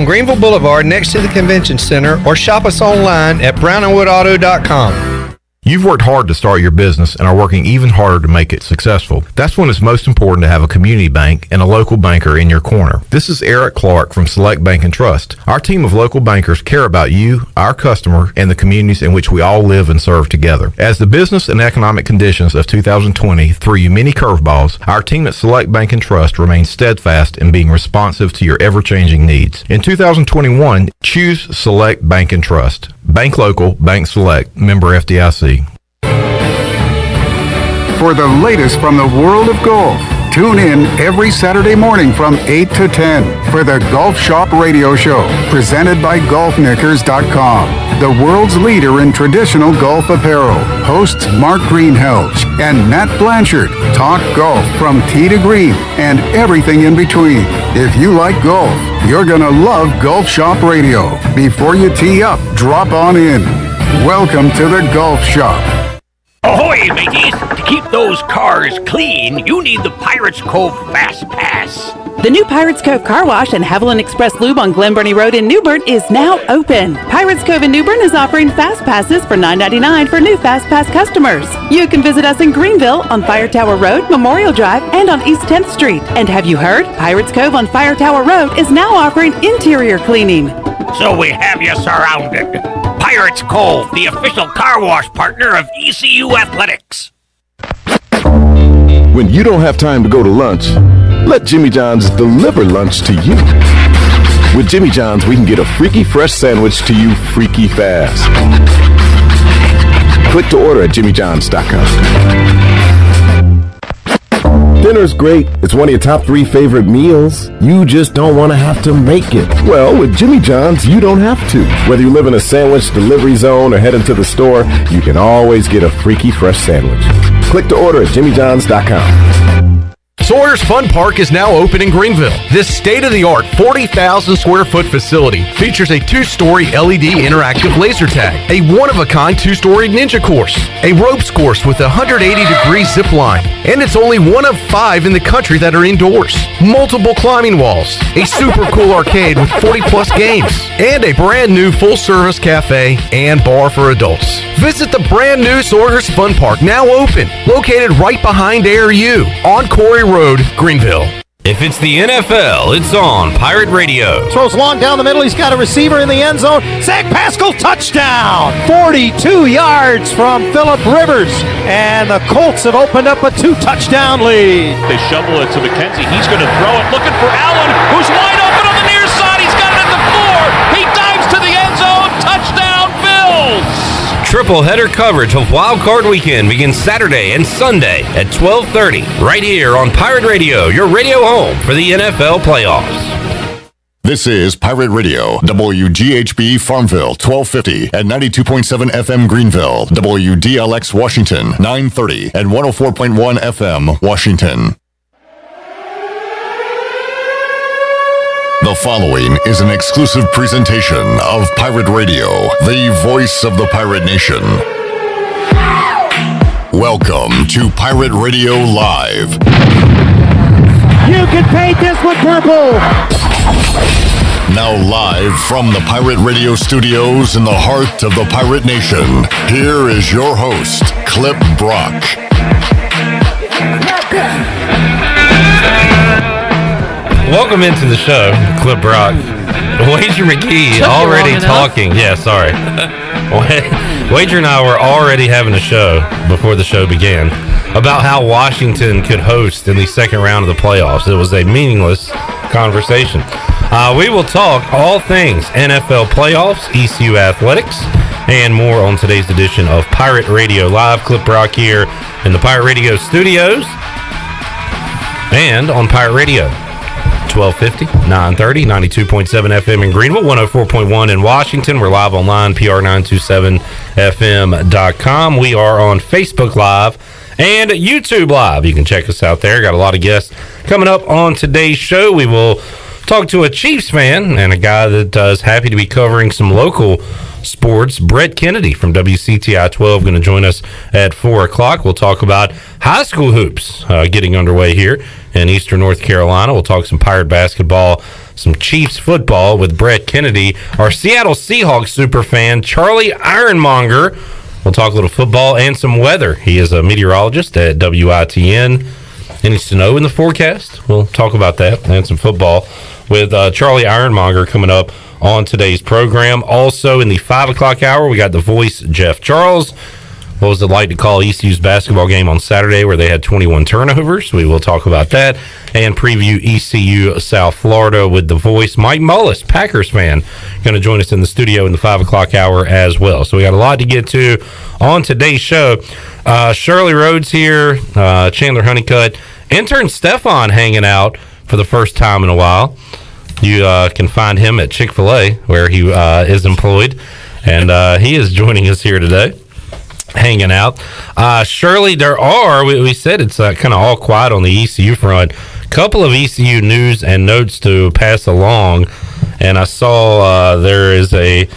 Greenville Boulevard next to the Convention Center, or shop us online at brownandwoodauto.com. You've worked hard to start your business and are working even harder to make it successful. That's when it's most important to have a community bank and a local banker in your corner. This is Eric Clark from Select Bank and Trust. Our team of local bankers care about you, our customer, and the communities in which we all live and serve together. As the business and economic conditions of 2020 threw you many curveballs, our team at Select Bank and Trust remains steadfast in being responsive to your ever-changing needs. In 2021, choose Select Bank and Trust. Bank local, bank select, member FDIC. For the latest from the world of golf, tune in every Saturday morning from 8 to 10 for the Golf Shop Radio Show, presented by GolfKnickers.com, the world's leader in traditional golf apparel. Hosts Mark Greenhelge and Nat Blanchard talk golf from tee to green and everything in between. If you like golf, you're going to love Golf Shop Radio. Before you tee up, drop on in. Welcome to the Golf Shop. Ahoy, mateys! To keep those cars clean, you need the Pirates Cove Fast Pass. The new Pirates Cove Car Wash and Haviland Express Lube on Glen Burnie Road in New Bern is now open. Pirates Cove in New Bern is offering Fast Passes for $9.99 for new Fast Pass customers. You can visit us in Greenville on Fire Tower Road, Memorial Drive, and on East 10th Street. And have you heard? Pirates Cove on Fire Tower Road is now offering interior cleaning. So we have you surrounded. Pirates Cove, the official car wash partner of ECU Athletics. When you don't have time to go to lunch, let Jimmy John's deliver lunch to you. With Jimmy John's, we can get a freaky fresh sandwich to you freaky fast. Click to order at jimmyjohns.com. Dinner's great. It's one of your top 3 favorite meals. You just don't want to have to make it. Well, with Jimmy John's, you don't have to. Whether you live in a sandwich delivery zone or head into the store, you can always get a freaky fresh sandwich. Click to order at jimmyjohns.com. Sawyer's Fun Park is now open in Greenville. This state-of-the-art 40,000 square foot facility features a 2-story LED interactive laser tag, a one-of-a-kind 2-story ninja course, a ropes course with a 180-degree zip line, and it's only one of 5 in the country that are indoors. Multiple climbing walls, a super cool arcade with 40-plus games, and a brand-new full-service cafe and bar for adults. Visit the brand-new Sawyer's Fun Park, now open, located right behind ARU on Corey Road, Greenville. If it's the NFL, it's on Pirate Radio. Throws long down the middle. He's got a receiver in the end zone. Zach Pascal, touchdown! 42 yards from Phillip Rivers. And the Colts have opened up a 2-touchdown lead. They shovel it to McKenzie. He's going to throw it, looking for Allen, who's wide open on the near side. He's got it at the 4. He dives to the end zone. Touchdown, Bills! Triple header coverage of Wild Card Weekend begins Saturday and Sunday at 12:30 right here on Pirate Radio, your radio home for the NFL playoffs. This is Pirate Radio, WGHB Farmville, 1250 at 92.7 FM Greenville, WDLX Washington, 930 and 104.1 FM Washington. The following is an exclusive presentation of Pirate Radio, the voice of the pirate nation. Welcome to Pirate Radio Live. You can paint this with purple. Now live from the Pirate Radio studios in the heart of the pirate nation, here is your host, Clip Brock. Welcome into the show, Clip Brock. Wager McGee already talking. Yeah, sorry. Wager and I were already having a show before the show began about how Washington could host in the second round of the playoffs. It was a meaningless conversation. We will talk all things NFL playoffs, ECU athletics, and more on today's edition of Pirate Radio Live. Clip Brock here in the Pirate Radio studios and on Pirate Radio. 1250, 930, 92.7 FM in Greenville, 104.1 in Washington. We're live online, PR927fm.com. We are on Facebook Live and YouTube Live. You can check us out there. Got a lot of guests coming up on today's show. We will talk to a Chiefs fan and a guy that is happy to be covering some local sports. Brett Kennedy from WCTI 12 going to join us at 4 o'clock. We'll talk about high school hoops getting underway here in Eastern North Carolina. We'll talk some Pirate basketball some Chiefs football with Brett Kennedy. Our Seattle Seahawks superfan, Charlie Ironmonger, will talk a little football and some weather. He is a meteorologist at WITN. Any snow in the forecast? We'll talk about that and some football with Charlie Ironmonger coming up on today's program. Also in the 5 o'clock hour, we got the voice, Jeff Charles. What was it like to call ECU's basketball game on Saturday where they had 21 turnovers? We will talk about that and preview ECU South Florida with the voice. Mike Mullis, Packers fan, going to join us in the studio in the 5 o'clock hour as well. So we got a lot to get to on today's show. Shirley Rhodes here, Chandler Honeycutt, intern Stefan hanging out for the first time in a while. You can find him at Chick-fil-A where he is employed, and he is joining us here today. Hanging out. Shirley, we said it's kind of all quiet on the ECU front. Couple of ECU news and notes to pass along, and I saw there is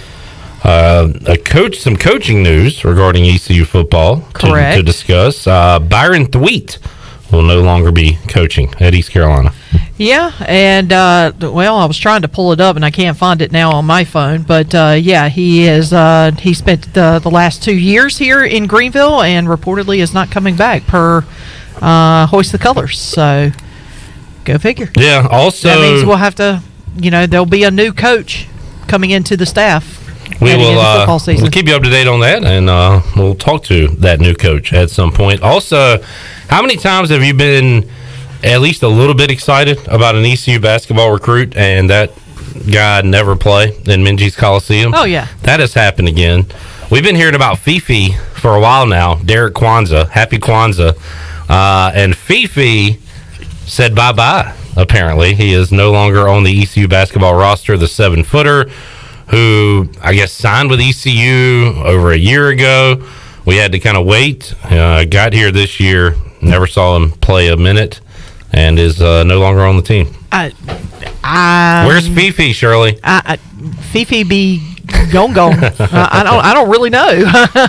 some coaching news regarding ECU football to discuss. Byron Thweet will no longer be coaching at East Carolina. Yeah, and I was trying to pull it up and I can't find it now on my phone, but he is he spent the last 2 years here in Greenville and reportedly is not coming back per Hoist the Colors. So go figure. Yeah, also that means we'll have to, there'll be a new coach coming into the staff. We will we'll keep you up to date on that, and we'll talk to that new coach at some point. Also, how many times have you been at least a little bit excited about an ECU basketball recruit and that guy never play in Minges Coliseum? Oh, yeah. That has happened again. We've been hearing about Fifi for a while now, Derek Kwanzaa, Happy Kwanzaa, and Fifi said bye-bye, apparently. He is no longer on the ECU basketball roster, the 7-footer, who I guess signed with ECU over a year ago. We had to kind of wait. Got here this year, never saw him play a minute, and is no longer on the team. Where's Fifi, Shirley? Fifi be gone. I don't really know.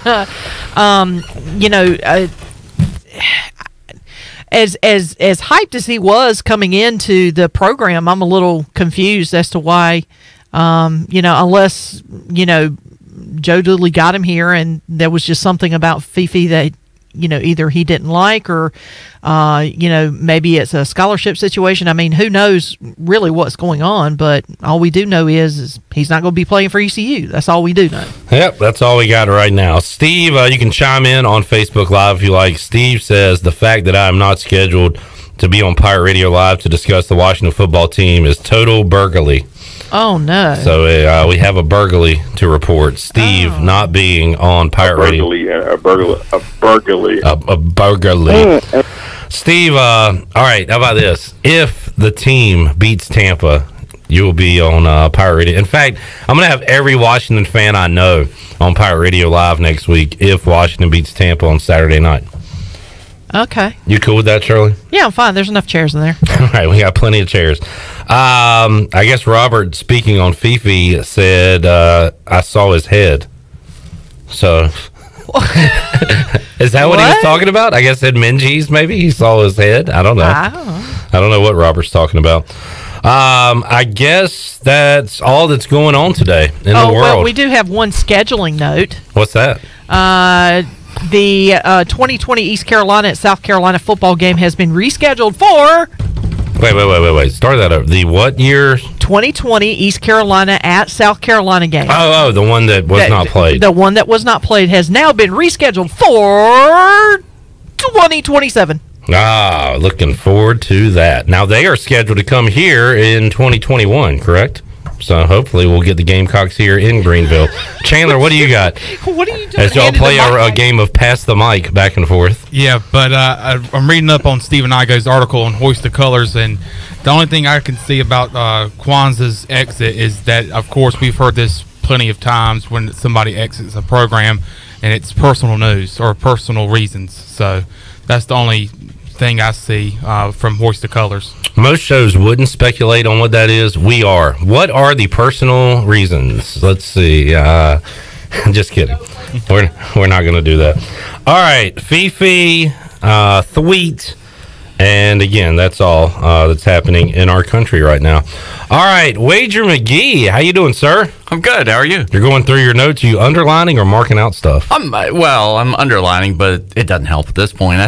As hyped as he was coming into the program, I'm a little confused as to why. Unless Joe Dooley got him here and there was just something about Fifi that either he didn't like or maybe it's a scholarship situation. I mean, who knows really what's going on, but all we do know is he's not going to be playing for ECU. That's all we do know. Yep, that's all we got right now. Steve, you can chime in on Facebook Live if you like. Steve says the fact that I'm not scheduled to be on Pirate Radio Live to discuss the Washington football team is total burglary. Oh, no. So we have a burglary to report. Steve not being on Pirate Radio. A burglary. Steve, all right, how about this? If the team beats Tampa, you will be on Pirate Radio. In fact, I'm going to have every Washington fan I know on Pirate Radio Live next week if Washington beats Tampa on Saturday night. Okay. You cool with that, Shirley? Yeah, I'm fine. There's enough chairs in there. All right, we got plenty of chairs. I guess Robert, speaking on Fifi, said, I saw his head. So, is that what he was talking about? I guess at Minges, maybe? He saw his head? I don't know. I don't know what Robert's talking about. I guess that's all that's going on today in the world. Well, we do have one scheduling note. What's that? The 2020 East Carolina at South Carolina football game has been rescheduled for... Wait. Start that over. The what year? 2020 East Carolina at South Carolina game. Oh, the one that was not played. The one that was not played has now been rescheduled for 2027. Looking forward to that. Now, they are scheduled to come here in 2021, correct? So hopefully we'll get the Gamecocks here in Greenville. Chandler, what do you got? What are you doing? As y'all play a game of pass the mic back and forth. Yeah, but I'm reading up on Stephen Igo's article on Hoist the Colors, and the only thing I can see about Kwanzaa's exit is that, of course, we've heard this plenty of times when somebody exits a program, and it's personal news or personal reasons. So that's the only thing I see from Hoist the Colors. Most shows wouldn't speculate on what that is. We are. What are the personal reasons? Let's see. Just kidding. We're not going to do that. All right. Fifi, Thweet, And again, that's all that's happening in our country right now. All right, Wager McGee, how you doing, sir? I'm good. How are you? You're going through your notes. Are you underlining or marking out stuff? I'm underlining, but it doesn't help at this point. I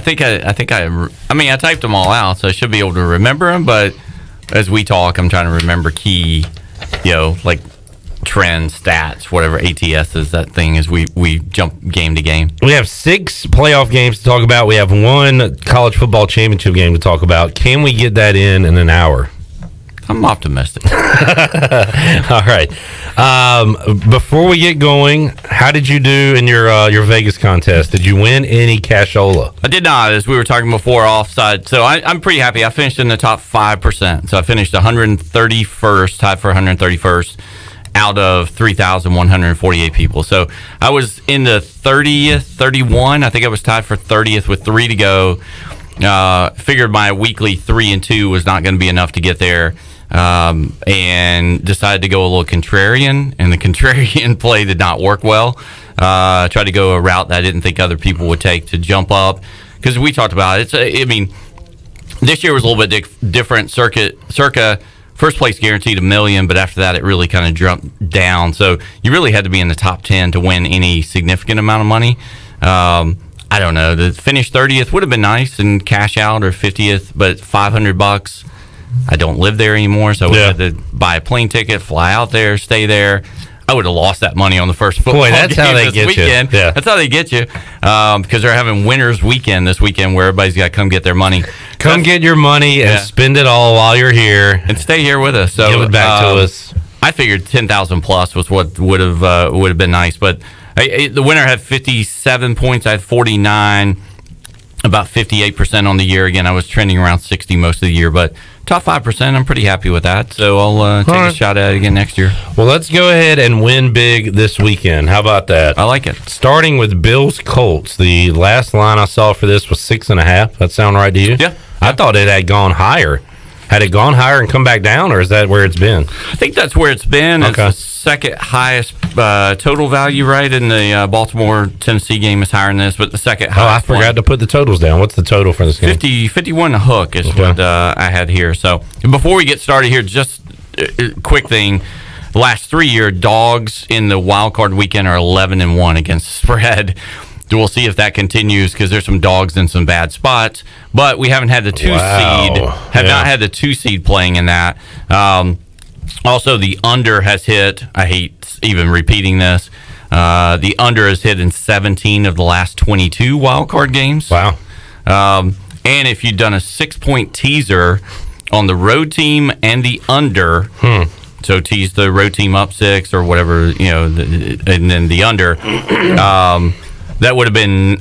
typed them all out, so I should be able to remember them. But as we talk, I'm trying to remember key, like trend stats, whatever ATS is, that thing as we jump game to game. We have 6 playoff games to talk about. We have 1 college football championship game to talk about. Can we get that in an hour? I'm optimistic. All right. Before we get going, how did you do in your Vegas contest? Did you win any cashola? I did not, as we were talking before offside. So I'm pretty happy. I finished in the top 5%. So I finished 131st, tied for 131st. Out of 3,148 people. So I was in the 30th, 31. I think I was tied for 30th with 3 to go. Figured my weekly 3 and 2 was not going to be enough to get there. And decided to go a little contrarian. And the contrarian play did not work well. Tried to go a route that I didn't think other people would take to jump up. Because we talked about it. This year was a little bit different. Circa first place guaranteed $1 million, but after that it really kind of jumped down. So you really had to be in the top 10 to win any significant amount of money. I don't know. The finish 30th would have been nice and cash out, or 50th, but $500. I don't live there anymore, so I would have to buy a plane ticket, fly out there, stay there. I would have lost that money on the first football game this weekend. Yeah. That's how they get you, because they're having winners weekend this weekend where everybody's got to come get their money. Come get your money and spend it all while you're here, and stay here with us. So give it back to us. I figured 10,000 plus was what would have been nice, but the winner had 57 points. I had 49. About 58% on the year. Again, I was trending around 60 most of the year, but top 5%, I'm pretty happy with that. So I'll take a shot at it again next year. Well, let's go ahead and win big this weekend. How about that? I like it. Starting with Bills Colts. The last line I saw for this was 6.5. That sound right to you? Yeah. I thought it had gone higher. Had it gone higher and come back down, or is that where it's been? I think that's where it's been. Okay. It's the second highest total value, right? In the Baltimore-Tennessee game is higher than this, but the second highest. I forgot to put the totals down. What's the total for this game? 51 a hook is what I had here. So before we get started here, just a quick thing. The last 3-year dogs in the wild card weekend are 11-1 against the spread. We'll see if that continues, because there's some dogs in some bad spots. But we haven't had the 2 seed. Not had the 2 seed playing in that. Also, the under has hit. I hate even repeating this. The under has hit in 17 of the last 22 wild card games. Wow. And if you've done a 6-point teaser on the road team and the under, so tease the road team up 6 or whatever, and then the under. That would have been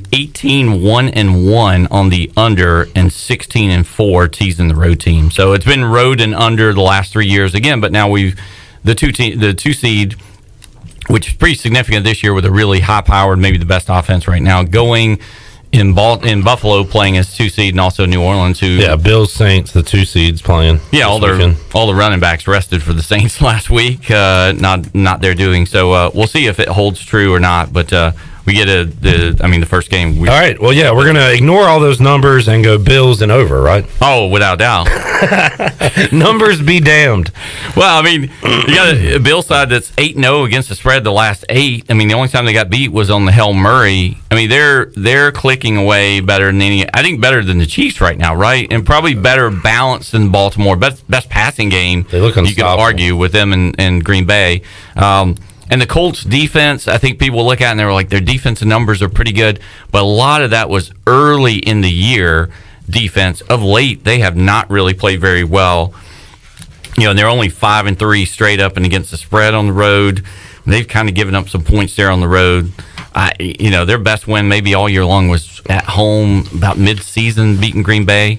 18-1-1 on the under and 16-4 teasing the road team. So it's been road and under the last 3 years again. But now the 2 seed, which is pretty significant this year with a really high powered, maybe the best offense right now, going in Buffalo playing as 2 seed, and also New Orleans, who Bills Saints, the 2 seeds playing. Yeah, all the running backs rested for the Saints last week. Not their doing. So we'll see if it holds true or not. But we get the first game. All right. Well, yeah, we're going to ignore all those numbers and go Bills and over, right? Oh, without doubt. Numbers be damned. Well, you got a Bills side that's 8-0 against the spread the last 8. The only time they got beat was on the Hail Murray. They're clicking away better than better than the Chiefs right now, right? And probably better balanced than Baltimore. Best passing game. They look unstoppable. You could argue with them in Green Bay. And the Colts defense, I think people look at and they were like, their defensive numbers are pretty good. But a lot of that was early in the year defense. Of late, they have not really played very well. And they're only 5-3 straight up and against the spread on the road. They've kind of given up some points there on the road. Their best win maybe all year long was at home, about mid-season, beating Green Bay.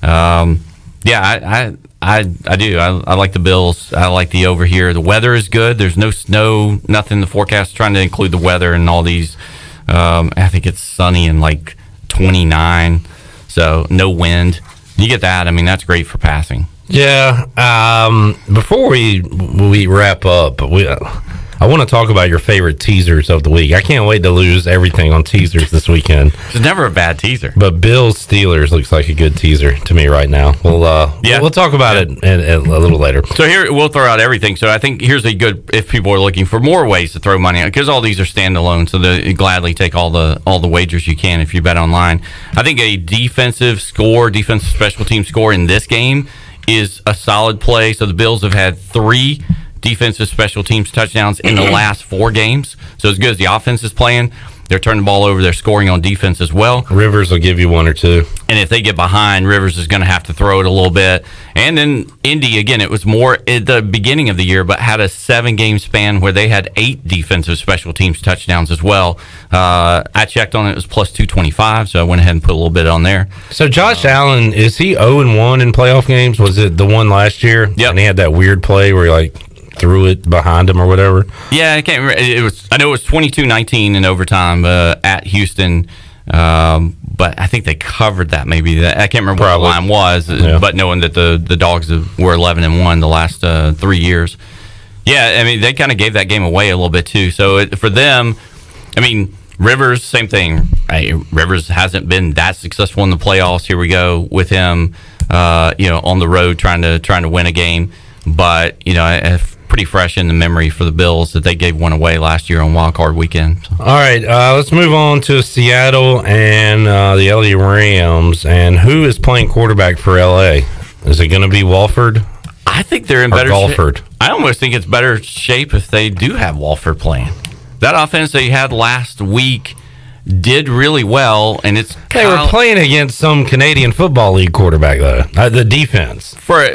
I do. I like the Bills. I like the over here. The weather is good. There's no snow, nothing in the forecast. Trying to include the weather and all these. I think it's sunny and 29, so no wind. You get that. That's great for passing. Yeah. Before we wrap up, I want to talk about your favorite teasers of the week. I can't wait to lose everything on teasers this weekend. It's never a bad teaser. But Bills Steelers looks like a good teaser to me right now. We'll talk about it a little later. So here we'll throw out everything. So I think here's a good if people are looking for more ways to throw money out, because all these are standalone. So they gladly take all the wagers you can if you bet online. I think a defensive special team score in this game is a solid play. So the Bills have had 3 defensive special teams touchdowns in the last 4 games. So as good as the offense is playing, they're turning the ball over. They're scoring on defense as well. Rivers will give you 1 or 2. And if they get behind, Rivers is going to have to throw it a little bit. And then Indy, again, it was more at the beginning of the year, but had a 7-game span where they had 8 defensive special teams touchdowns as well. I checked on it. It was plus 225, so I went ahead and put a little bit on there. So Josh Allen, is he 0-1 in playoff games? Was it the one last year? Yep. And he had that weird play where he, threw it behind him or whatever. Yeah, I can't remember. I know it was 22-19 in overtime at Houston, but I think they covered that. Maybe I can't remember what the line was, but knowing that the Dogs were 11-1 the last 3 years. Yeah, I mean they kind of gave that game away a little bit too. So for them, I mean Rivers, same thing. Rivers hasn't been that successful in the playoffs. Here we go with him, on the road trying to win a game, but pretty fresh in the memory for the Bills that they gave one away last year on Wild Card Weekend. All right, let's move on to Seattle and the LA Rams. And who is playing quarterback for LA? Is it going to be Walford? I think they're in better shape. I almost think it's better shape if they do have Walford playing. That offense they had last week did really well, and they were playing against some Canadian Football League quarterback though. The defense for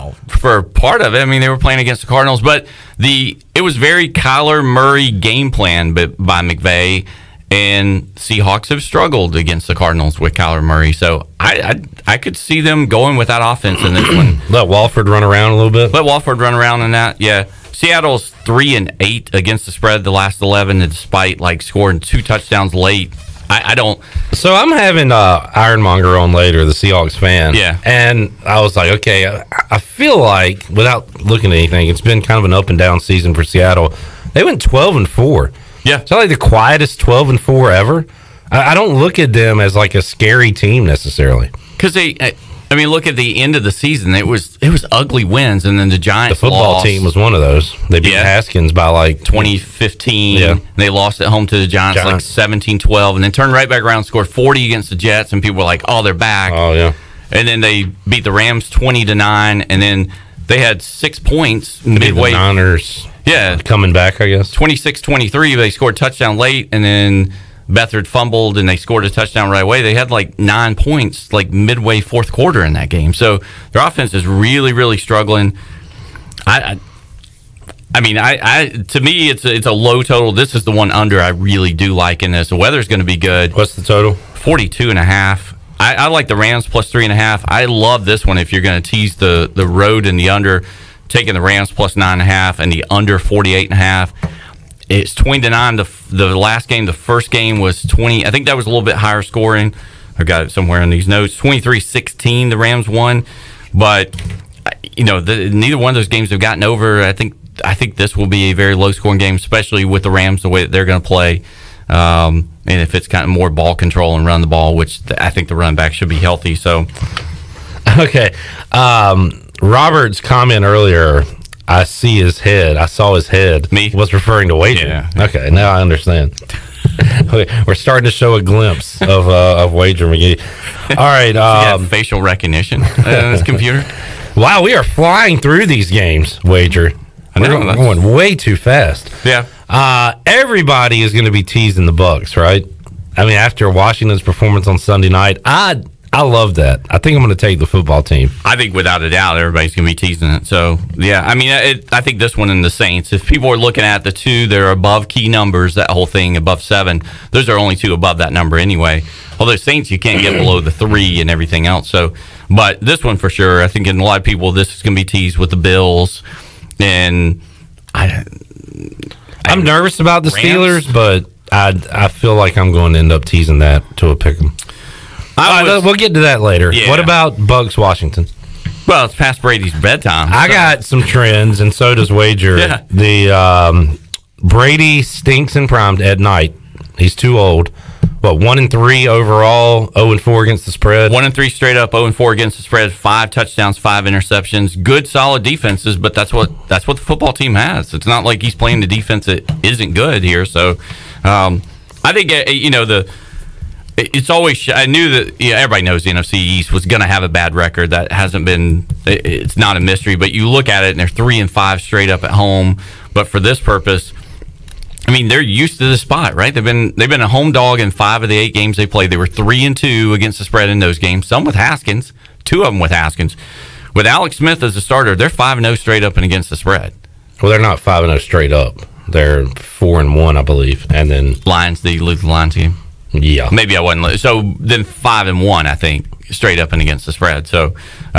part of it. I mean, they were playing against the Cardinals, but it was very Kyler Murray game plan by McVay, and Seahawks have struggled against the Cardinals with Kyler Murray. So I could see them going with that offense in this one. Let Walford run around a little bit. Let Walford run around in that. Yeah. Seattle's 3-8 against the spread the last 11, despite scoring 2 touchdowns late. I don't. So I'm having Ironmonger on later, the Seahawks fan. Yeah. And I was like, okay, I feel like without looking at anything, it's been kind of an up and down season for Seattle. They went 12-4. Yeah. It's not the quietest 12-4 ever. I don't look at them as a scary team necessarily. Because look at the end of the season. It was ugly wins, and then the Giants. The football team was one of those. They beat Haskins by 2015. Yeah. They lost at home to the Giants 17-12, and then turned right back around and scored 40 against the Jets, and people were like, "Oh, they're back." Oh yeah. And then they beat the Rams 20-9, and then they had 6 points midway. The Niners. Yeah, coming back, I guess. 26-23. They scored a touchdown late, and then Beathard fumbled, and they scored a touchdown right away. They had 9 points midway fourth quarter in that game. So their offense is really, really struggling. To me, it's a low total. This is the one under I really do like in this. The weather's going to be good. What's the total? 42.5. I like the Rams plus 3.5. I love this one if you're going to tease the road and the under, taking the Rams plus 9.5 and the under 48.5. It's 20-9. The last game, the first game was 20. I think that was a little bit higher scoring. I got it somewhere in these notes. 23-16. The Rams won, but neither one of those games have gotten over. I think this will be a very low scoring game, especially with the Rams the way that they're going to play. And if it's kind of more ball control and run the ball, which I think the run back should be healthy. So, okay. Robert's comment earlier. I see his head. I saw his head. Me? Was referring to Wager. Yeah. Okay, now I understand. We're starting to show a glimpse of Wager McGee. All right. Facial recognition on this computer. Wow, we are flying through these games, Wager. We're going way too fast. Yeah. Everybody is going to be teasing the Bucs, right? I mean, after Washington's performance on Sunday night, I love that. I think I'm going to take the football team. I think without a doubt, everybody's going to be teasing it. So, yeah, I think this one and the Saints, if people are looking at the two that are above key numbers, that whole thing above 7, those are only 2 above that number anyway. Although Saints, you can't get below the 3 and everything else. So, but this one for sure, I think in a lot of people, this is going to be teased with the Bills. And I'm nervous about the Steelers, but I feel like I'm going to end up teasing that to a pick 'em. We'll get to that later. Yeah. What about Bucs Washington? Well, it's past Brady's bedtime. I got some trends, and so does Wager. Yeah. The Brady stinks in prime at night. He's too old. What, 1-3 overall, 0-4 against the spread? 1-3 straight up, 0-4 against the spread, 5 touchdowns, 5 interceptions. Good, solid defenses, but that's what the football team has. It's not like he's playing the defense that isn't good here. So, I think it's always. I knew that everybody knows the NFC East was going to have a bad record. That hasn't been. It's not a mystery, but you look at it and they're 3-5 straight up at home. But for this purpose, I mean, they're used to the spot, right? They've been a home dog in 5 of the 8 games they played. They were 3-2 against the spread in those games. Some with Haskins, 2 of them with Haskins. With Alex Smith as a starter, they're 5-0 straight up and against the spread. Well, they're not 5-0 straight up. They're 4-1, I believe, and then Lions. Did you lose the Lions game? Yeah, maybe I wasn't. So then 5-1, I think, straight up and against the spread. So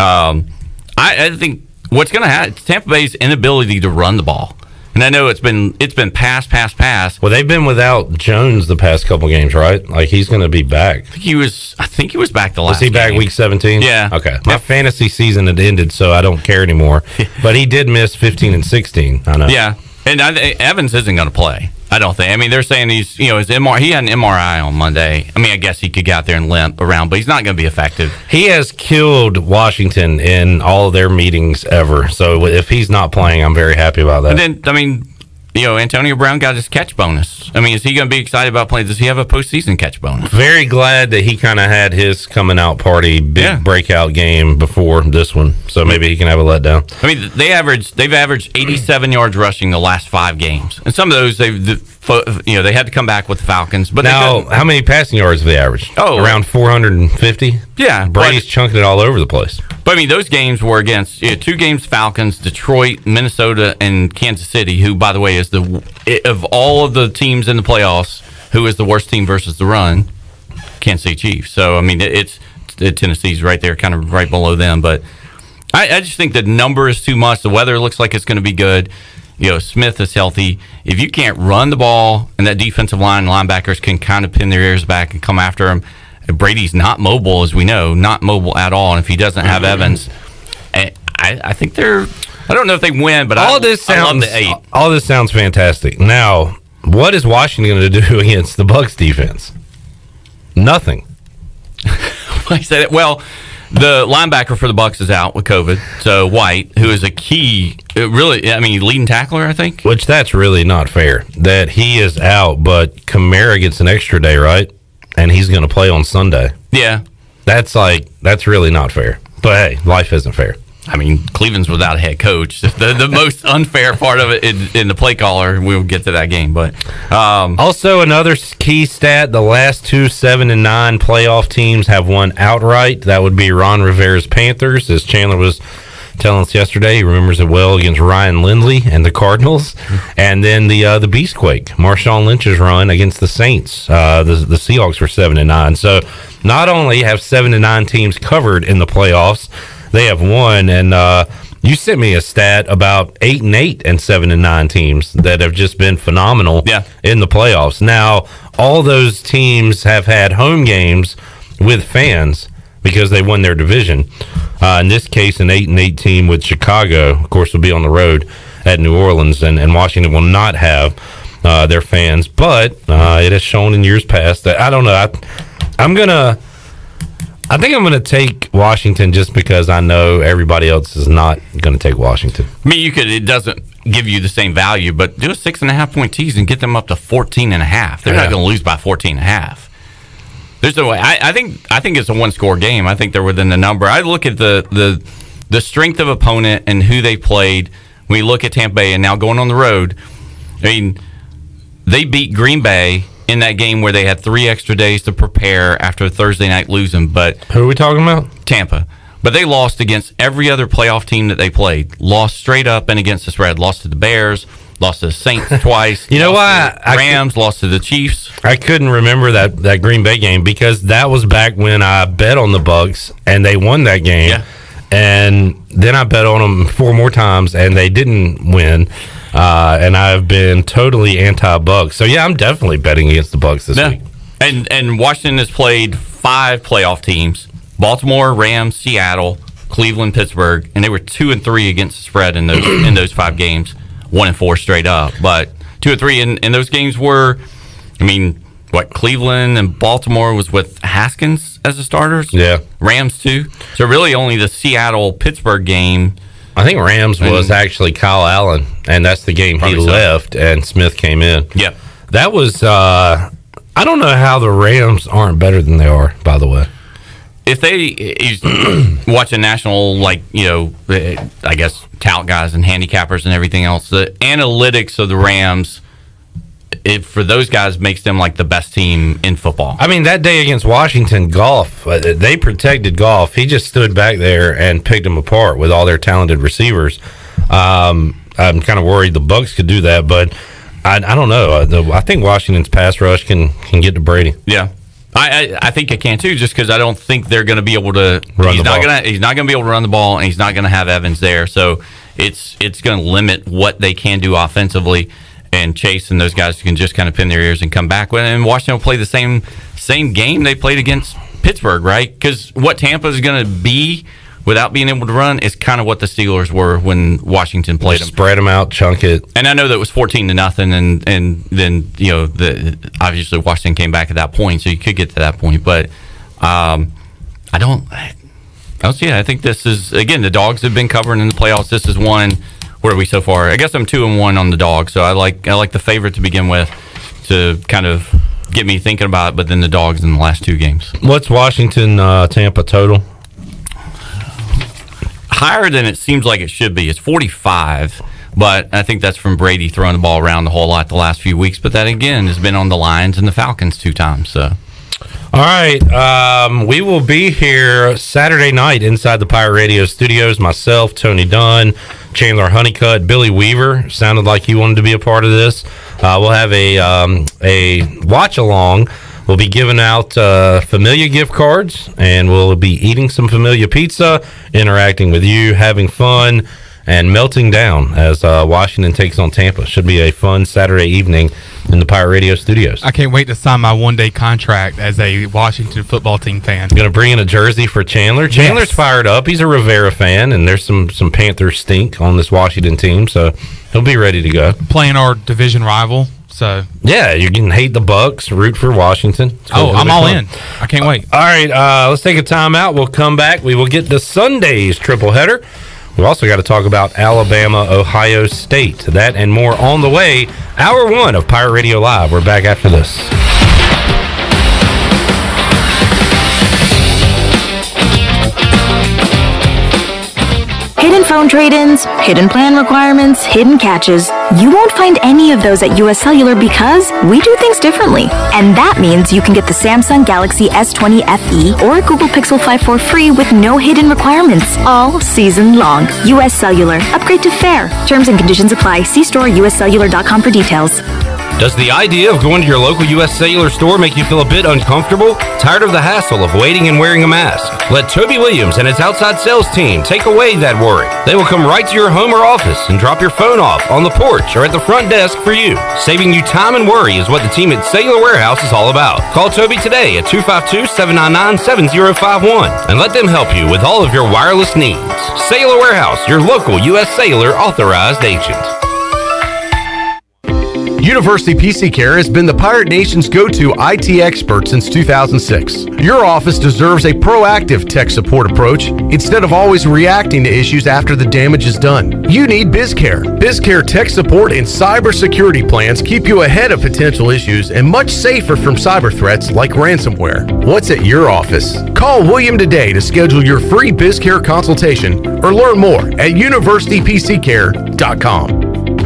I think what's going to happen is Tampa Bay's inability to run the ball. And I know it's been pass. Well, they've been without Jones the past couple games, right? Like, he's going to be back. I think he was back the last. Was he back game. week 17? Yeah. Okay. My fantasy season had ended, so I don't care anymore. But he did miss 15 and 16. I know. Yeah, and Evans isn't going to play. I don't think. I mean, they're saying his MRI. He had an MRI on Monday. I mean, I guess he could get out there and limp around, but he's not going to be effective. He has killed Washington in all their meetings ever. So if he's not playing, I'm very happy about that. And then, I mean, Antonio Brown got his catch bonus. I mean, is he going to be excited about playing? Does he have a postseason catch bonus? Very glad that he kind of had his coming out party, big breakout game before this one. So maybe he can have a letdown. I mean, they've averaged 87 yards rushing the last 5 games, and some of those they had to come back with the Falcons. But now, how many passing yards have they averaged? Oh, around 450. Yeah, Brady's chunking it all over the place. But I mean, those games were against 2 games: Falcons, Detroit, Minnesota, and Kansas City. Who, by the way, is of all of the teams in the playoffs, who is the worst team versus the run? Kansas City Chiefs. So I mean, Tennessee's right there, kind of right below them. But I just think the number is too much. The weather looks like it's going to be good. Smith is healthy. If you can't run the ball and that defensive line linebackers can kind of pin their ears back and come after him, Brady's not mobile, as we know, not mobile at all. And if he doesn't have Evans, I think they're. I don't know if they win, but I love the 8. All this sounds fantastic. Now, what is Washington going to do against the Bucs defense? Nothing. I said it. Well, the linebacker for the Bucs is out with COVID. So White, who is a key, leading tackler, I think. Which that's really not fair that he is out, but Kamara gets an extra day, right? And he's going to play on Sunday. Yeah, that's really not fair. But hey, life isn't fair. I mean, Cleveland's without a head coach. The most unfair part of it in the play caller. We'll get to that game, but also another key stat: the last 2 7-9 playoff teams have won outright. That would be Ron Rivera's Panthers, as Chandler was telling us yesterday. He remembers it well against Ryan Lindley and the Cardinals, and then the Beastquake, Marshawn Lynch's run against the Saints. The Seahawks were 7-9. So not only have 7-9 teams covered in the playoffs, they have won, and you sent me a stat about 8-8 and 7-9 teams that have just been phenomenal in the playoffs. Now, all those teams have had home games with fans because they won their division. In this case, an 8-8 team with Chicago, of course, will be on the road at New Orleans, and Washington will not have their fans. But it has shown in years past that, I don't know, I think I'm going to take Washington just because I know everybody else is not going to take Washington. I mean, it doesn't give you the same value, but do a 6.5-point tease and get them up to 14.5. They're not going to lose by 14.5. There's no way. I think it's a 1-score game. I think they're within the number. I look at the strength of opponent and who they played. When you look at Tampa Bay and now going on the road, I mean, they beat Green Bay in that game where they had 3 extra days to prepare after Thursday night losing. But who are we talking about? Tampa. But they lost against every other playoff team that they played. Lost straight up and against the spread. Lost to the Bears. Lost to the Saints twice. You know why? Rams lost to the Chiefs. I couldn't remember that Green Bay game because that was back when I bet on the Bucs and they won that game. Yeah. And then I bet on them 4 more times and they didn't win. And I've been totally anti-Bucs. So yeah, I'm definitely betting against the Bucs this week. And Washington has played 5 playoff teams: Baltimore, Rams, Seattle, Cleveland, Pittsburgh, and they were 2-3 against the spread in those 5 games. 1-4 straight up, but 2 or 3, and those games were, I mean, what, Cleveland and Baltimore was with Haskins as the starters? Yeah. Rams too. So really only the Seattle-Pittsburgh game. I think Rams was actually Kyle Allen, and that's the game he left, and Smith came in. Yeah. That was, I don't know how the Rams aren't better than they are, by the way. If he's watching national, like, I guess, tout guys and handicappers and everything else, the analytics of the Rams, for those guys, makes them like the best team in football. I mean, that day against Washington, Goff, they protected Goff. He just stood back there and picked them apart with all their talented receivers. I'm kind of worried the Bucs could do that, but I don't know. I think Washington's pass rush can get to Brady. Yeah. I think it can too, just because I don't think they're going to be able to He's not going to be able to run the ball, and he's not going to have Evans there. So it's going to limit what they can do offensively. And Chase and those guys can just kind of pin their ears and come back with it. And Washington will play the same game they played against Pittsburgh, right? Because what Tampa is going to be without being able to run is kind of what the Steelers were when Washington played them. Spread them out, chunk it. And I know that it was 14-0, and then obviously Washington came back at that point, so you could get to that point. But I don't see it. I think this is, again, the Dogs have been covering in the playoffs. This is one. Where are we so far? I guess I'm 2-1 on the Dogs, so I like the favorite to begin with to kind of get me thinking about it, but then the Dogs in the last 2 games. What's Washington Tampa total? Higher than it seems like it should be. It's 45, but I think that's from Brady throwing the ball around a whole lot the last few weeks, but that again has been on the Lions and the Falcons 2 times. So. All right, we will be here Saturday night inside the Pirate Radio studios. Myself, Tony Dunn, Chandler Honeycutt, Billy Weaver. Sounded like he wanted to be a part of this. We'll have a watch along. We'll be giving out Familia gift cards, and we'll be eating some Familia pizza, interacting with you, having fun, and melting down as Washington takes on Tampa. Should be a fun Saturday evening in the Pirate Radio studios. I can't wait to sign my one-day contract as a Washington football team fan. Going to bring in a jersey for Chandler. Chandler's fired up. He's a Rivera fan, and there's some Panther stink on this Washington team, so he'll be ready to go. Playing our division rival, so... Yeah, you can hate the Bucs, root for Washington. I'm all in. I can't wait. All right, let's take a timeout. We'll come back. We will get to Sunday's triple header. We've also got to talk about Alabama, Ohio State. That and more on the way. Hour 1 of Pirate Radio Live. We're back after this. Hidden phone trade-ins, hidden plan requirements, hidden catches. You won't find any of those at US Cellular because we do things differently. And that means you can get the Samsung Galaxy S20 FE or Google Pixel 5 for free with no hidden requirements all season long. US Cellular. Upgrade to fair. Terms and conditions apply. See store uscellular.com for details. Does the idea of going to your local U.S. Cellular store make you feel a bit uncomfortable? Tired of the hassle of waiting and wearing a mask? Let Toby Williams and his outside sales team take away that worry. They will come right to your home or office and drop your phone off on the porch or at the front desk for you. Saving you time and worry is what the team at Cellular Warehouse is all about. Call Toby today at 252-799-7051 and let them help you with all of your wireless needs. Cellular Warehouse, your local U.S. Cellular authorized agent. University PC Care has been the Pirate Nation's go-to IT expert since 2006. Your office deserves a proactive tech support approach instead of always reacting to issues after the damage is done. You need BizCare. BizCare tech support and cybersecurity plans keep you ahead of potential issues and much safer from cyber threats like ransomware. What's at your office? Call William today to schedule your free BizCare consultation or learn more at universitypccare.com.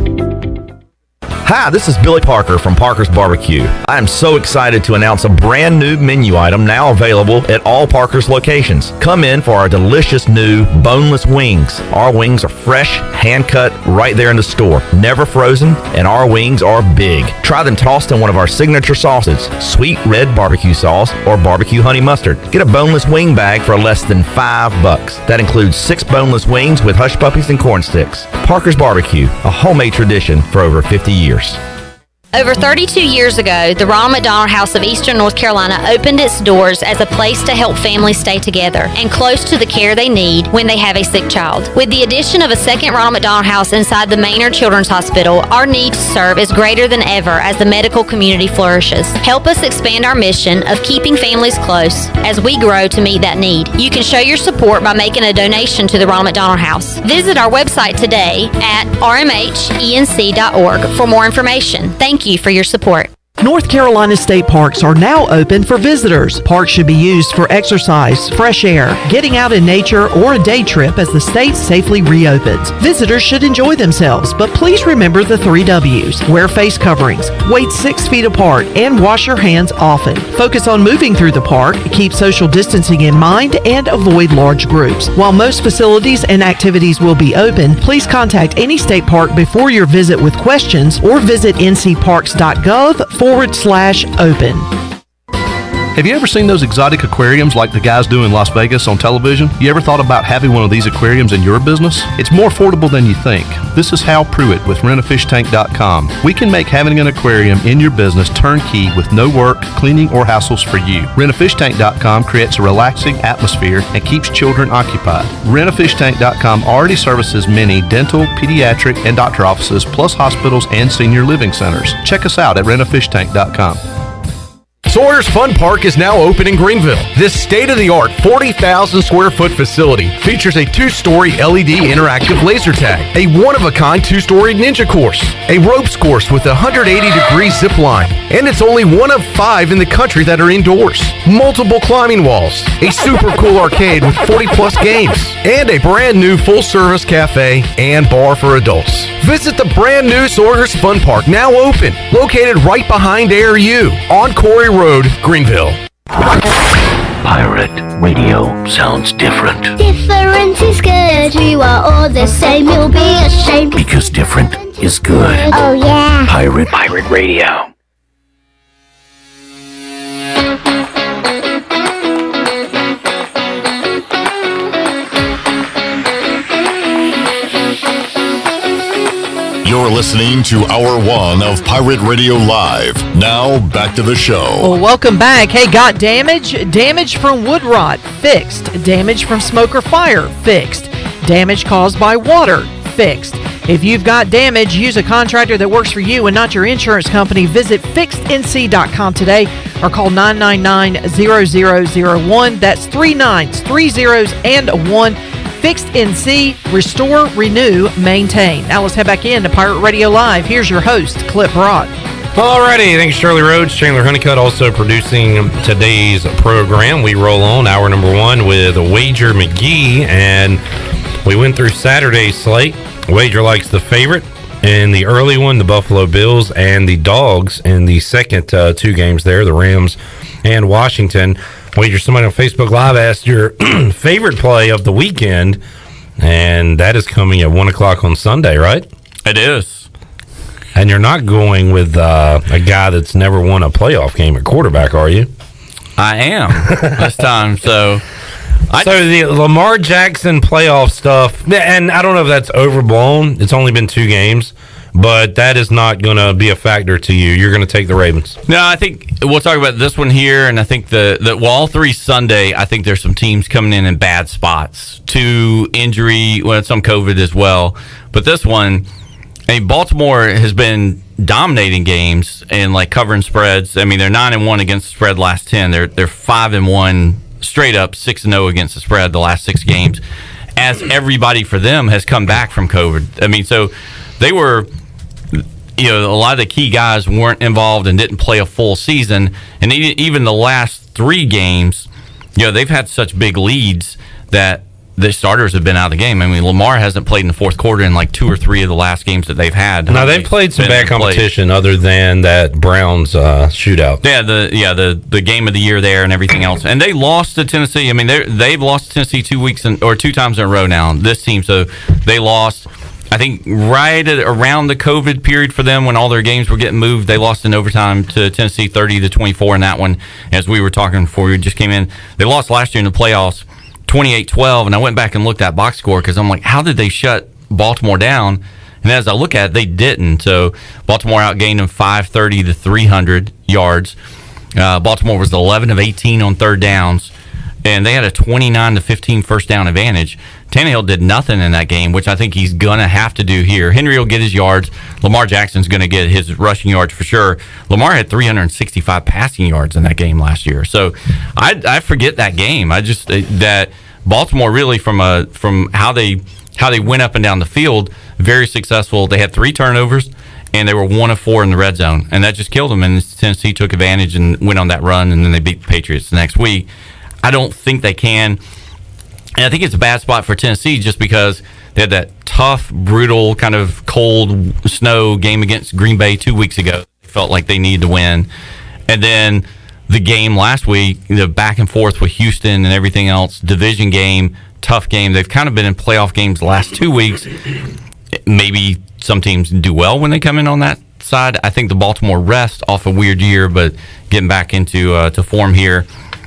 Hi, this is Billy Parker from Parker's Barbecue. I am so excited to announce a brand new menu item now available at all Parker's locations. Come in for our delicious new boneless wings. Our wings are fresh, hand-cut, right there in the store. Never frozen, and our wings are big. Try them tossed in one of our signature sauces, sweet red barbecue sauce or barbecue honey mustard. Get a boneless wing bag for less than $5. That includes 6 boneless wings with hush puppies and corn sticks. Parker's Barbecue, a homemade tradition for over 50 years. Over 32 years ago, the Ronald McDonald House of Eastern North Carolina opened its doors as a place to help families stay together and close to the care they need when they have a sick child. With the addition of a second Ronald McDonald House inside the Maynard Children's Hospital, our need to serve is greater than ever as the medical community flourishes. Help us expand our mission of keeping families close as we grow to meet that need. You can show your support by making a donation to the Ronald McDonald House. Visit our website today at rmhenc.org for more information. Thank you for your support. North Carolina state parks are now open for visitors. Parks should be used for exercise, fresh air, getting out in nature, or a day trip as the state safely reopens. Visitors should enjoy themselves, but please remember the 3 W's. Wear face coverings, wait 6 feet apart, and wash your hands often. Focus on moving through the park, keep social distancing in mind, and avoid large groups. While most facilities and activities will be open, please contact any state park before your visit with questions or visit ncparks.gov/open. Have you ever seen those exotic aquariums like the guys do in Las Vegas on television? You ever thought about having one of these aquariums in your business? It's more affordable than you think. This is Hal Pruitt with rentafishtank.com. We can make having an aquarium in your business turnkey with no work, cleaning, or hassles for you. Rentafishtank.com creates a relaxing atmosphere and keeps children occupied. Rentafishtank.com already services many dental, pediatric, and doctor offices, plus hospitals and senior living centers. Check us out at rentafishtank.com. Sawyer's Fun Park is now open in Greenville. This state-of-the-art 40,000 square foot facility features a 2-story LED interactive laser tag, a one-of-a-kind 2-story ninja course, a ropes course with a 180-degree zip line, and it's only one of 5 in the country that are indoors. Multiple climbing walls, a super cool arcade with 40-plus games, and a brand new full-service cafe and bar for adults. Visit the brand new Sawyer's Fun Park, now open, located right behind ARU on Corey Road, Greenville. Pirate radio sounds different. Different is good. We are all the same. You'll be ashamed. Because different is good. Oh yeah. Pirate radio. You're listening to Hour 1 of Pirate Radio Live. Now, back to the show. Well, welcome back. Hey, got damage? Damage from wood rot? Fixed. Damage from smoke or fire? Fixed. Damage caused by water? Fixed. If you've got damage, use a contractor that works for you and not your insurance company. Visit fixednc.com today or call 999-0001. That's 3 9s, 3 zeros, and a 1. Fixed NC, restore, renew, maintain. Now let's head back in to Pirate Radio Live. Here's your host, Clip Brock. Alrighty, thanks Shirley Rhodes, Chandler Honeycutt also producing today's program. We roll on hour number 1 with Wager McGee, and we went through Saturday's slate. Wager likes the favorite in the early one, the Buffalo Bills, and the Dogs in the second 2 games there, the Rams and Washington. Wager, somebody on Facebook Live asked your favorite play of the weekend, and that is coming at 1 o'clock on Sunday, right? It is. And you're not going with a guy that's never won a playoff game at quarterback, are you? I am this time, so the Lamar Jackson playoff stuff, and I don't know if that's overblown. It's only been 2 games. But that is not going to be a factor to you. You're going to take the Ravens. No, I think we'll talk about this one here, and I think all 3 Sunday, I think there's some teams coming in bad spots. 2 injury, some COVID as well. But this one, Baltimore has been dominating games and covering spreads. I mean, they're 9-1 against the spread last 10. They're 5-1 straight up, 6-0 against the spread the last 6 games. As everybody for them has come back from COVID. I mean, so they were. A lot of the key guys weren't involved and didn't play a full season. And even the last 3 games, they've had such big leads that the starters have been out of the game. I mean, Lamar hasn't played in the fourth quarter in 2 or 3 of the last games that they've had. Now, they've played some bad competition other than that Browns shootout. Yeah, the game of the year there and everything else. And they lost to Tennessee. I mean, they've lost to Tennessee 2 times in a row now, this team. So they lost. I think right around the COVID period for them when all their games were getting moved, they lost in overtime to Tennessee 30-24 in that one. As we were talking before we just came in, they lost last year in the playoffs 28-12, and I went back and looked at box score because I'm like, how did they shut Baltimore down? And as I look at it, they didn't. So Baltimore outgained them 530 to 300 yards. Baltimore was 11 of 18 on third downs, and they had a 29 to 15 first down advantage. Tannehill did nothing in that game, which I think he's going to have to do here. Henry will get his yards. Lamar Jackson's going to get his rushing yards for sure. Lamar had 365 passing yards in that game last year. So I forget that game. I just that Baltimore really from how they went up and down the field, very successful. They had 3 turnovers, and they were 1 of 4 in the red zone, and that just killed them. And Tennessee took advantage and went on that run, and then they beat the Patriots the next week. I don't think they can. And I think it's a bad spot for Tennessee just because they had that tough, brutal, kind of cold snow game against Green Bay 2 weeks ago. They felt like they needed to win. And then the game last week, the back and forth with Houston and everything else, division game, tough game. They've kind of been in playoff games the last 2 weeks. Maybe some teams do well when they come in on that side. I think the Baltimore rest off a weird year, but getting back into to form here.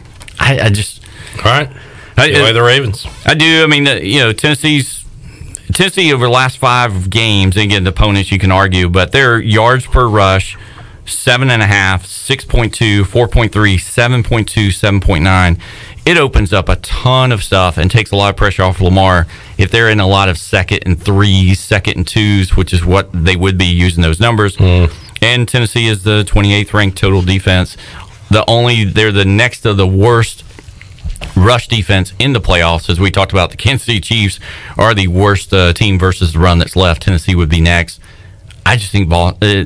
I just... All right. Enjoy the Ravens. I do. I mean, Tennessee over the last 5 games, and again, the opponents you can argue, but their yards per rush, 7.5, 6.2, 4.3, 7.2, 7.9. It opens up a ton of stuff and takes a lot of pressure off Lamar if they're in a lot of 2nd and 3s, 2nd and 2s, which is what they would be using those numbers. And Tennessee is the 28th ranked total defense. They're the next to the worst rush defense in the playoffs. As we talked about, the Kansas City Chiefs are the worst team versus the run that's left. Tennessee would be next. I just think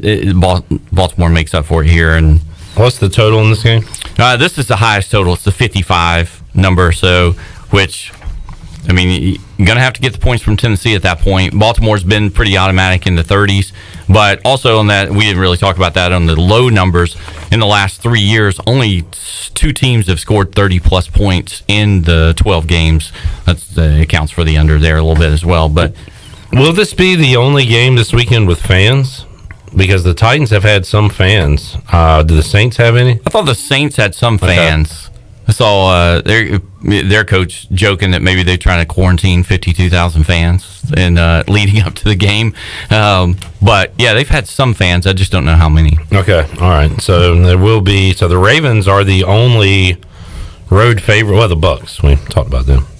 Baltimore makes up for it here. And what's the total in this game? This is the highest total. It's the 55 number. So, which, I mean, you're going to have to get the points from Tennessee at that point. Baltimore's been pretty automatic in the 30s. But also on that, we didn't really talk about that on the low numbers. In the last 3 years, only 2 teams have scored 30-plus points in the 12 games. That's it counts for the under there a little bit as well. But will this be the only game this weekend with fans? Because the Titans have had some fans. Do the Saints have any? I thought the Saints had some fans. I saw their coach joking that maybe they're trying to quarantine 52,000 fans and leading up to the game. But, yeah, they've had some fans. I just don't know how many. Okay. All right. So there will be – so the Ravens are the only road favorite. Well, the Bucks. We talked about them.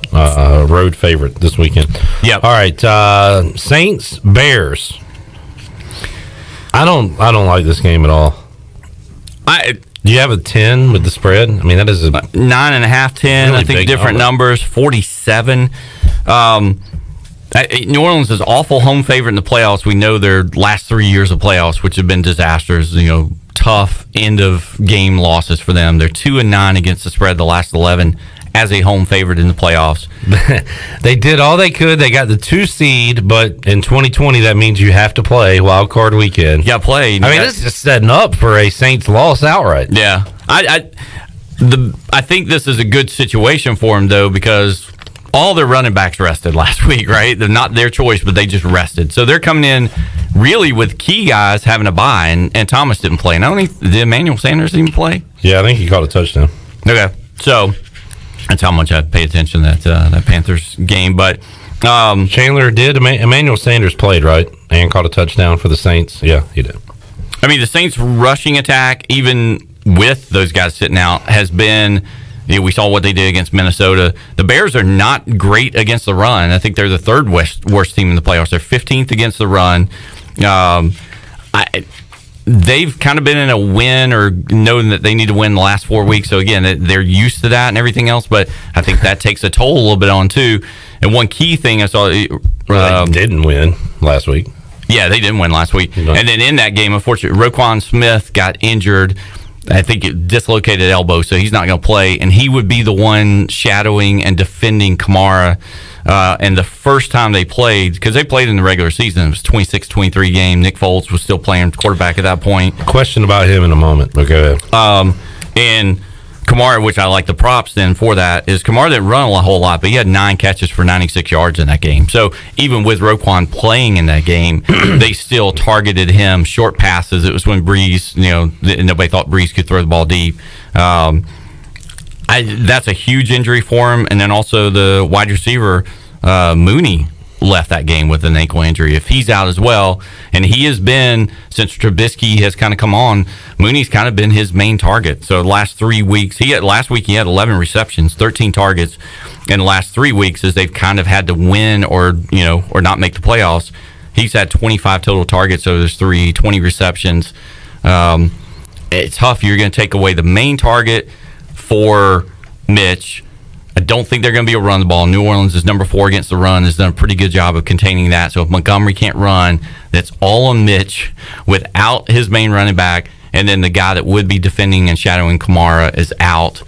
Road favorite this weekend. Yep. All right. Saints, Bears. I don't like this game at all. Do you have a 10 with the spread? I mean, that is a 9.5, 10. Really I think different numbers. 47. New Orleans is awful home favorite in the playoffs. We know their last 3 years of playoffs, which have been disasters. Tough end of game losses for them. They're 2-9 against the spread the last 11 as a home favorite in the playoffs. They did all they could. They got the 2 seed, but in 2020 that means you have to play wild card weekend. You got to play. I mean, this is just setting up for a Saints loss outright. Yeah, I think this is a good situation for them though, because all their running backs rested last week, right? They're not their choice, but they just rested. So they're coming in really with key guys having a bye, and Thomas didn't play. And I don't think did Emmanuel Sanders even play? Yeah, I think he caught a touchdown. Okay, so that's how much I pay attention to that Panthers game. But Chandler did. Emmanuel Sanders played, right? And caught a touchdown for the Saints. Yeah, he did. I mean, the Saints' rushing attack, even with those guys sitting out, has been... we saw what they did against Minnesota. The Bears are not great against the run. I think they're the 3rd worst team in the playoffs. They're 15th against the run. They've kind of been in a win or knowing that they need to win the last 4 weeks. So, again, they're used to that and everything else. But I think that takes a toll a little bit on, too. And one key thing I saw... they didn't win last week. Yeah, they didn't win last week. No. And then in that game, unfortunately, Roquan Smith got injured. I think it dislocated elbow, so he's not going to play. And he would be the one shadowing and defending Kamara. And the first time they played, because they played in the regular season, it was 26-23 game. Nick Foles was still playing quarterback at that point. Question about him in a moment, but go ahead. And Kamara, which I like the props then for that, is Kamara didn't run a whole lot, but he had 9 catches for 96 yards in that game. So even with Roquan playing in that game, they still targeted him, short passes. It was when Breeze, nobody thought Breeze could throw the ball deep. That's a huge injury for him. And then also the wide receiver, Mooney. left that game with an ankle injury. If he's out as well, and he has been, since Trubisky has kind of come on, Mooney's kind of been his main target. So the last 3 weeks, last week he had 11 receptions, 13 targets in the last 3 weeks as they've kind of had to win or not make the playoffs. He's had 25 total targets, so there's 20 receptions. It's tough. You're going to take away the main target for Mitch. I don't think they're going to be able to run the ball. New Orleans is number 4 against the run, has done a pretty good job of containing that. So if Montgomery can't run, that's all on Mitch without his main running back, and then the guy that would be defending and shadowing Kamara is out.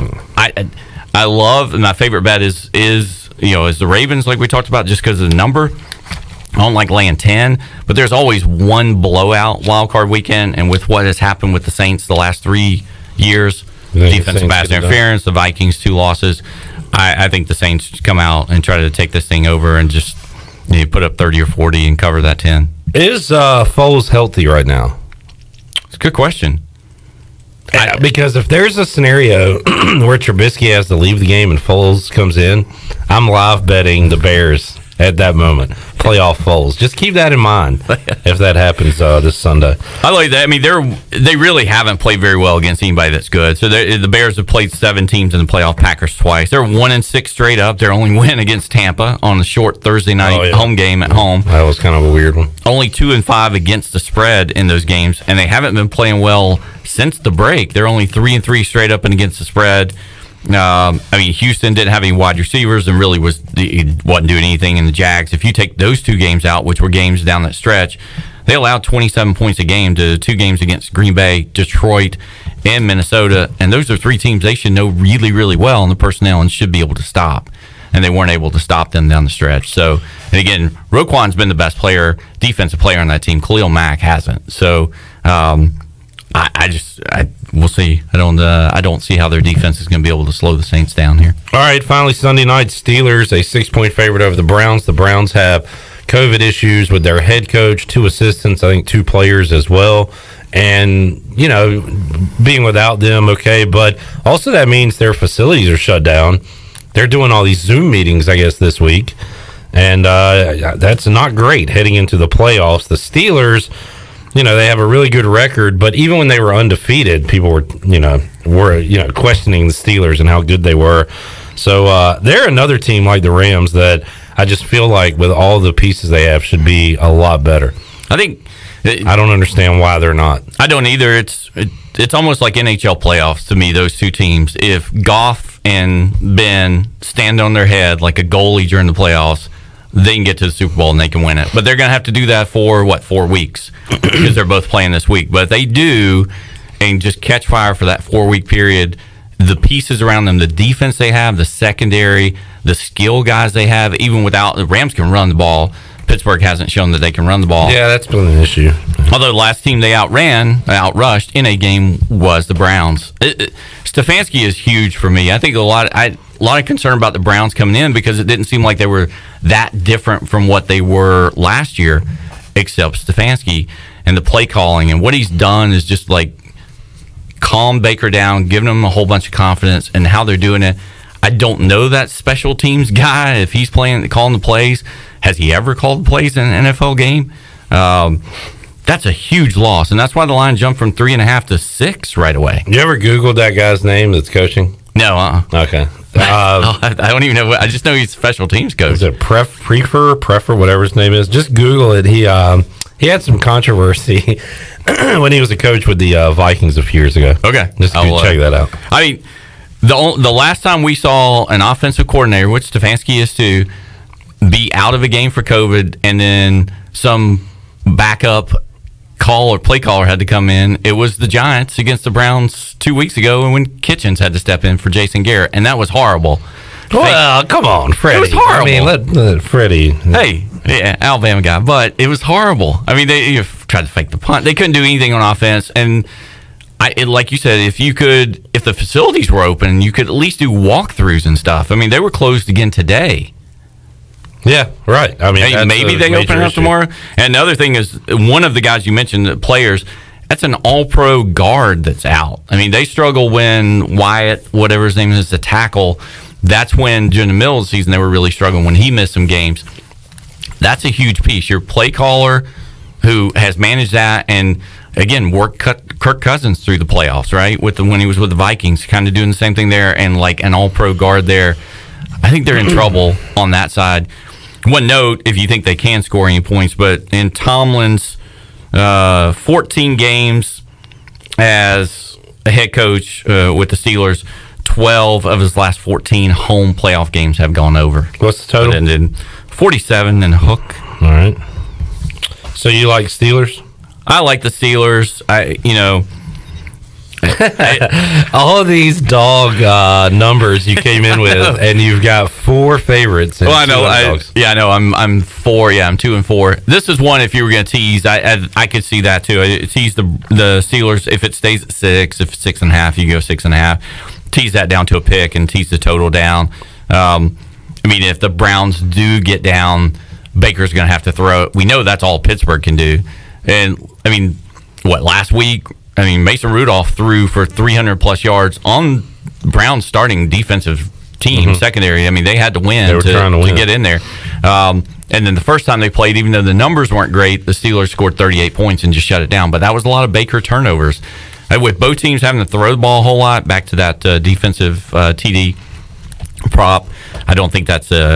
I love, my favorite bet is the Ravens, like we talked about, just because of the number. I don't like laying 10, but there's always one blowout wild card weekend, and with what has happened with the Saints the last 3 years, defensive pass interference, the Vikings 2 losses, I think the Saints come out and try to take this thing over and just put up 30 or 40 and cover that 10. Is Foles healthy right now? It's a good question. Because if there's a scenario where Trubisky has to leave the game and Foles comes in, I'm live betting the Bears at that moment. Playoff Foles. Just keep that in mind if that happens this Sunday. I like that. I mean, they really haven't played very well against anybody that's good. So the Bears have played 7 teams in the playoff, Packers twice. They're 1-6 straight up. Their only win against Tampa on the short Thursday night home game at home. That was kind of a weird one. Only 2-5 against the spread in those games, and they haven't been playing well since the break. They're only 3-3 straight up and against the spread. Houston didn't have any wide receivers and really wasn't doing anything in the Jags. If you take those 2 games out, which were games down that stretch, they allowed 27 points a game to 2 games against Green Bay, Detroit, and Minnesota. And those are 3 teams they should know really, really well in the personnel and should be able to stop. And they weren't able to stop them down the stretch. So, and again, Roquan's been the best defensive player on that team. Khalil Mack hasn't. So, we'll see. I don't see how their defense is going to be able to slow the Saints down here. All right, finally Sunday night, Steelers a 6-point favorite over the Browns. The Browns have COVID issues with their head coach, 2 assistants, I think 2 players as well. And, being without them, okay, but also that means their facilities are shut down. They're doing all these Zoom meetings, I guess, this week. And that's not great heading into the playoffs. The Steelers, they have a really good record, but even when they were undefeated, people were questioning the Steelers and how good they were. So they're another team like the Rams that I just feel like with all the pieces they have should be a lot better. I don't understand why they're not. I don't either. It's almost like NHL playoffs to me, those 2 teams. If Goff and Ben stand on their head like a goalie during the playoffs, they can get to the Super Bowl and they can win it. But they're going to have to do that for, 4 weeks because they're both playing this week. But if they do and just catch fire for that 4-week period, the pieces around them, the defense they have, the secondary, the skill guys they have, even without – the Rams can run the ball. Pittsburgh hasn't shown that they can run the ball. Yeah, that's been an issue. Although the last team they outrushed in a game was the Browns. Stefanski is huge for me. I think a lot of concern about the Browns coming in because it didn't seem like they were that different from what they were last year, except Stefanski and the play calling and what he's done is just like calm Baker down, giving him a whole bunch of confidence and how they're doing it. I don't know that special teams guy if he's calling the plays. Has he ever called the plays in an NFL game? That's a huge loss, and that's why the line jumped from 3.5 to 6 right away. You ever Googled that guy's name that's coaching? No. Okay. I don't even know. I just know he's special teams coach. Is it Prefer, whatever his name is? Just Google it. He had some controversy when he was a coach with the Vikings a few years ago. Okay. Just check that out. I mean, the last time we saw an offensive coordinator, which Stefanski is too, be out of a game for COVID and then some backup call or play caller had to come in, it was the Giants against the Browns 2 weeks ago when Kitchens had to step in for Jason Garrett, and that was horrible. Well, come on, Freddie. It was horrible. I mean, let Freddie. Hey, yeah, Alabama guy, but it was horrible. I mean, they tried to fake the punt. They couldn't do anything on offense, and like you said, if the facilities were open, you could at least do walkthroughs and stuff. I mean, they were closed again today. Yeah, right. I mean, maybe they open it up tomorrow. And the other thing is, one of the guys you mentioned, the players, that's an all-pro guard that's out. I mean, they struggle when Wyatt, whatever his name is, the tackle. That's when during the middle of the season they were really struggling when he missed some games. That's a huge piece. Your play caller who has managed that and, again, worked Kirk Cousins through the playoffs, right? When he was with the Vikings, kind of doing the same thing there, and like an all-pro guard there. I think they're in trouble on that side. One note, if you think they can score any points, but in Tomlin's 14 games as a head coach with the Steelers, 12 of his last 14 home playoff games have gone over. What's the total? And then 47 and a hook. All right. So you like Steelers? I like the Steelers. All of these dog numbers you came in with, and you've got 4 favorites. Well, I know. I know. I'm 4. Yeah, I'm 2 and 4. This is one. If you were going to tease, I could see that too. I tease the Steelers if it stays at 6. If it's 6.5, you go 6.5. Tease that down to a pick and tease the total down. If the Browns do get down, Baker's going to have to throw it. We know that's all Pittsburgh can do. And last week? Mason Rudolph threw for 300-plus yards on Brown's starting defensive team, secondary. They had to win to get in there. And then the first time they played, even though the numbers weren't great, the Steelers scored 38 points and just shut it down. But that was a lot of Baker turnovers. With both teams having to throw the ball a whole lot, back to that defensive TD prop, I don't think that's a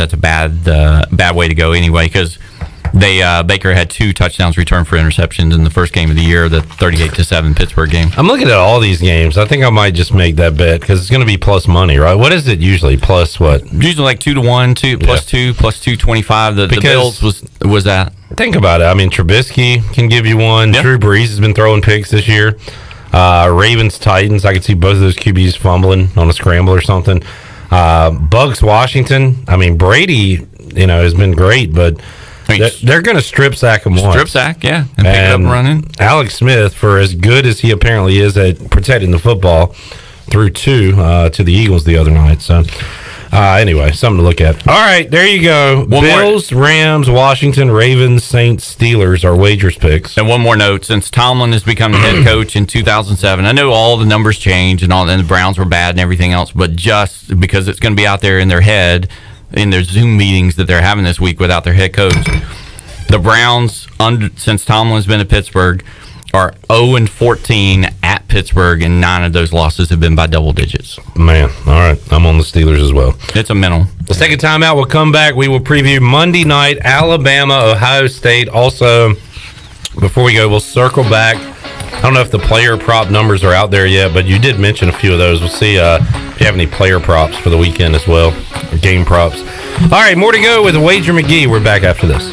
bad way to go anyway, because Baker had 2 touchdowns returned for interceptions in the first game of the year, the 38-7 Pittsburgh game. I'm looking at all these games. I think I might just make that bet because it's going to be plus money, right? What is it usually? Plus what? Usually like 2-1, plus 2, plus 225. The Bills was that. Think about it. Trubisky can give you one. Yep. Drew Brees has been throwing picks this year. Ravens, Titans. I could see both of those QBs fumbling on a scramble or something. Bucks, Washington. Brady, has been great, but they're going to strip sack him once. Strip sack, yeah. And pick it up and run in. Alex Smith, for as good as he apparently is at protecting the football, threw 2 to the Eagles the other night. So, anyway, something to look at. All right, there you go. Bills, Rams, Washington, Ravens, Saints, Steelers are wagers picks. And one more note. Since Tomlin has become the head coach in 2007, I know all the numbers change and the Browns were bad and everything else, but just because it's going to be out there in their head, in their Zoom meetings that they're having this week without their head coach, the Browns, since Tomlin's been at Pittsburgh, are 0-14 at Pittsburgh, and 9 of those losses have been by double digits. Man, all right. I'm on the Steelers as well. It's a mental. The second time out, we'll come back. We will preview Monday night, Alabama, Ohio State. Also, before we go, we'll circle back. I don't know if the player prop numbers are out there yet, but you did mention a few of those. We'll see if you have any player props for the weekend as well, or game props. All right, more to go with Wager McGee. We're back after this.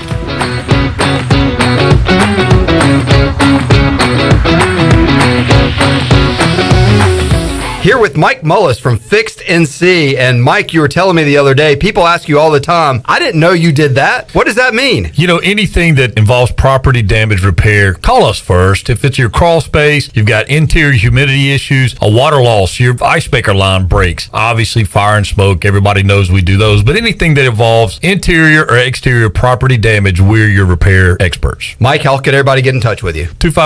Here with Mike Mullis from Fixed NC. And Mike, you were telling me the other day, people ask you all the time, I didn't know you did that. What does that mean? Anything that involves property damage repair, call us first. If it's your crawl space, you've got interior humidity issues, a water loss, your ice maker line breaks, obviously fire and smoke, everybody knows we do those. But anything that involves interior or exterior property damage, we're your repair experts. Mike, how can everybody get in touch with you?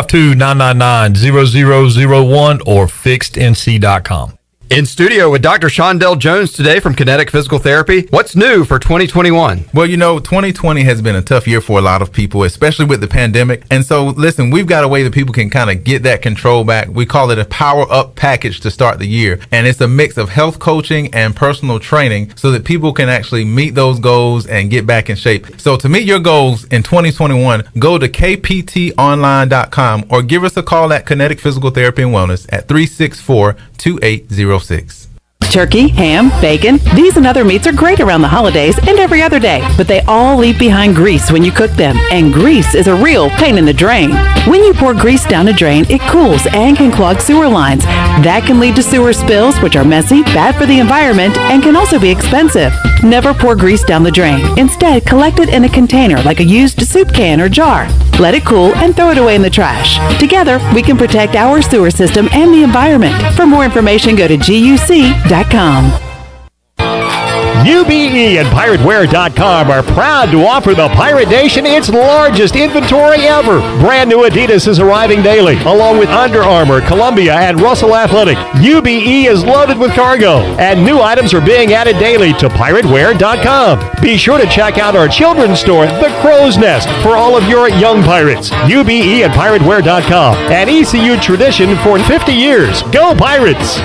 252-999-0001 or fixednc.com. In studio with Dr. Shondell Jones today from Kinetic Physical Therapy. What's new for 2021? Well, 2020 has been a tough year for a lot of people, especially with the pandemic. And so, listen, we've got a way that people can kind of get that control back. We call it a Power Up package to start the year. And it's a mix of health coaching and personal training so that people can actually meet those goals and get back in shape. So to meet your goals in 2021, go to kptonline.com or give us a call at Kinetic Physical Therapy and Wellness at 364-2806. Turkey, ham, bacon, these and other meats are great around the holidays and every other day, but they all leave behind grease when you cook them, and grease is a real pain in the drain. When you pour grease down a drain, it cools and can clog sewer lines. That can lead to sewer spills, which are messy, bad for the environment, and can also be expensive. Never pour grease down the drain. Instead, collect it in a container like a used soup can or jar. Let it cool and throw it away in the trash. Together, we can protect our sewer system and the environment. For more information, go to GUC.com. UBE and PirateWear.com are proud to offer the Pirate Nation its largest inventory ever. Brand new Adidas is arriving daily, along with Under Armour, Columbia, and Russell Athletic. UBE is loaded with cargo, and new items are being added daily to PirateWear.com. Be sure to check out our children's store, The Crow's Nest, for all of your young pirates. UBE and PirateWear.com, an ECU tradition for 50 years. Go Pirates!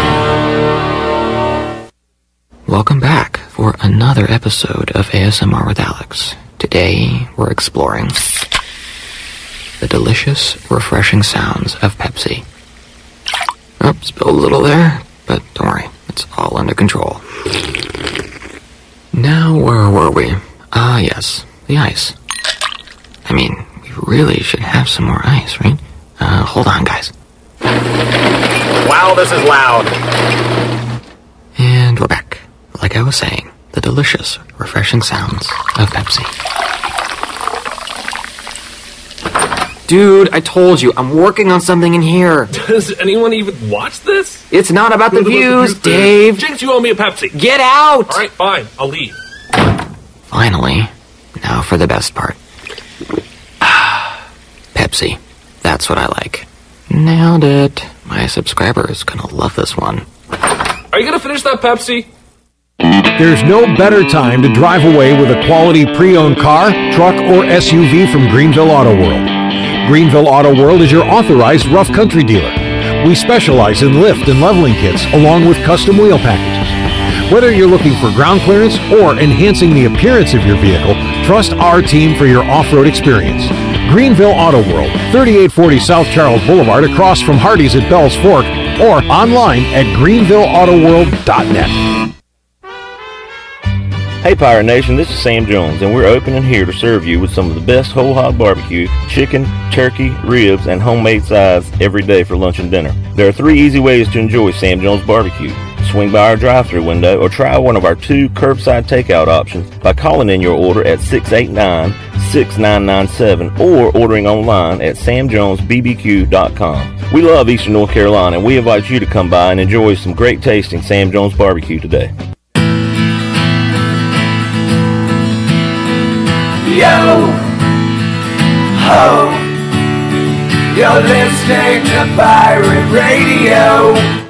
Welcome back for another episode of ASMR with Alex. Today, we're exploring the delicious, refreshing sounds of Pepsi. Oh, spilled a little there, but don't worry, it's all under control. Now, where were we? Ah, yes, the ice. I mean, we really should have some more ice, right? Hold on, guys. Wow, this is loud. And we're back. Like I was saying, the delicious, refreshing sounds of Pepsi. Dude, I told you, I'm working on something in here. Does anyone even watch this? It's not about the views, Dave. Jinx, you owe me a Pepsi. Get out! All right, fine. I'll leave. Finally, now for the best part. Pepsi. That's what I like. Nailed it. My subscriber is gonna love this one. Are you gonna finish that Pepsi? There's no better time to drive away with a quality pre-owned car, truck, or SUV from Greenville Auto World. Greenville Auto World is your authorized rough country dealer. We specialize in lift and leveling kits along with custom wheel packages. Whether you're looking for ground clearance or enhancing the appearance of your vehicle, trust our team for your off-road experience. Greenville Auto World, 3840 South Charles Boulevard across from Hardee's at Bell's Fork, or online at greenvilleautoworld.net. Hey Pirate Nation, this is Sam Jones, and we're open and here to serve you with some of the best whole hog barbecue, chicken, turkey, ribs, and homemade sides every day for lunch and dinner. There are 3 easy ways to enjoy Sam Jones barbecue. Swing by our drive-thru window or try one of our 2 curbside takeout options by calling in your order at 689-6997 or ordering online at samjonesbbq.com. We love Eastern North Carolina, and we invite you to come by and enjoy some great tasting Sam Jones barbecue today. Yo ho, you're listening to Pirate Radio.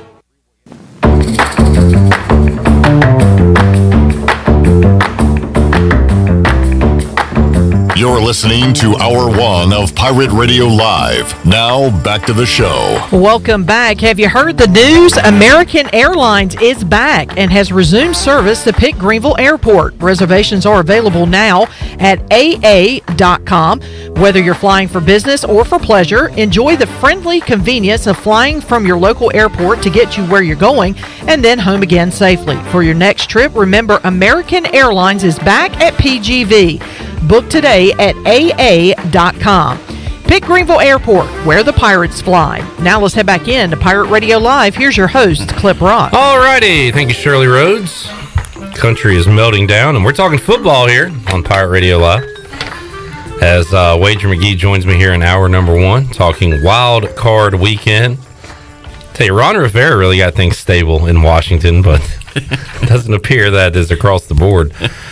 You're listening to Hour 1 of Pirate Radio Live. Now, back to the show. Welcome back. Have you heard the news? American Airlines is back and has resumed service to Pitt Greenville Airport. Reservations are available now at AA.com. Whether you're flying for business or for pleasure, enjoy the friendly convenience of flying from your local airport to get you where you're going and then home again safely. For your next trip, remember American Airlines is back at PGV. Book today at AA.com. Pitt Greenville Airport, where the Pirates fly. Now let's head back in to Pirate Radio Live. Here's your host, Clip Rock. All righty. Thank you, Shirley Rhodes. Country is melting down, and we're talking football here on Pirate Radio Live. As Wager McGee joins me here in hour number 1, talking wild card weekend. Tell you, Ron Rivera really got things stable in Washington, but it doesn't appear that is across the board.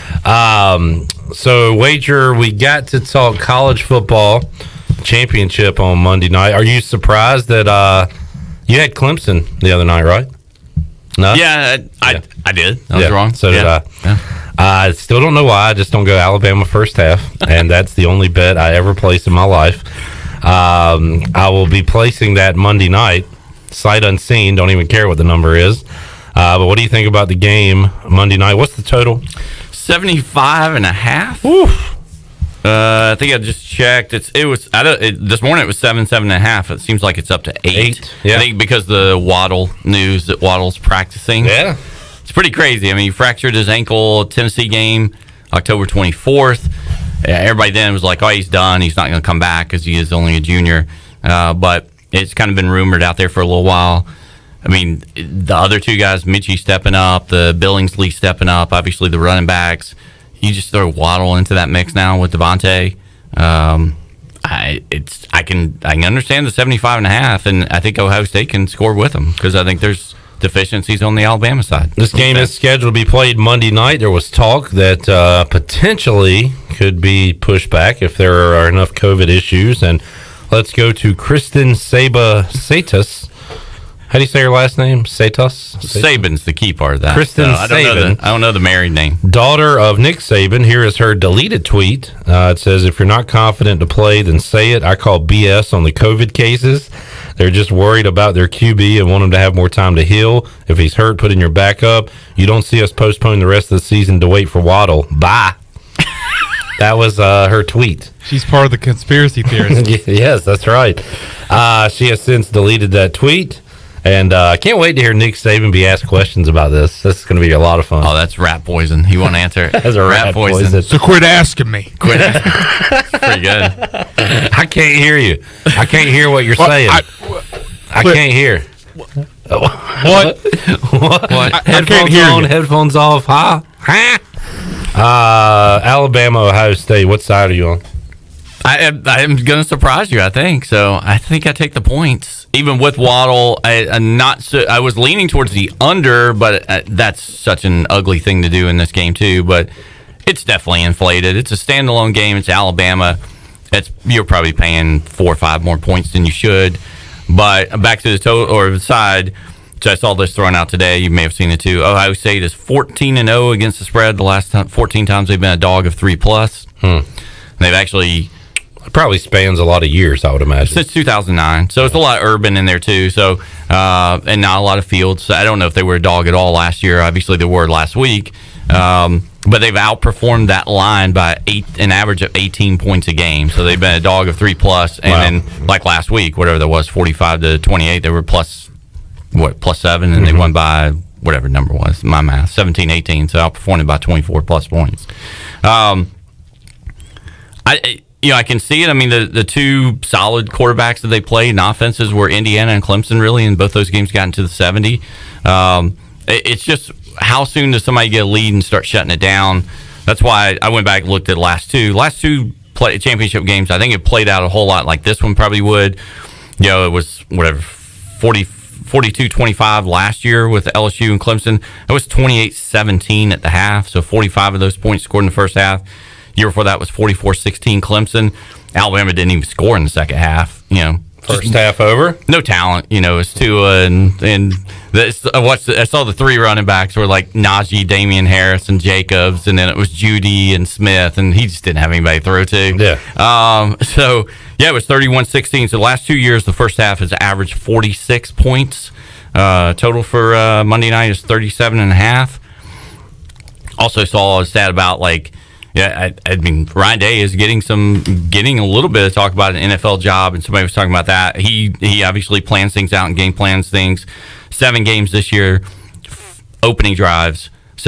So, Wager, we got to talk college football championship on Monday night. Are you surprised that you had Clemson the other night, right? No? Yeah, I did. I was wrong. So did I. Yeah. I still don't know why. I just don't go Alabama first half, and that's the only bet I ever placed in my life. I will be placing that Monday night, sight unseen. Don't even care what the number is. But what do you think about the game Monday night? What's the total? 75.5. Oof. I think I just checked. This morning it was 7.5. It seems like it's up to 8. Yeah. I think because the Waddle news that Waddle's practicing. Yeah. It's pretty crazy. I mean, he fractured his ankle Tennessee game October 24th. Everybody then was like, oh, he's done. He's not going to come back because he is only a junior. But it's kind of been rumored out there for a little while. I mean, the other 2 guys, Mitchie stepping up, the Billingsley stepping up, obviously the running backs. You just throw Waddle into that mix now with Devontae. I can understand the 75.5, and I think Ohio State can score with them because I think there's deficiencies on the Alabama side. This game is scheduled to be played Monday night. There was talk that potentially could be pushed back if there are enough COVID issues. And let's go to Kristen Satas. How do you say her last name? Satas? Saban's the key part of that. Kristen Saban. I don't know the married name. Daughter of Nick Saban. Here is her deleted tweet. It says, if you're not confident to play, then say it. I call BS on the COVID cases. They're just worried about their QB and want him to have more time to heal. If he's hurt, put in your backup. You don't see us postpone the rest of the season to wait for Waddle. Bye. That was her tweet. She's part of the conspiracy theorists. Yes, that's right. She has since deleted that tweet. And I can't wait to hear Nick Saban be asked questions about this. This is going to be a lot of fun. Oh, that's rat poison. He won't answer it. That's a rat poison. So quit asking me. Quit asking. Pretty good. I can't hear you. I can't hear what you're saying. I can't hear. What? What? I can't hear on, you. headphones off. Huh? Alabama, Ohio State. What side are you on? I am going to surprise you, I think. So I think I take the points. Even with Waddle, I was leaning towards the under, but that's such an ugly thing to do in this game too. But it's definitely inflated. It's a standalone game. It's Alabama. You're probably paying 4 or 5 more points than you should. But back to the total or the side. So I saw this thrown out today. You may have seen it too. Ohio State is 14-0 against the spread. The last 14 times they've been a dog of 3+. They've actually. It probably spans a lot of years, I would imagine. Since 2009. So it's a lot of urban in there, too. So, and not a lot of fields. So I don't know if they were a dog at all last year. Obviously, they were last week. But they've outperformed that line by an average of 18 points a game. So they've been a dog of 3+. And then, like last week, whatever that was, 45-28, they were plus 7, and they won by whatever number was, my math, 17-18. So outperformed it by 24+ points. I can see it. I mean, the two solid quarterbacks that they played and offenses were Indiana and Clemson, really, and both those games got into the 70. It's just how soon does somebody get a lead and start shutting it down? That's why I went back and looked at the last two championship games. I think it played out a whole lot like this one probably would. It was 42-25 last year with LSU and Clemson. It was 28-17 at the half, so 45 of those points scored in the first half. Year before that was 44-16 Clemson. Alabama didn't even score in the second half. First half over. No talent. It's Tua and I saw the 3 running backs were like Najee, Damian Harris, and Jacobs, and then it was Judy and Smith, and he just didn't have anybody to throw to. Yeah. It was 31-16. So the last 2 years, the first half has averaged 46 points. Total for Monday night is 37.5. Also saw a stat about I mean, Ryan Day is getting a little bit of talk about an NFL job, and somebody was talking about that. He obviously plans things out and game plans things. 7 games this year, 7 opening drives,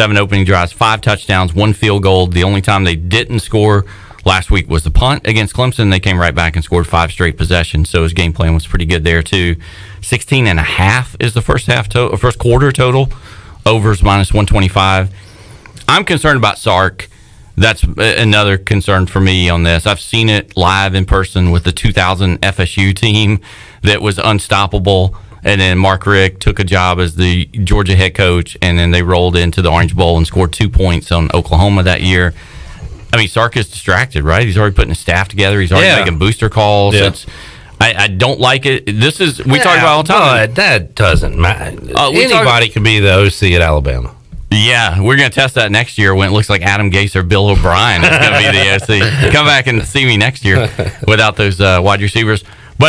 5 touchdowns, 1 field goal. The only time they didn't score last week was the punt against Clemson. They came right back and scored 5 straight possessions, so his game plan was pretty good there too. 16.5 is the first quarter total. Overs -125. I'm concerned about Sark. That's another concern for me on this. I've seen it live in person with the 2000 FSU team that was unstoppable. And then Mark Richt took a job as the Georgia head coach, and then they rolled into the Orange Bowl and scored 2 points on Oklahoma that year. I mean, Sark is distracted, right? He's already putting his staff together. He's already making booster calls. Yeah. I don't like it. We talk about all the time. That doesn't matter. Anybody can be the OC at Alabama. Yeah, we're going to test that next year when it looks like Adam Gase or Bill O'Brien is going to be the OC. Come back and see me next year without those wide receivers. But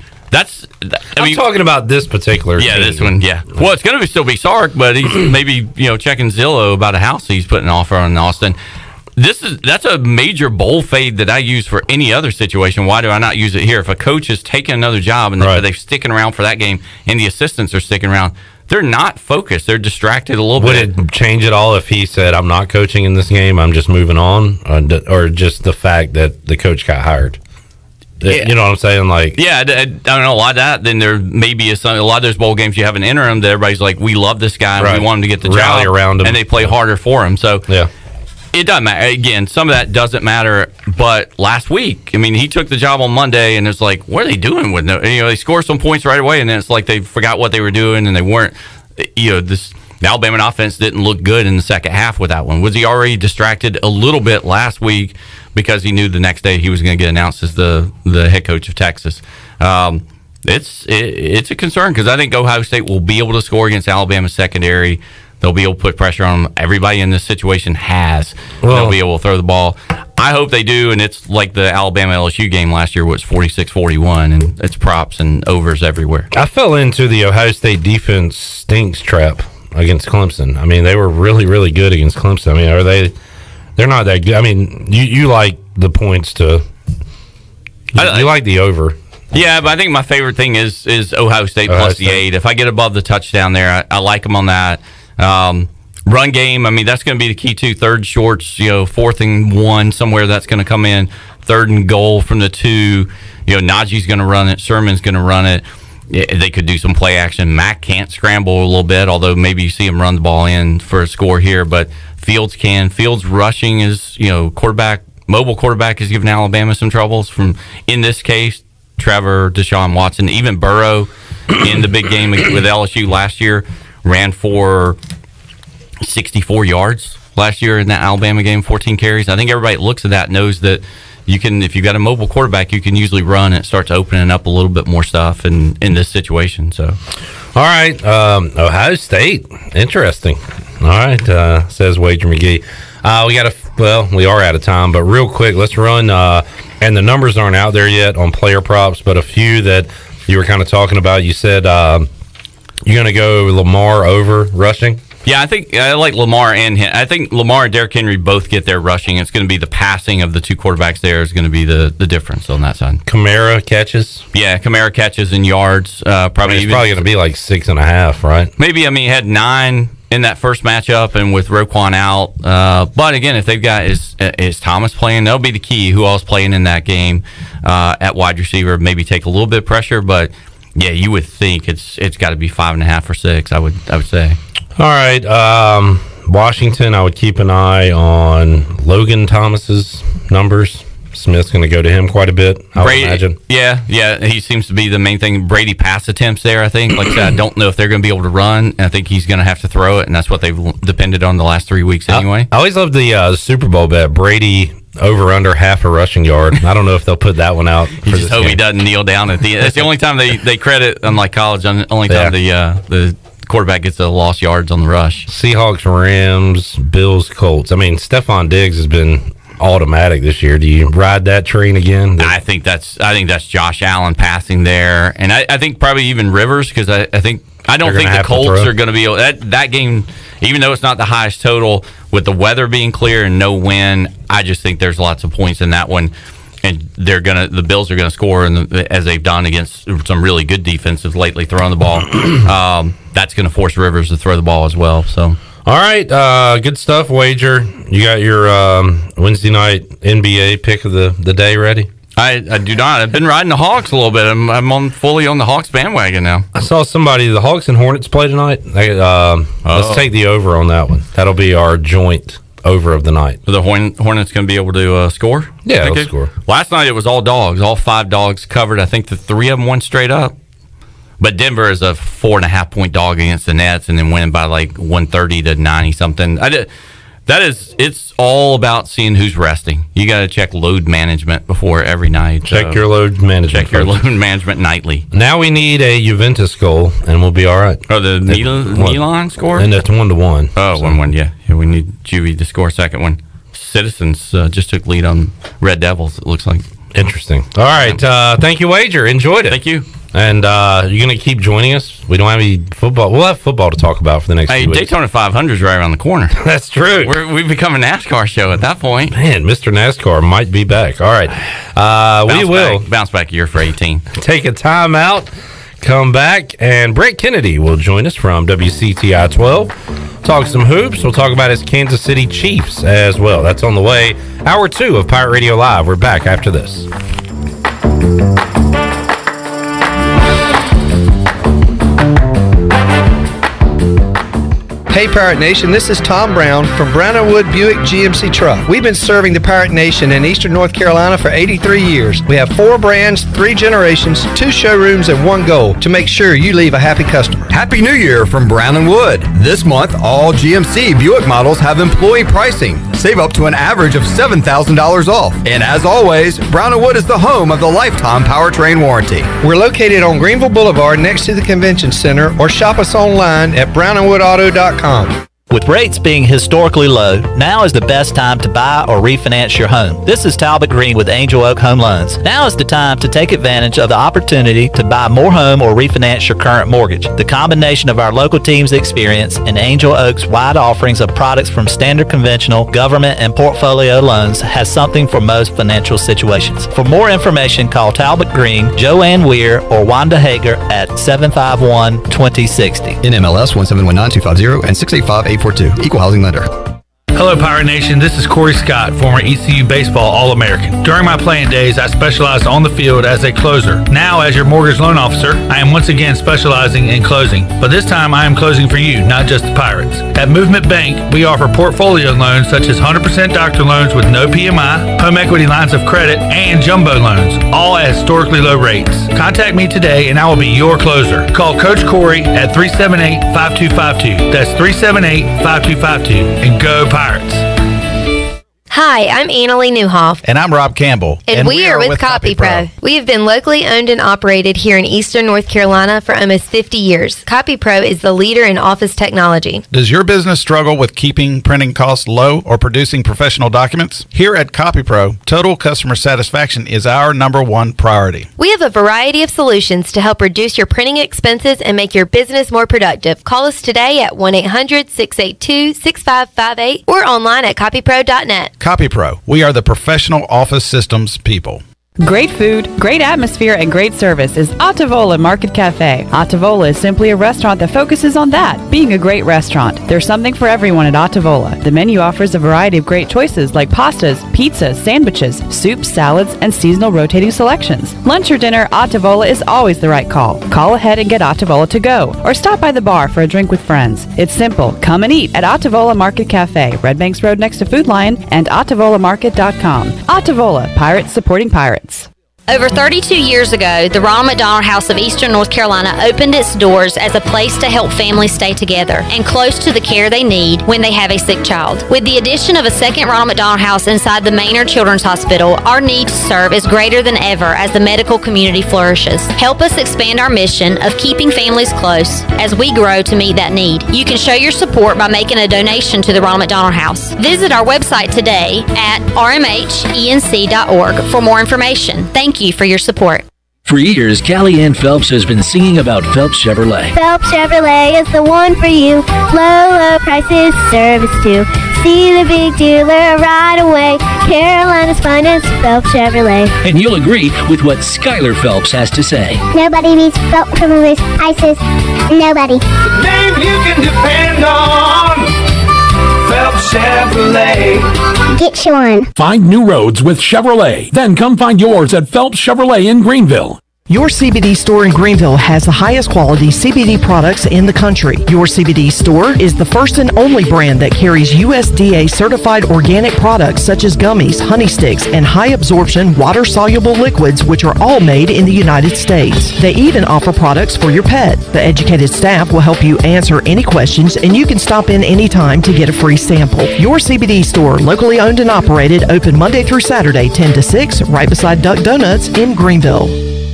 I'm talking about this particular team. This one, yeah. Well, it's going to still be Sark, but he's maybe checking Zillow about a house he's putting an offer on in Austin. That's a major bowl fade that I use for any other situation. Why do I not use it here? If a coach is taking another job and they're sticking around for that game and the assistants are sticking around, they're not focused. They're distracted a little bit. Would it change at all if he said, I'm not coaching in this game, I'm just moving on? Or just the fact that the coach got hired? Yeah. You know what I'm saying? I don't know. A lot of that, then there maybe is a lot of those bowl games you have an interim that everybody's like, we love this guy, and we want him to get the rally job around him, and they play harder for him. So it doesn't matter. Again, some of that doesn't matter. But last week, I mean, he took the job on Monday, and it's like, what are they doing with no? They score some points right away, and then it's like they forgot what they were doing, and they weren't. the Alabama offense didn't look good in the second half with that one. Was he already distracted a little bit last week because he knew the next day he was going to get announced as the head coach of Texas? It's a concern because I think Ohio State will be able to score against Alabama's secondary. They'll be able to put pressure on them. Everybody in this situation they'll be able to throw the ball. I hope they do, and it's like the Alabama-LSU game last year was 46-41, and it's props and overs everywhere. I fell into the Ohio State defense stinks trap against Clemson. I mean, they were really, really good against Clemson. I mean, they're not that good. I mean, you like the points to you like the over. Yeah, but I think my favorite thing is Ohio State plus the 8. If I get above the touchdown there, I like them on that. Run game, I mean, that's going to be the key too. Third shorts, 4th and 1, somewhere that's going to come in. 3rd and goal from the 2. Najee's going to run it. Sermon's going to run it. They could do some play action. Mack can't scramble a little bit, although maybe you see him run the ball in for a score here. But Fields can. Fields rushing is, mobile quarterback has given Alabama some troubles. In this case, Trevor, Deshaun Watson, even Burrow in the big game with LSU last year ran for 64 yards last year in that Alabama game, 14 carries. I think everybody looks at that and knows that if you've got a mobile quarterback, you can usually run and it starts opening up a little bit more stuff in this situation. So, all right, Ohio State, interesting. All right, says Wager McGee. We are out of time, but real quick, let's run. And the numbers aren't out there yet on player props, but a few that you were kind of talking about. You said you're going to go Lamar over rushing. Yeah, I think I like Lamar and I think Lamar and Derrick Henry both get their rushing. It's going to be the passing of the two quarterbacks there is going to be the difference on that side. Kamara catches? Yeah, Kamara catches in yards. It's probably going to be like 6.5, right? Maybe. I mean, he had 9 in that first matchup and with Roquan out. But again, if they've got is Thomas playing, that'll be the key. Who else playing in that game at wide receiver? Maybe take a little bit of pressure, but yeah, you would think it's got to be 5.5 or 6. I would say. All right, Washington. I would keep an eye on Logan Thomas's numbers. Smith's going to go to him quite a bit, I would imagine. Yeah, he seems to be the main thing. Brady pass attempts there, I think. Like I said, I don't know if they're going to be able to run. And I think he's going to have to throw it, and that's what they've depended on the last 3 weeks anyway. I always love the Super Bowl bet. Brady over under half a rushing yard. I don't know if they'll put that one out. You just hope he doesn't kneel down at the end. That's the only time they credit, unlike college, only time the quarterback gets the lost yards on the rush. Seahawks, Rams, Bills, Colts. I mean, Stephon Diggs has been automatic this year. Do you ride that train again? I think that's Josh Allen passing there, and I think probably even Rivers, because I don't think the Colts are going to be able, that game, even though it's not the highest total, with the weather being clear and no wind, I just think there's lots of points in that one. And the Bills are gonna score, as they've done against some really good defenses lately, throwing the ball. That's gonna force Rivers to throw the ball as well. So, all right, good stuff, Wager. You got your Wednesday night NBA pick of the day ready? I do not. I've been riding the Hawks a little bit. I'm fully on the Hawks bandwagon now. I saw the Hawks and Hornets play tonight. Let's take the over on that one. That'll be our joint over of the night. So the Hornets going to be able to score? Yeah, they'll score. Last night it was all dogs. All 5 dogs covered. I think the 3 of them won straight up. But Denver is a 4.5 point dog against the Nets and then winning by like 130 to 90 something. It's all about seeing who's resting. You got to check load management before every night. Check your load management. Check your load management nightly. Now we need a Juventus goal, and we'll be all right. Oh, the Milan score? And it's 1-1. Oh, 1-1, yeah. We need Juvie to score a second one. Citizens just took lead on Red Devils, it looks like. Interesting. All right. Thank you, Wager. Enjoyed it. Thank you. And you're going to keep joining us? We don't have any football. We'll have football to talk about for the next few weeks. Daytona 500 is right around the corner. That's true. We've become a NASCAR show at that point. Man, Mr. NASCAR might be back. All right. We will. Bounce back a year for 18. Take a time out. Come back. And Brett Kennedy will join us from WCTI 12. Talk some hoops. We'll talk about his Kansas City Chiefs as well. That's on the way. Hour 2 of Pirate Radio Live. We're back after this. Hey Pirate Nation, this is Tom Brown from Brown & Wood Buick GMC Truck. We've been serving the Pirate Nation in Eastern North Carolina for 83 years. We have 4 brands, 3 generations, 2 showrooms, and 1 goal to make sure you leave a happy customer. Happy New Year from Brown & Wood. This month, all GMC Buick models have employee pricing. Save up to an average of $7,000 off. And as always, Brown & Wood is the home of the lifetime powertrain warranty. We're located on Greenville Boulevard next to the Convention Center, or shop us online at brownandwoodauto.com. With rates being historically low, now is the best time to buy or refinance your home. This is Talbot Green with Angel Oak Home Loans. Now is the time to take advantage of the opportunity to buy more home or refinance your current mortgage. The combination of our local team's experience and Angel Oak's wide offerings of products from standard conventional, government, and portfolio loans has something for most financial situations. For more information, call Talbot Green, Joanne Weir, or Wanda Hager at 751-2060. NMLS 1719250 and 685-842. Equal housing lender. Hello, Pirate Nation. This is Corey Scott, former ECU Baseball All-American. During my playing days, I specialized on the field as a closer. Now, as your mortgage loan officer, I am once again specializing in closing. But this time, I am closing for you, not just the Pirates. At Movement Bank, we offer portfolio loans such as 100% doctor loans with no PMI, home equity lines of credit, and jumbo loans, all at historically low rates. Contact me today, and I will be your closer. Call Coach Corey at 378-5252. That's 378-5252. And go Pirates. Hi, I'm Annalie Newhoff. And I'm Rob Campbell. And we are with CopyPro. We have been locally owned and operated here in Eastern North Carolina for almost 50 years. CopyPro is the leader in office technology. Does your business struggle with keeping printing costs low or producing professional documents? Here at CopyPro, total customer satisfaction is our #1 priority. We have a variety of solutions to help reduce your printing expenses and make your business more productive. Call us today at 1-800-682-6558 or online at copypro.net. CopyPro, we are the professional office systems people. Great food, great atmosphere, and great service is Ottavola Market Cafe. Ottavola is simply a restaurant that focuses on that, being a great restaurant. There's something for everyone at Ottavola. The menu offers a variety of great choices like pastas, pizzas, sandwiches, soups, salads, and seasonal rotating selections. Lunch or dinner, Ottavola is always the right call. Call ahead and get Ottavola to go, or stop by the bar for a drink with friends. It's simple. Come and eat at Ottavola Market Cafe, Red Banks Road next to Food Lion, and OttavolaMarket.com. Ottavola, Pirates supporting pirates. Over 32 years ago, the Ronald McDonald House of Eastern North Carolina opened its doors as a place to help families stay together and close to the care they need when they have a sick child. With the addition of a second Ronald McDonald House inside the Maynard Children's Hospital, our need to serve is greater than ever as the medical community flourishes. Help us expand our mission of keeping families close as we grow to meet that need. You can show your support by making a donation to the Ronald McDonald House. Visit our website today at rmhenc.org for more information. Thank you for your support. For years, Callie Ann Phelps has been singing about Phelps Chevrolet. Phelps Chevrolet is the one for you. Low prices, service too. See the big dealer right away. Carolina's finest, Phelps Chevrolet. And you'll agree with what Skylar Phelps has to say. Nobody beats Phelps Chevrolet's prices. Nobody. The name you can depend on. Phelps Chevrolet. Get you one. Find new roads with Chevrolet. Then come find yours at Phelps Chevrolet in Greenville. Your CBD store in Greenville has the highest quality CBD products in the country. Your CBD store is the first and only brand that carries USDA certified organic products such as gummies, honey sticks, and high absorption water soluble liquids, which are all made in the United States. They even offer products for your pet. The educated staff will help you answer any questions, and you can stop in anytime to get a free sample. Your CBD store, locally owned and operated, open Monday through Saturday, 10 to 6, right beside Duck Donuts in Greenville.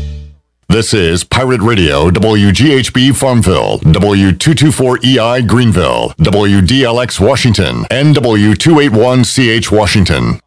This is Pirate Radio, WGHB Farmville, W224EI Greenville, WDLX Washington, and W281CH Washington.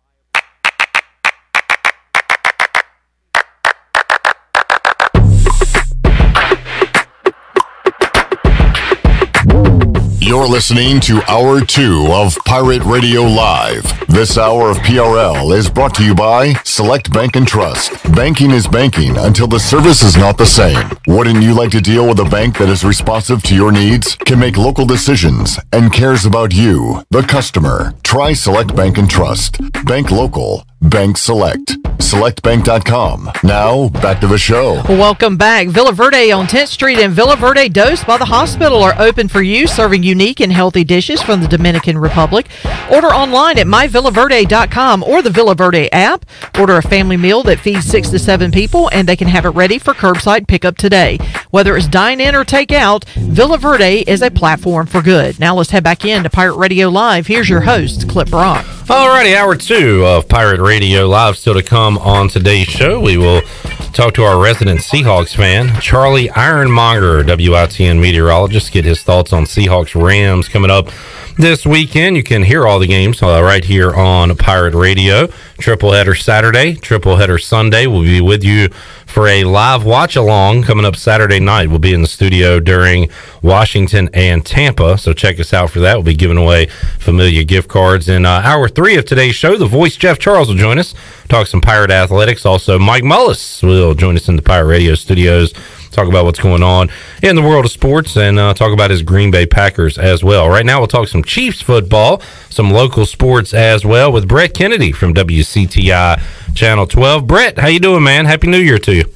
You're listening to Hour 2 of Pirate Radio Live. This hour of PRL is brought to you by Select Bank and Trust. Banking is banking until the service is not the same. Wouldn't you like to deal with a bank that is responsive to your needs, can make local decisions, and cares about you, the customer? Try Select Bank and Trust. Bank local. Bank Select. SelectBank.com. Now, back to the show. Welcome back. Villa Verde on 10th Street and Villa Verde Dos by the hospital are open for you, serving unique and healthy dishes from the Dominican Republic. Order online at myvillaverde.com or the Villa Verde app. Order a family meal that feeds 6 to 7 people, and they can have it ready for curbside pickup today. Whether it's dine-in or take-out, Villa Verde is a platform for good. Now let's head back in to Pirate Radio Live. Here's your host, Clip Brock. Alrighty, hour 2 of Pirate Radio Live still to come on today's show. We will talk to our resident Seahawks fan, Charlie Ironmonger, WITN meteorologist, get his thoughts on Seahawks-Rams coming up this weekend. You can hear all the games right here on Pirate Radio. Triple header Saturday, triple header Sunday. We'll be with you for a live watch-along coming up Saturday night. We'll be in the studio during Washington and Tampa, so check us out for that. We'll be giving away Familia gift cards. In hour 3 of today's show, the voice Jeff Charles will join us, talk some Pirate athletics. Also, Mike Mullis will join us in the Pirate Radio studios, talk about what's going on in the world of sports, and talk about his Green Bay Packers as well. Right now, we'll talk some Chiefs football, some local sports as well with Brett Kennedy from WCTI Channel 12. Brett, how you doing, man? Happy New Year to you.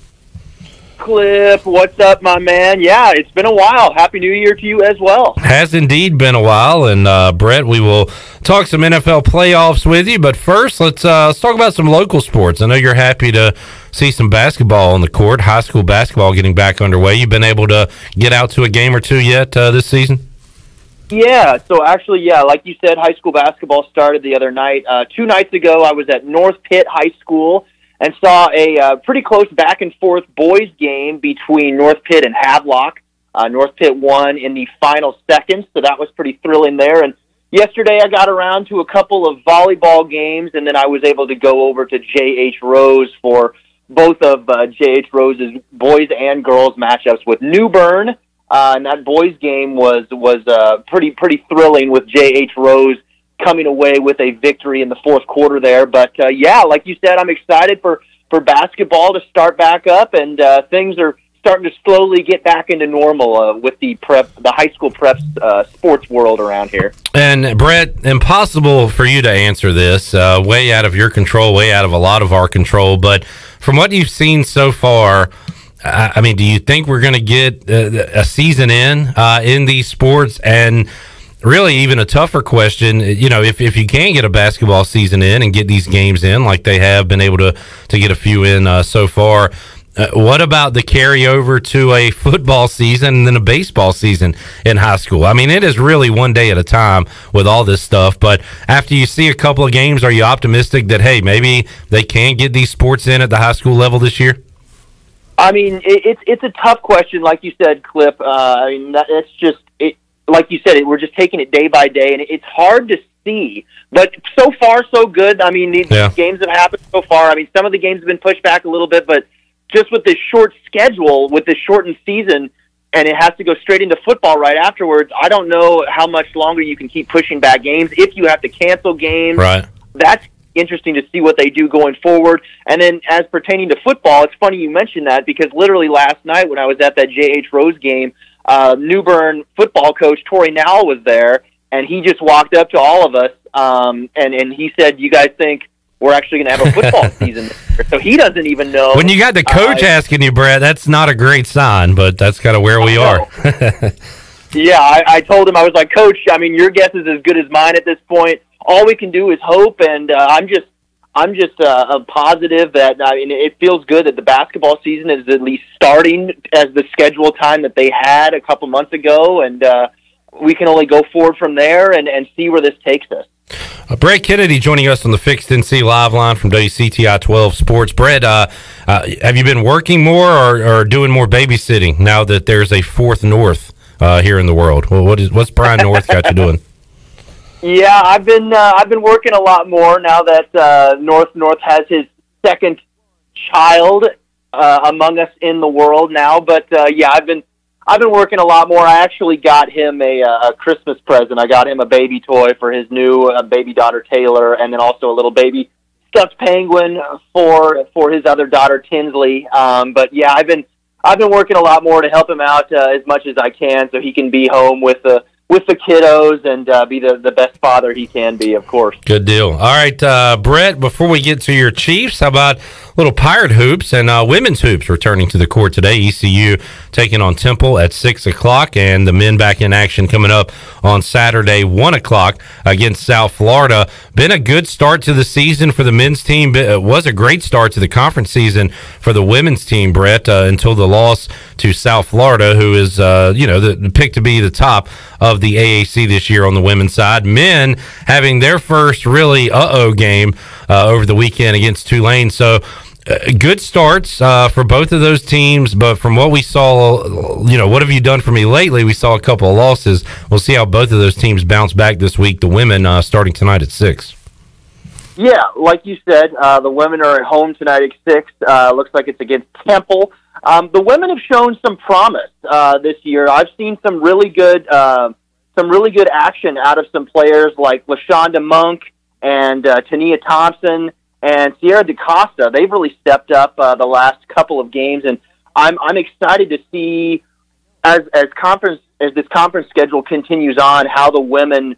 Clip, what's up, my man? Yeah, it's been a while. Happy New Year to you as well. Has indeed been a while, and Brett, we will talk some NFL playoffs with you, but first, let's talk about some local sports. I know you're happy to see some basketball on the court, high school basketball getting back underway. You've been able to get out to a game or two yet this season? Yeah, so actually, yeah, like you said, high school basketball started the other night. 2 nights ago, I was at North Pitt High School and saw a pretty close back-and-forth boys game between North Pitt and Havelock. North Pitt won in the final seconds, so that was pretty thrilling there. And yesterday I got around to a couple of volleyball games, and then I was able to go over to J.H. Rose for both of J.H. Rose's boys and girls matchups with New Bern. And that boys game was pretty thrilling with J.H. Rose coming away with a victory in the fourth quarter there. But, yeah, like you said, I'm excited for basketball to start back up, and things are starting to slowly get back into normal with the high school prep sports world around here. And, Brett, impossible for you to answer this, way out of your control, way out of a lot of our control, but from what you've seen so far, I mean, do you think we're going to get a season in these sports? And really even a tougher question, you know, if you can get a basketball season in and get these games in like they have been able to get a few in so far, what about the carryover to a football season and then a baseball season in high school? I mean, it is really one day at a time with all this stuff, but after you see a couple of games, are you optimistic that, hey, maybe they can get these sports in at the high school level this year? I mean, it's a tough question, like you said, Clip. I mean, that's just it. Like you said, we're just taking it day by day, and it's hard to see. But so far, so good. I mean, these games have happened so far. I mean, some of the games have been pushed back a little bit, but just with this short schedule, with this shortened season, and it has to go straight into football right afterwards, I don't know how much longer you can keep pushing back games. If you have to cancel games, right, that's interesting to see what they do going forward. And then as pertaining to football, it's funny you mentioned that, because literally last night when I was at that J.H. Rose game, New Bern football coach Tori Nowell was there, and he just walked up to all of us, and he said, "You guys think we're actually going to have a football season this year?" So he doesn't even know. When you got the coach asking you, Brett, that's not a great sign, but that's kind of where we are. Yeah, I told him, I was like, "Coach, I mean, your guess is as good as mine at this point. All we can do is hope," and I'm just positive that, I mean, it feels good that the basketball season is at least starting as the scheduled time that they had a couple months ago, and we can only go forward from there and see where this takes us. Brett Kennedy joining us on the Fixed NC Live line from WCTI 12 Sports. Brett, have you been working more or doing more babysitting now that there's a fourth North here in the world? Well, what's Brian North got you doing? Yeah, I've been working a lot more now that North has his second child among us in the world now. But yeah, I've been working a lot more. I actually got him a Christmas present. I got him a baby toy for his new baby daughter Taylor, and then also a little baby stuffed penguin for his other daughter Tinsley. But yeah, I've been working a lot more to help him out as much as I can, so he can be home with the the kiddos and be the best father he can be, of course. Good deal. All right, Brett, before we get to your Chiefs, how about little Pirate hoops and women's hoops returning to the court today? ECU taking on Temple at 6 o'clock, and the men back in action coming up on Saturday, 1 o'clock against South Florida. Been a good start to the season for the men's team. It was a great start to the conference season for the women's team, Brett, until the loss to South Florida, who is the pick to be the top of the AAC this year on the women's side. Men having their first really game over the weekend against Tulane. So good starts for both of those teams, but from what we saw, what have you done for me lately? We saw a couple of losses. We'll see how both of those teams bounce back this week. The women starting tonight at 6. Yeah, like you said, the women are at home tonight at 6. Looks like it's against Temple. The women have shown some promise this year. I've seen some really good action out of some players like LaShonda Monk and Tania Thompson and Sierra DaCosta. They've really stepped up the last couple of games, and I'm excited to see as this conference schedule continues on how the women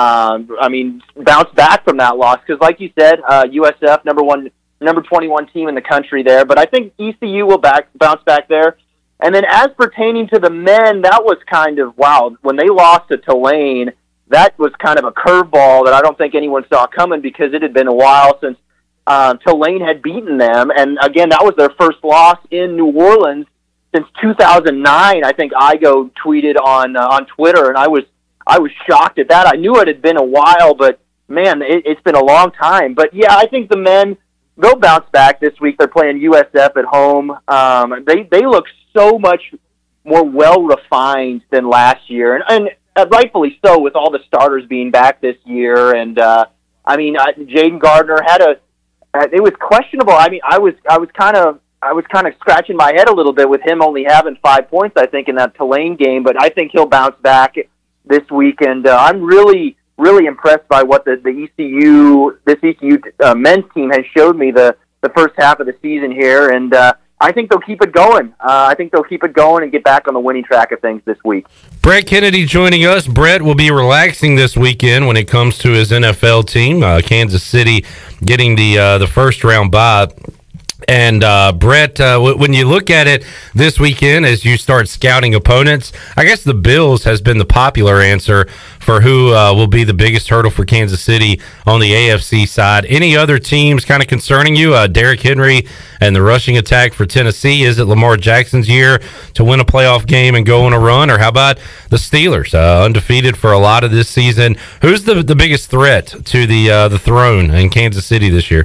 bounce back from that loss, because like you said, USF number 21 team in the country there, but I think ECU will bounce back there. And then as pertaining to the men, that was kind of, wow, when they lost to Tulane, that was kind of a curveball that I don't think anyone saw coming, because it had been a while since Tulane had beaten them. And again, that was their first loss in New Orleans since 2009. I think Igo tweeted on Twitter, and I was shocked at that. I knew it had been a while, but man, it's been a long time. But yeah, I think the men, they'll bounce back this week. They're playing USF at home. They look so much more well-refined than last year, and rightfully so, with all the starters being back this year. And Jaden Gardner it was questionable. I was kind of scratching my head a little bit with him only having 5 points, I think, in that Tulane game, but I think he'll bounce back this week. And I'm really impressed by what this ECU men's team has showed me the first half of the season here, and I think they'll keep it going. And get back on the winning track of things this week. Brett Kennedy joining us. Brett will be relaxing this weekend when it comes to his NFL team. Kansas City getting the first round bye. And Brett, when you look at it this weekend as you start scouting opponents, I guess the Bills has been the popular answer for who will be the biggest hurdle for Kansas City on the AFC side. Any other teams kind of concerning you? Derrick Henry and the rushing attack for Tennessee. Is it Lamar Jackson's year to win a playoff game and go on a run? Or how about the Steelers, undefeated for a lot of this season? Who's the biggest threat to the throne in Kansas City this year?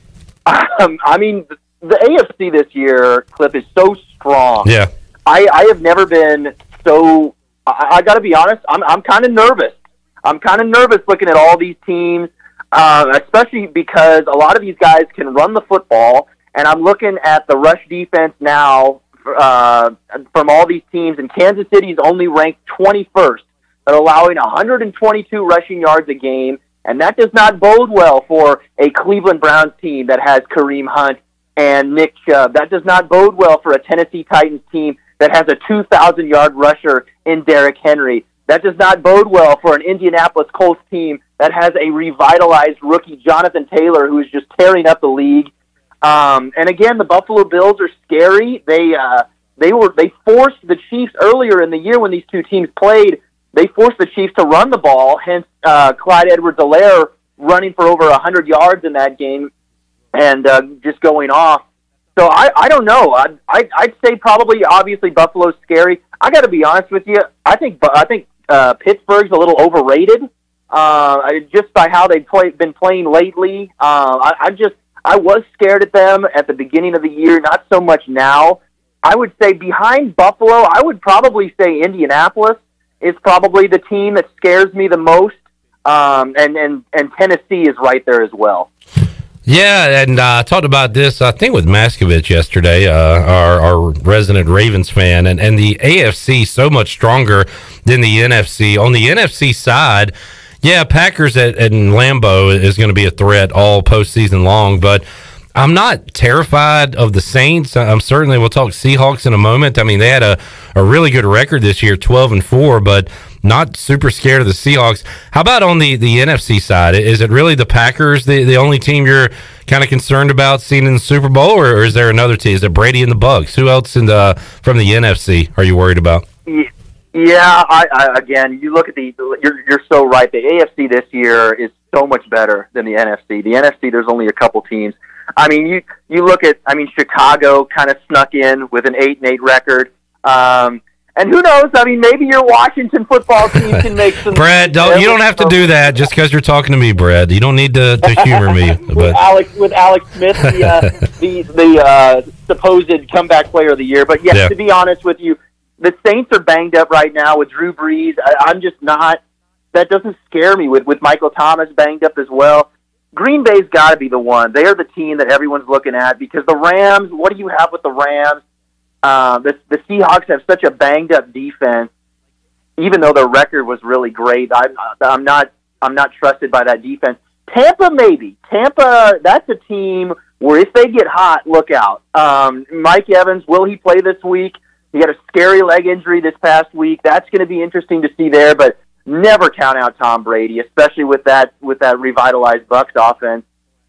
The AFC this year, Cliff, is so strong. Yeah. I have never been so... I got to be honest, I'm kind of nervous. I'm kind of nervous looking at all these teams, especially because a lot of these guys can run the football, and I'm looking at the rush defense now from all these teams, and Kansas City's only ranked 21st at allowing 122 rushing yards a game, and that does not bode well for a Cleveland Browns team that has Kareem Hunt and Nick Chubb. That does not bode well for a Tennessee Titans team that has a 2,000-yard rusher in Derrick Henry. That does not bode well for an Indianapolis Colts team that has a revitalized rookie, Jonathan Taylor, who is just tearing up the league. And again, the Buffalo Bills are scary. They forced the Chiefs earlier in the year when these two teams played. They forced the Chiefs to run the ball, hence Clyde Edwards-Helaire running for over 100 yards in that game and just going off. So I don't know. I'd say probably, obviously, Buffalo's scary. I got to be honest with you. I think Pittsburgh's a little overrated just by how they've been playing lately. I was scared at them at the beginning of the year, not so much now. I would say behind Buffalo, I would probably say Indianapolis is probably the team that scares me the most, and Tennessee is right there as well. Yeah, and I talked about this, I think, with Maskovich yesterday, our resident Ravens fan, and the AFC so much stronger than the NFC. On the NFC side, yeah, Packers at Lambeau is going to be a threat all postseason long, but I'm not terrified of the Saints. I'm certainly, we'll talk Seahawks in a moment. I mean, they had a really good record this year, 12-4, but not super scared of the Seahawks. How about on the NFC side? Is it really the Packers, the only team you're kind of concerned about seeing in the Super Bowl, or is there another team? Is it Brady and the Bucs? Who else from the NFC are you worried about? Yeah, I again, you look at you're so right. The AFC this year is so much better than the NFC. The NFC, there's only a couple teams. I mean, you look at, Chicago kind of snuck in with an 8-8 record. And who knows? I mean, maybe your Washington football team can make some. Brad, you don't have to do that just because you're talking to me, Brad. You don't need to humor me. with Alex Smith, the supposed comeback player of the year. But to be honest with you, the Saints are banged up right now with Drew Brees. I'm just not. That doesn't scare me with Michael Thomas banged up as well. Green Bay's got to be the one. They are the team that everyone's looking at because the Rams, what do you have with the Rams? The Seahawks have such a banged-up defense, even though their record was really great. I'm not trusted by that defense. Tampa, maybe. Tampa, that's a team where if they get hot, look out. Mike Evans, will he play this week? He had a scary leg injury this past week. That's going to be interesting to see there, but never count out Tom Brady, especially with that revitalized Bucs offense.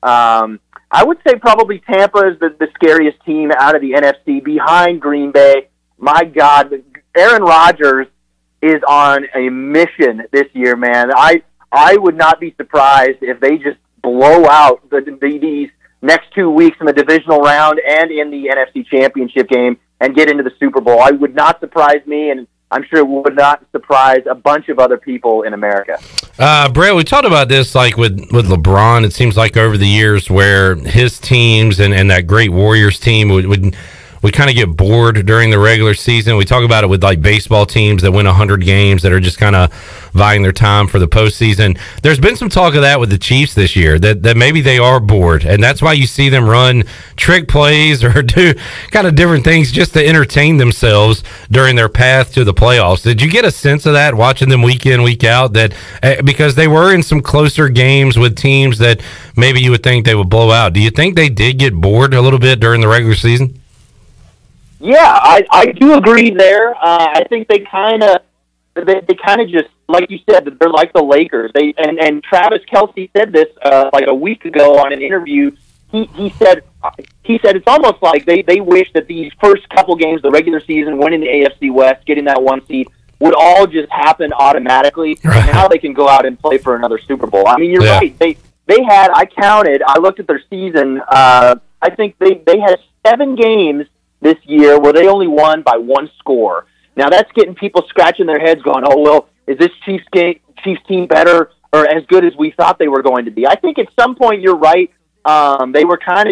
I would say probably Tampa is the scariest team out of the NFC behind Green Bay. My God, Aaron Rodgers is on a mission this year, man. I would not be surprised if they just blow out these next 2 weeks in the divisional round and in the NFC Championship game and get into the Super Bowl. I would not surprise me, and I'm sure it would not surprise a bunch of other people in America. Brett, we talked about this like with LeBron. It seems like over the years where his teams and that great Warriors team would kind of get bored during the regular season. We talk about it with like baseball teams that win 100 games that are just kind of vying their time for the postseason. There's been some talk of that with the Chiefs this year, that maybe they are bored, and that's why you see them run trick plays or do kind of different things just to entertain themselves during their path to the playoffs. Did you get a sense of that watching them week in, week out, that because they were in some closer games with teams that maybe you would think they would blow out? Do you think they did get bored a little bit during the regular season? Yeah, I do agree there. I think they kind of just, like you said, they're like the Lakers. And Travis Kelce said this like a week ago on an interview. He said it's almost like they wish that these first couple games, the regular season, winning the AFC West, getting that 1 seed, would all just happen automatically. Right. And now they can go out and play for another Super Bowl. I mean, you're right. They had, I looked at their season. I think they had 7 games this year where they only won by 1 score. Now that's getting people scratching their heads going, oh, well, is this Chiefs team better or as good as we thought they were going to be? I think at some point you're right. They were kind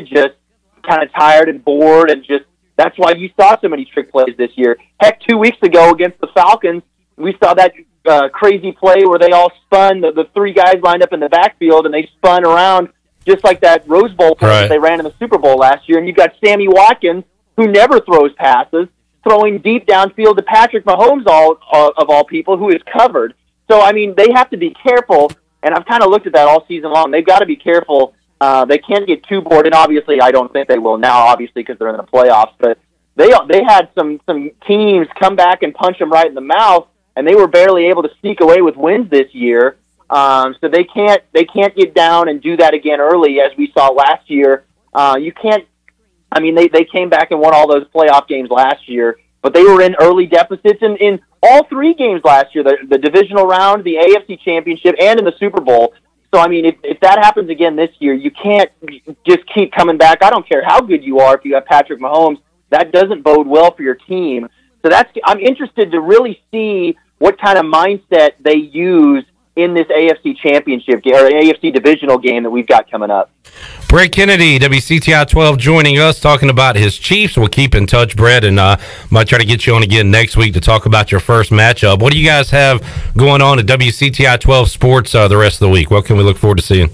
of tired and bored, and just that's why you saw so many trick plays this year. Heck, 2 weeks ago against the Falcons, we saw that crazy play where they all spun, the 3 guys lined up in the backfield, and they spun around just like that Rose Bowl play that they ran in the Super Bowl last year. And you've got Sammy Watkins, who never throws passes, throwing deep downfield to Patrick Mahomes, of all people, who is covered. So, I mean, they have to be careful, and I've kind of looked at that all season long. They've got to be careful. They can't get too bored, and obviously I don't think they will now, obviously, because they're in the playoffs. But they had some teams come back and punch them right in the mouth, and they were barely able to sneak away with wins this year. So they can't get down and do that again early, as we saw last year. You can't. I mean, they came back and won all those playoff games last year, but they were in early deficits in all 3 games last year, the divisional round, the AFC Championship, and in the Super Bowl. So, I mean, if that happens again this year, you can't just keep coming back. I don't care how good you are if you have Patrick Mahomes. That doesn't bode well for your team. So I'm interested to really see what kind of mindset they use in this AFC Championship game, or AFC divisional game that we've got coming up. Brett Kennedy, WCTI 12, joining us, talking about his Chiefs. We'll keep in touch, Brett, and might try to get you on again next week to talk about your first matchup. What do you guys have going on at WCTI 12 Sports the rest of the week? What can we look forward to seeing?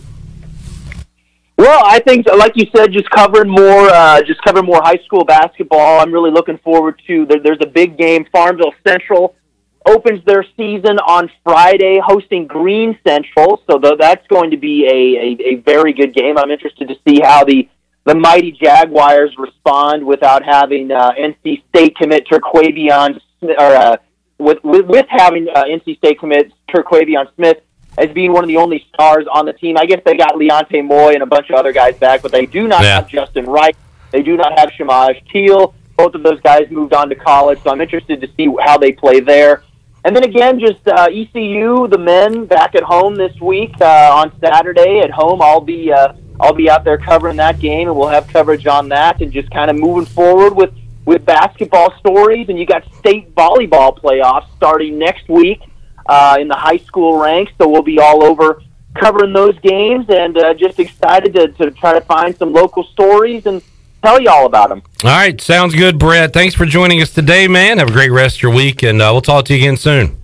Well, I think, like you said, just covering more high school basketball. I'm really looking forward to. There's a big game. Farmville Central opens their season on Friday, hosting Green Central. So that's going to be a very good game. I'm interested to see how the the mighty Jaguars respond without having NC State commit Terquavion, or with having NC State commit Terquavion Smith as being one of the only stars on the team. I guess they got Leonte Moy and a bunch of other guys back, but they do not have Justin Wright. They do not have Shamaj Teal. Both of those guys moved on to college, so I'm interested to see how they play there. And then again, just ECU, the men, back at home this week on Saturday at home. I'll be out there covering that game, and we'll have coverage on that, and just kind of moving forward with basketball stories. And you got state volleyball playoffs starting next week in the high school ranks, so we'll be all over covering those games, and just excited to try to find some local stories and tell you all about them. All right, sounds good, Brett. Thanks for joining us today, man. Have a great rest of your week, and we'll talk to you again soon.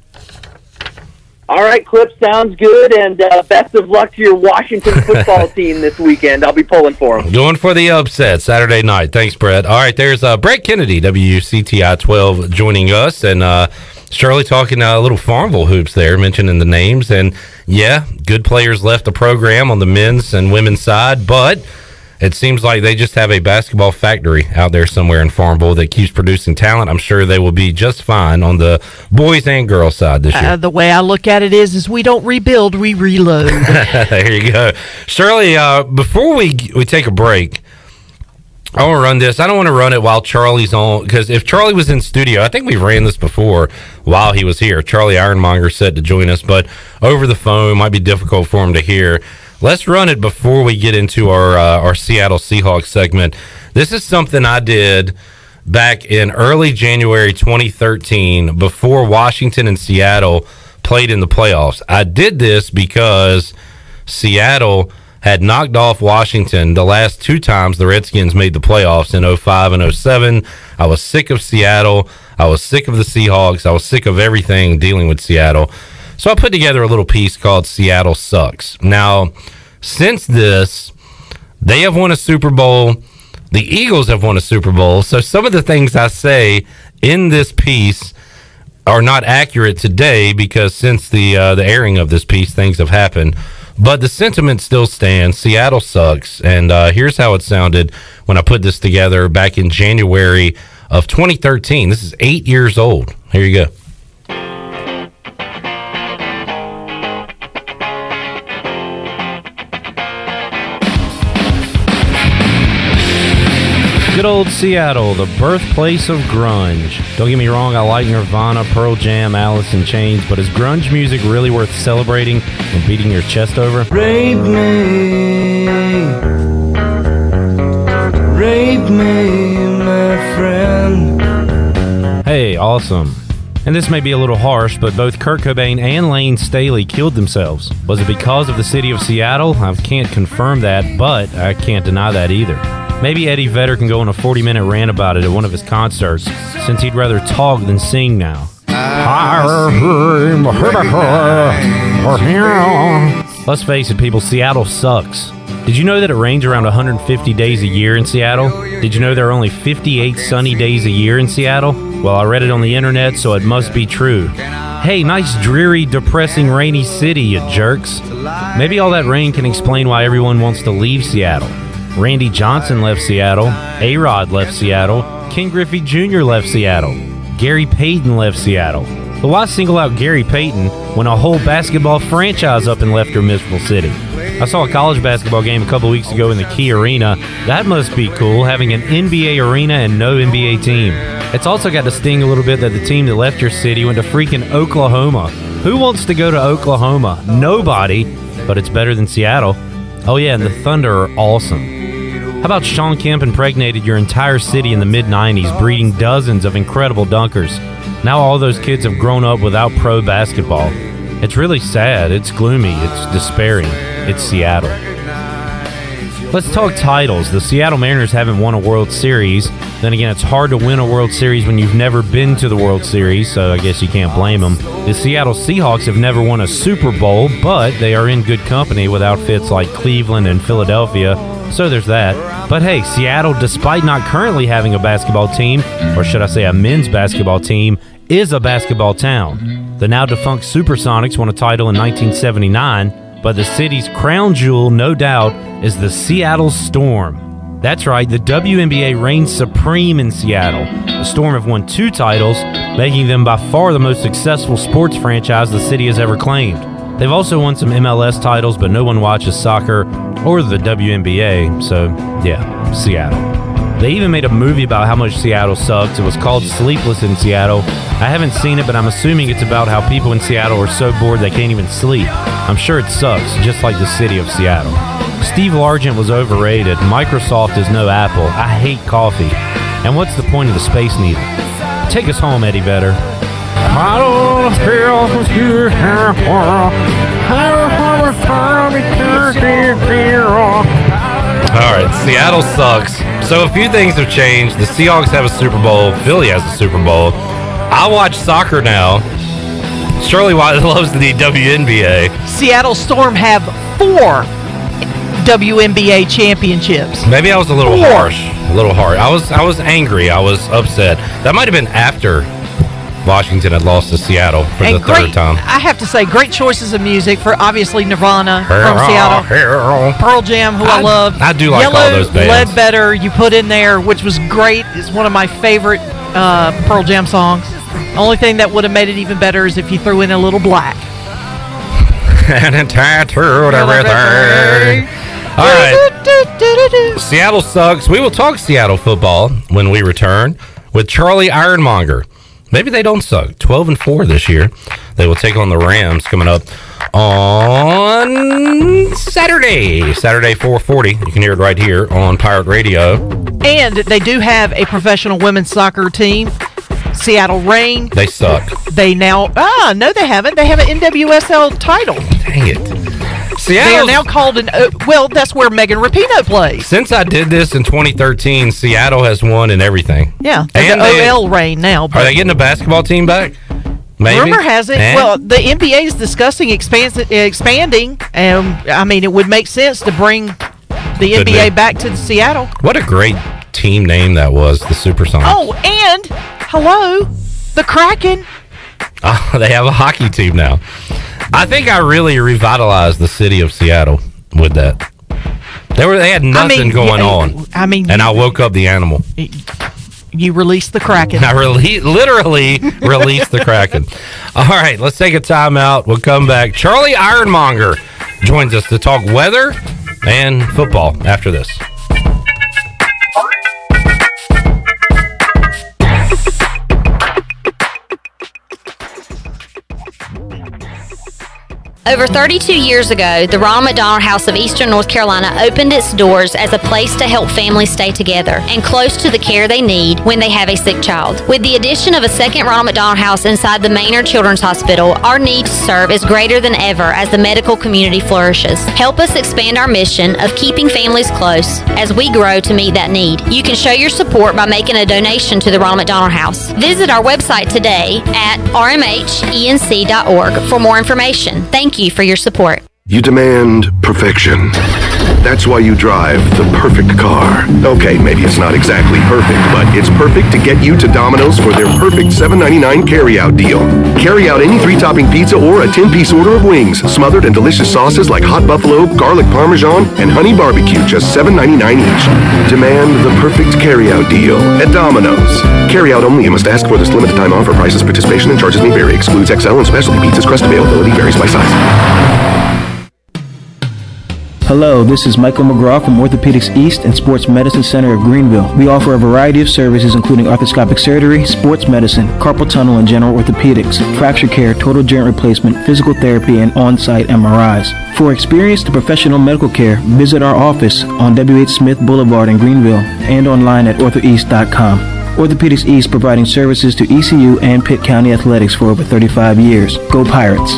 All right, Clip, sounds good, and best of luck to your Washington football team this weekend. I'll be pulling for them. Going for the upset Saturday night. Thanks, Brett. All right, there's Brett Kennedy, WCTI 12, joining us, and Shirley talking a little Farmville hoops there, mentioning the names. And, yeah, good players left the program on the men's and women's side, but it seems like they just have a basketball factory out there somewhere in Farmville that keeps producing talent. I'm sure they will be just fine on the boys and girls side this year. The way I look at it is we don't rebuild, we reload. There you go. Shirley, before we take a break, I want to run this. I don't want to run it while Charlie's on, because if Charlie was in studio, I think we ran this before while he was here. Charlie Ironmonger said to join us, but over the phone might be difficult for him to hear. Let's run it before we get into our Seattle Seahawks segment. This is something I did back in early January 2013 before Washington and Seattle played in the playoffs. I did this because Seattle had knocked off Washington the last two times the Redskins made the playoffs in 05 and 07. I was sick of Seattle. I was sick of the Seahawks. I was sick of everything dealing with Seattle. So I put together a little piece called Seattle Sucks. Now, since this, they have won a Super Bowl. The Eagles have won a Super Bowl. So some of the things I say in this piece are not accurate today because since the airing of this piece, things have happened. But the sentiment still stands. Seattle sucks. And here's how it sounded when I put this together back in January of 2013. This is 8 years old. Here you go. Good old Seattle, the birthplace of grunge. Don't get me wrong, I like Nirvana, Pearl Jam, Alice in Chains, but is grunge music really worth celebrating and beating your chest over? Rape me, my friend. Hey, awesome. And this may be a little harsh, but both Kurt Cobain and Lane Staley killed themselves. Was it because of the city of Seattle? I can't confirm that, but I can't deny that either. Maybe Eddie Vedder can go on a 40-minute rant about it at one of his concerts, since he'd rather talk than sing now. Let's face it, people, Seattle sucks. Did you know that it rains around 150 days a year in Seattle? Did you know there are only 58 sunny days a year in Seattle? Well, I read it on the internet, so it must be true. Hey, nice, dreary, depressing, rainy city, you jerks. Maybe all that rain can explain why everyone wants to leave Seattle. Randy Johnson left Seattle. A-Rod left Seattle. Ken Griffey Jr. left Seattle. Gary Payton left Seattle. But why single out Gary Payton when a whole basketball franchise up and left your miserable city? I saw a college basketball game a couple weeks ago in the Key Arena. That must be cool, having an NBA arena and no NBA team. It's also got to sting a little bit that the team that left your city went to freaking Oklahoma. Who wants to go to Oklahoma? Nobody, but it's better than Seattle. Oh yeah, and the Thunder are awesome. How about Sean Kemp impregnated your entire city in the mid-90s, breeding dozens of incredible dunkers? Now all those kids have grown up without pro basketball. It's really sad, it's gloomy, it's despairing. It's Seattle. Let's talk titles. The Seattle Mariners haven't won a World Series. Then again, it's hard to win a World Series when you've never been to the World Series, so I guess you can't blame them. The Seattle Seahawks have never won a Super Bowl, but they are in good company with outfits like Cleveland and Philadelphia, so there's that. But hey, Seattle, despite not currently having a basketball team, or should I say a men's basketball team, is a basketball town. The now defunct Supersonics won a title in 1979, but the city's crown jewel, no doubt, is the Seattle Storm. That's right, the WNBA reigns supreme in Seattle. The Storm have won 2 titles, making them by far the most successful sports franchise the city has ever claimed. They've also won some MLS titles, but no one watches soccer or the WNBA, so yeah, Seattle. They even made a movie about how much Seattle sucks. It was called Sleepless in Seattle. I haven't seen it, but I'm assuming it's about how people in Seattle are so bored they can't even sleep. I'm sure it sucks, just like the city of Seattle. Steve Largent was overrated. Microsoft is no Apple. I hate coffee. And what's the point of the Space Needle? Take us home, Eddie Vedder. I don't feel you All right, Seattle sucks. So a few things have changed. The Seahawks have a Super Bowl. Philly has a Super Bowl. I watch soccer now. Shirley White loves the WNBA. Seattle Storm have 4 WNBA championships. Maybe I was a little harsh. A little hard. I was angry. I was upset. That might have been after Washington had lost to Seattle for the third time. I have to say, great choices of music for obviously Nirvana from Seattle. Pearl Jam, who I love. I do like all those bands. Ledbetter, you put in there, which was great. It's one of my favorite Pearl Jam songs. Only thing that would have made it even better is if you threw in a little black. And it tattooed everything. All right. Seattle sucks. We will talk Seattle football when we return with Charlie Ironmonger. Maybe they don't suck. 12-4 this year. They will take on the Rams coming up on Saturday 4:40. You can hear it right here on Pirate Radio. And they do have a professional women's soccer team, Seattle Reign. They suck. They now no, they haven't. They have an NWSL title. Dang it. They are now called that's where Megan Rapinoe plays. Since I did this in 2013, Seattle has won in everything. Yeah, and the OL Reign now. Are they getting a basketball team back? Maybe. Rumor has it. Well, the NBA is discussing expanding, and I mean, it would make sense to bring the NBA back to Seattle. What a great team name that was, the Supersonics. Oh, and hello, the Kraken. Oh, they have a hockey team now. I think I really revitalized the city of Seattle with that. They had nothing going on. I mean, and I woke up the animal. You released the Kraken. I literally released the Kraken. All right, let's take a time out. We'll come back. Charlie Ironmonger joins us to talk weather and football after this. Over 32 years ago, the Ronald McDonald House of Eastern North Carolina opened its doors as a place to help families stay together and close to the care they need when they have a sick child. With the addition of a second Ronald McDonald House inside the Maynard Children's Hospital, our need to serve is greater than ever as the medical community flourishes. Help us expand our mission of keeping families close as we grow to meet that need. You can show your support by making a donation to the Ronald McDonald House. Visit our website today at rmhenc.org for more information. Thank you for your support. You demand perfection. That's why you drive the perfect car. Okay, maybe it's not exactly perfect, but it's perfect to get you to Domino's for their perfect $7.99 carry-out deal. Carry out any 3-topping pizza or a 10-piece order of wings, smothered in delicious sauces like hot buffalo, garlic parmesan, and honey barbecue, just $7.99 each. Demand the perfect carry-out deal at Domino's. Carry out only. You must ask for this limited time offer. Prices, participation, and charges may vary. Excludes XL and specialty pizzas. Crust availability varies by size. Hello, this is Michael McGraw from Orthopedics East and Sports Medicine Center of Greenville. We offer a variety of services including arthroscopic surgery, sports medicine, carpal tunnel and general orthopedics, fracture care, total joint replacement, physical therapy, and on-site MRIs. For experienced professional medical care, visit our office on W.H. Smith Boulevard in Greenville and online at orthoeast.com. Orthopedics East providing services to ECU and Pitt County Athletics for over 35 years. Go Pirates!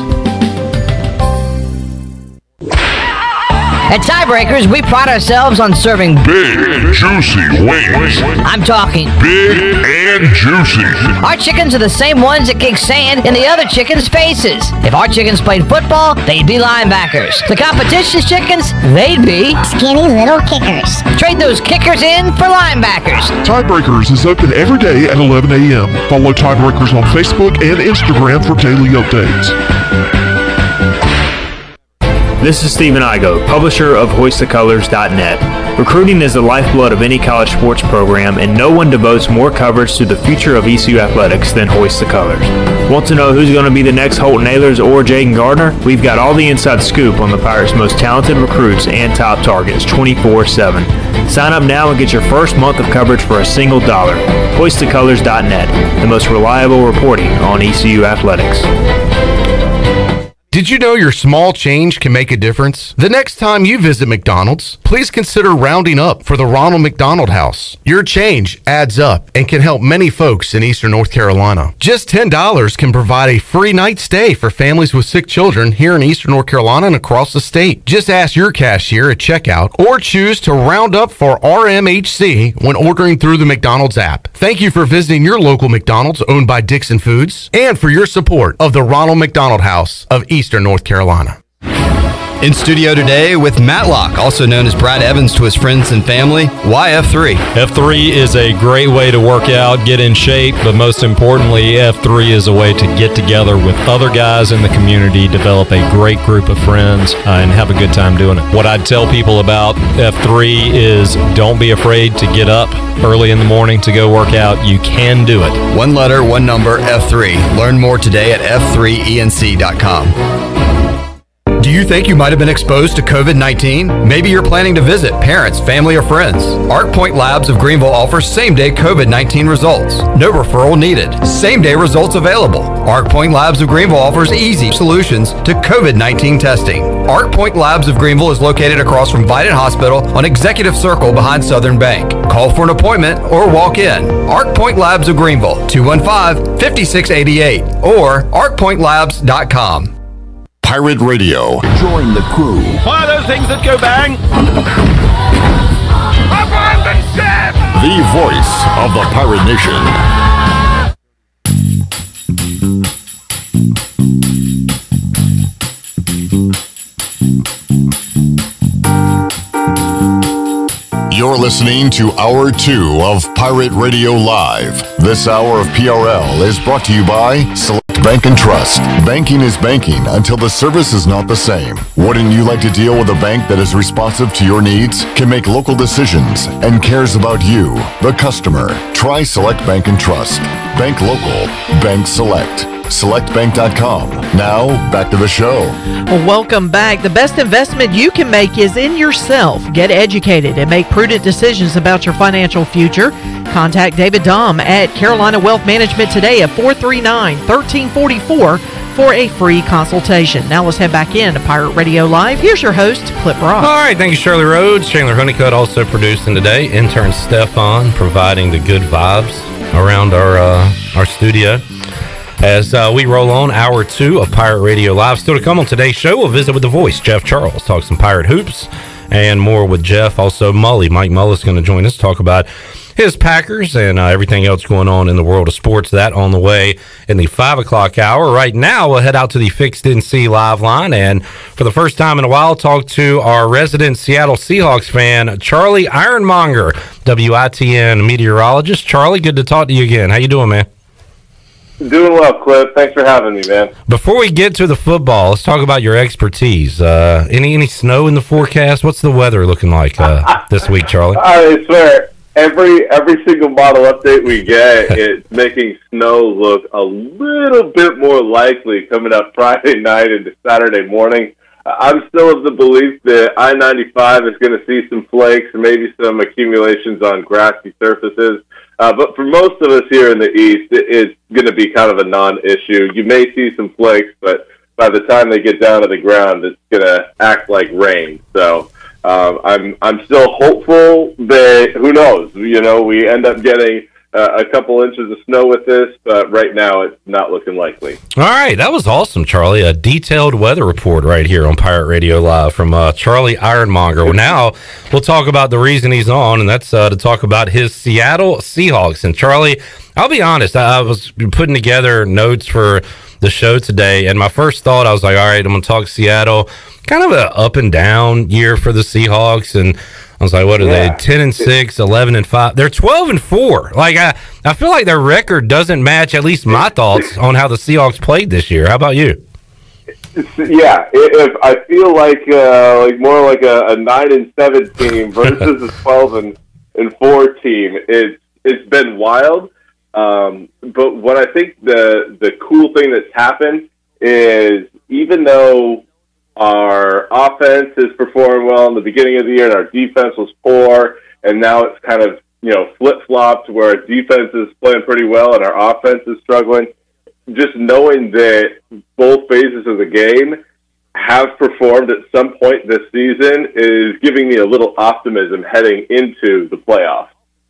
At Tiebreakers, we pride ourselves on serving big, juicy wings. I'm talking big and juicy. Our chickens are the same ones that kick sand in the other chickens' faces. If our chickens played football, they'd be linebackers. The competition's chickens, they'd be skinny little kickers. Trade those kickers in for linebackers. Tiebreakers is open every day at 11 a.m. Follow Tiebreakers on Facebook and Instagram for daily updates. This is Stephen Igo, publisher of HoistTheColors.net. Recruiting is the lifeblood of any college sports program, and no one devotes more coverage to the future of ECU athletics than Hoist the Colors. Want to know who's going to be the next Holton Ahlers or Jaden Gardner? We've got all the inside scoop on the Pirates' most talented recruits and top targets 24/7. Sign up now and get your first month of coverage for a single $1. HoistTheColors.net, the most reliable reporting on ECU athletics. Did you know your small change can make a difference? The next time you visit McDonald's, please consider rounding up for the Ronald McDonald House. Your change adds up and can help many folks in Eastern North Carolina. Just $10 can provide a free night stay for families with sick children here in Eastern North Carolina and across the state. Just ask your cashier at checkout or choose to round up for RMHC when ordering through the McDonald's app. Thank you for visiting your local McDonald's owned by Dixon Foods and for your support of the Ronald McDonald House of Eastern North Carolina. In studio today with Matlock, also known as Brad Evans to his friends and family. Why F3? F3 is a great way to work out, get in shape, but most importantly, F3 is a way to get together with other guys in the community, develop a great group of friends, and have a good time doing it. What I'd tell people about F3 is don't be afraid to get up early in the morning to go work out. You can do it. One letter, one number, F3. Learn more today at f3enc.com. Do you think you might have been exposed to COVID-19? Maybe you're planning to visit parents, family, or friends. Arc Point Labs of Greenville offers same-day COVID-19 results. No referral needed. Same-day results available. Arc Point Labs of Greenville offers easy solutions to COVID-19 testing. Arc Point Labs of Greenville is located across from Vidant Hospital on Executive Circle behind Southern Bank. Call for an appointment or walk in. Arc Point Labs of Greenville, 215-5688 or arcpointlabs.com. Pirate Radio. Join the crew. What are those things that go bang? Abandon ship! The voice of the Pirate Nation. You're listening to Hour 2 of Pirate Radio Live. This hour of PRL is brought to you by Select Bank and Trust. Banking is banking until the service is not the same. Wouldn't you like to deal with a bank that is responsive to your needs, can make local decisions, and cares about you, the customer? Try Select Bank and Trust. Bank local. Bank select. SelectBank.com. Now, back to the show. Well, welcome back. The best investment you can make is in yourself. Get educated and make prudent decisions about your financial future. Contact David Dom at Carolina Wealth Management today at 439-1344 for a free consultation. Now let's head back in to Pirate Radio Live. Here's your host, Clip Rock. All right, thank you, Shirley Rhodes. Chandler Honeycutt also producing today. Intern Stefan providing the good vibes around our studio. As we roll on Hour 2 of Pirate Radio Live. Still to come on today's show, we'll visit with the voice, Jeff Charles, talk some Pirate hoops and more with Jeff. Also, Mike Mullis is going to join us, talk about his Packers and everything else going on in the world of sports. That on the way in the 5 o'clock hour. Right now, we'll head out to the Fixed NC Live line and for the first time in a while, talk to our resident Seattle Seahawks fan, Charlie Ironmonger, WITN meteorologist. Charlie, good to talk to you again. How you doing, man? Doing well, Cliff. Thanks for having me, man. Before we get to the football, let's talk about your expertise. Any snow in the forecast? What's the weather looking like this week, Charlie? I swear, every single model update we get, it's making snow look a little bit more likely coming up Friday night into Saturday morning. I'm still of the belief that I-95 is going to see some flakes and maybe some accumulations on grassy surfaces. But for most of us here in the East, it's going to be kind of a non-issue. You may see some flakes, but by the time they get down to the ground, it's going to act like rain. So I'm still hopeful that, who knows, we end up getting a couple inches of snow with this, but right now it's not looking likely. All right, that was awesome, Charlie. A detailed weather report right here on Pirate Radio Live from Charlie Ironmonger. Well, now we'll talk about the reason he's on, and that's to talk about his Seattle Seahawks. And Charlie, I'll be honest, I was putting together notes for the show today, and my first thought, I was like, all right, I'm going to talk Seattle. Kind of an up and down year for the Seahawks, and I was like, what are they? 10-6, 11-5. They're 12-4. Like I feel like their record doesn't match at least my thoughts on how the Seahawks played this year. How about you? Yeah, if I feel like more like a 9-7 team versus a 12-4 team. It's been wild. But what I think the cool thing that's happened is, even though our offense has performed well in the beginning of the year and our defense was poor, and now it's kind of flip-flopped where our defense is playing pretty well and our offense is struggling. Just knowing that both phases of the game have performed at some point this season is giving me a little optimism heading into the playoffs.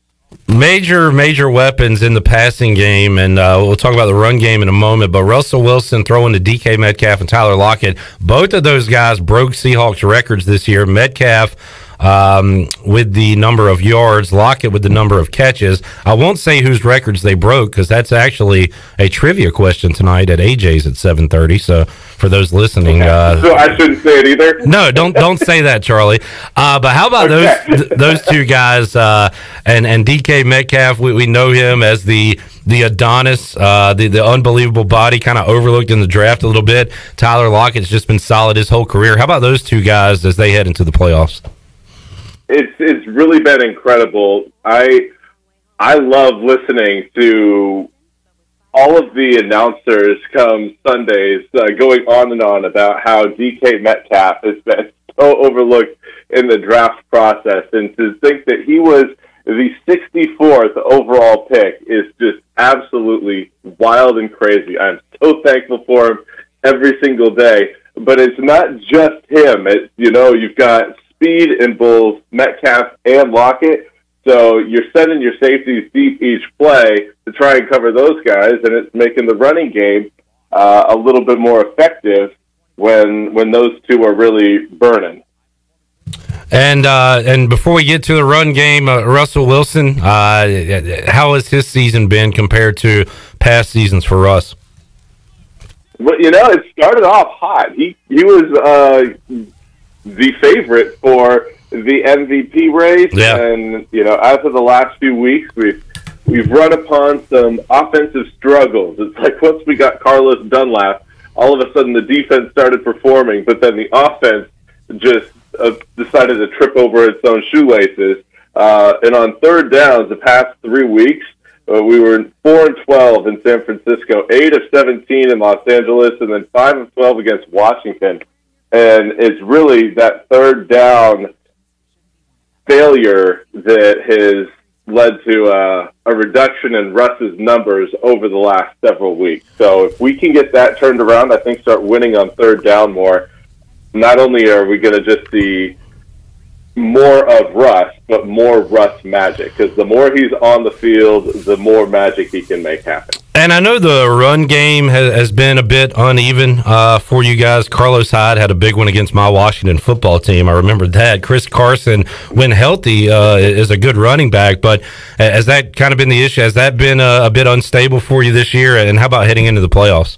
Major weapons in the passing game, and we'll talk about the run game in a moment, but Russell Wilson throwing to DK Metcalf and Tyler Lockett. Both of those guys broke Seahawks records this year. Metcalf with the number of yards, Lockett with the number of catches. I won't say whose records they broke, because that's actually a trivia question tonight at AJ's at 7:30. So for those listening, so I shouldn't say it either. No, don't say that, Charlie. But how about those two guys and DK Metcalf? We know him as the Adonis, the unbelievable body, kind of overlooked in the draft a little bit. Tyler Lockett's just been solid his whole career. How about those two guys as they head into the playoffs? It's really been incredible. I love listening to all of the announcers come Sundays going on and on about how DK Metcalf has been so overlooked in the draft process, and to think that he was the 64th overall pick is just absolutely wild and crazy. I'm so thankful for him every single day. But it's not just him. You've got speed in both Metcalf and Lockett, so you're sending your safeties deep each play to try and cover those guys, and it's making the running game a little bit more effective when those two are really burning. And before we get to the run game, Russell Wilson, how has his season been compared to past seasons for Russ? Well, it started off hot. He was the favorite for the MVP race, and as of the last few weeks, we've run upon some offensive struggles. It's like once we got Carlos Dunlap, all of a sudden the defense started performing, but then the offense just decided to trip over its own shoelaces. And on third downs, the past 3 weeks, we were 4-12 in San Francisco, 8 of 17 in Los Angeles, and then 5 of 12 against Washington. And it's really that third down failure that has led to a reduction in Russ's numbers over the last several weeks. So if we can get that turned around, I think start winning on third down more, not only are we going to just see more of Russ, but more Russ magic, because the more he's on the field, the more magic he can make happen. And I know the run game has been a bit uneven for you guys. Carlos Hyde had a big one against my Washington football team. I remember that. Chris Carson, when healthy, is a good running back, but has that kind of been the issue? Has that been a bit unstable for you this year? And how about heading into the playoffs?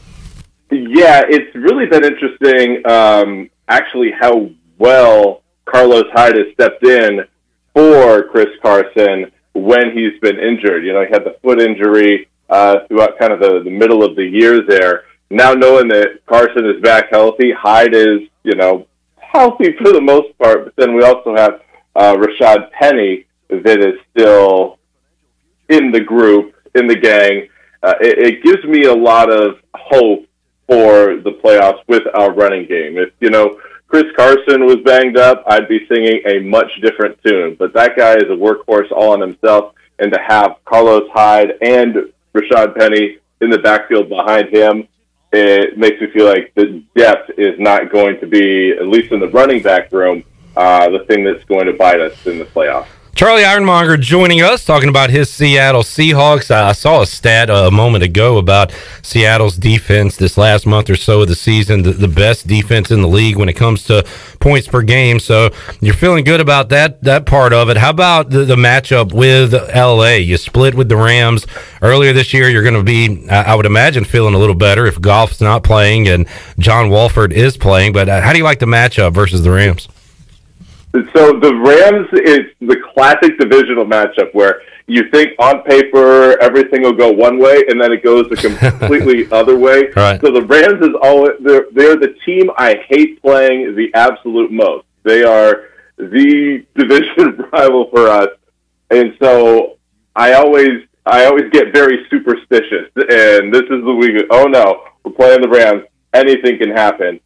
Yeah, it's really been interesting, actually, how well Carlos Hyde has stepped in for Chris Carson when he's been injured. He had the foot injury throughout kind of the middle of the year there. Now knowing that Carson is back healthy, Hyde is, healthy for the most part, but then we also have Rashad Penny that is still in the group, in the gang. It gives me a lot of hope for the playoffs with our running game. If, Chris Carson was banged up, I'd be singing a much different tune. But that guy is a workhorse all on himself, and to have Carlos Hyde and Rashad Penny in the backfield behind him, it makes me feel like the depth is not going to be, at least in the running back room, the thing that's going to bite us in the playoffs. Charlie Ironmonger joining us, talking about his Seattle Seahawks. I saw a stat a moment ago about Seattle's defense this last month or so of the season, the best defense in the league when it comes to points per game. So you're feeling good about that part of it. How about the matchup with L.A.? You split with the Rams earlier this year. You're going to be, I would imagine, feeling a little better if Goff's not playing and John Wolford is playing. But how do you like the matchup versus the Rams? So the Rams is the classic divisional matchup where you think on paper everything will go one way, and then it goes a completely other way. Right. So the Rams is always they're the team I hate playing the absolute most. They are the division rival for us, and so I always get very superstitious. And this is the week. Oh no, we're playing the Rams. Anything can happen.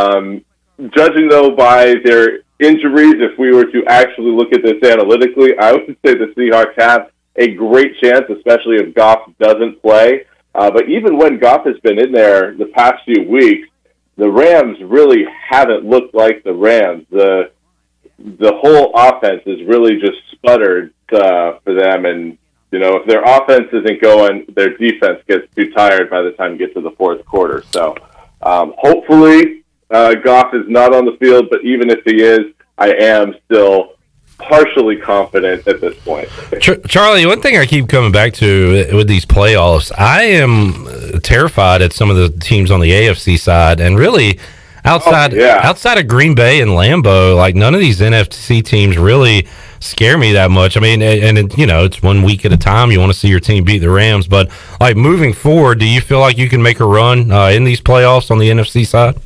Judging though by their injuries, if we were to actually look at this analytically, I would say the Seahawks have a great chance, especially if Goff doesn't play. But even when Goff has been in there the past few weeks, the Rams really haven't looked like the Rams. The whole offense has really just sputtered for them. And, you know, if their offense isn't going, their defense gets too tired by the time you get to the fourth quarter. So hopefully Goff is not on the field, but even if he is, I am still partially confident at this point. Charlie, one thing I keep coming back to with these playoffs, I am terrified at some of the teams on the AFC side, and really outside of Green Bay and Lambeau, like none of these NFC teams really scare me that much. I mean, and you know, it's 1 week at a time. You want to see your team beat the Rams, but like moving forward, do you feel like you can make a run in these playoffs on the NFC side?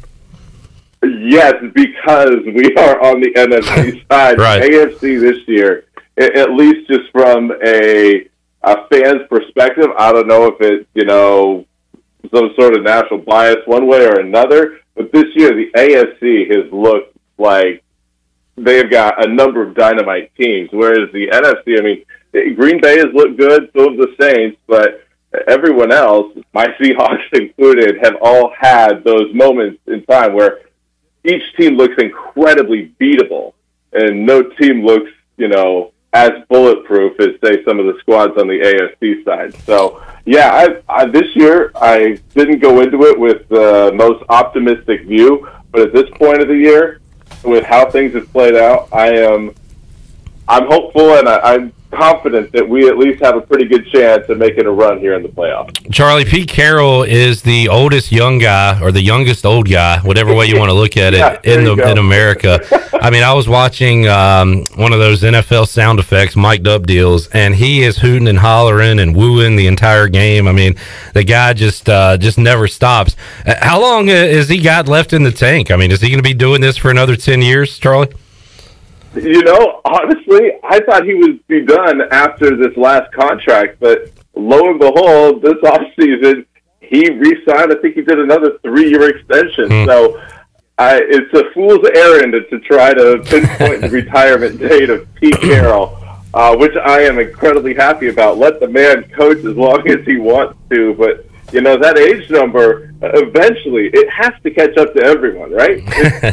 Yes, because we are on the NFC side. Right. AFC this year, at least just from a fan's perspective, I don't know if it's, you know, some sort of national bias one way or another, but this year the AFC has looked like they've got a number of dynamite teams, whereas the NFC, I mean, Green Bay has looked good, so have the Saints, but everyone else, my Seahawks included, have all had those moments in time where each team looks incredibly beatable, and no team looks, you know, as bulletproof as, say, some of the squads on the AFC side. So, yeah, I this year I didn't go into it with the most optimistic view, but at this point of the year, with how things have played out, I'm hopeful, and I'm confident that we at least have a pretty good chance of making a run here in the playoffs. Charlie, Pete Carroll is the oldest young guy, or the youngest old guy, whatever way you want to look at it, in America. I mean, I was watching one of those NFL sound effects, mic'd up deals, and he is hooting and hollering and wooing the entire game. I mean, the guy just never stops. How long has he got left in the tank? I mean, is he going to be doing this for another 10 years, Charlie? You know, honestly, I thought he would be done after this last contract, but lo and behold, this offseason, he re-signed. I think he did another 3-year extension. So it's a fool's errand to try to pinpoint the retirement date of Pete Carroll, which I am incredibly happy about. Let the man coach as long as he wants to, but you know, that age number, eventually, it has to catch up to everyone, right?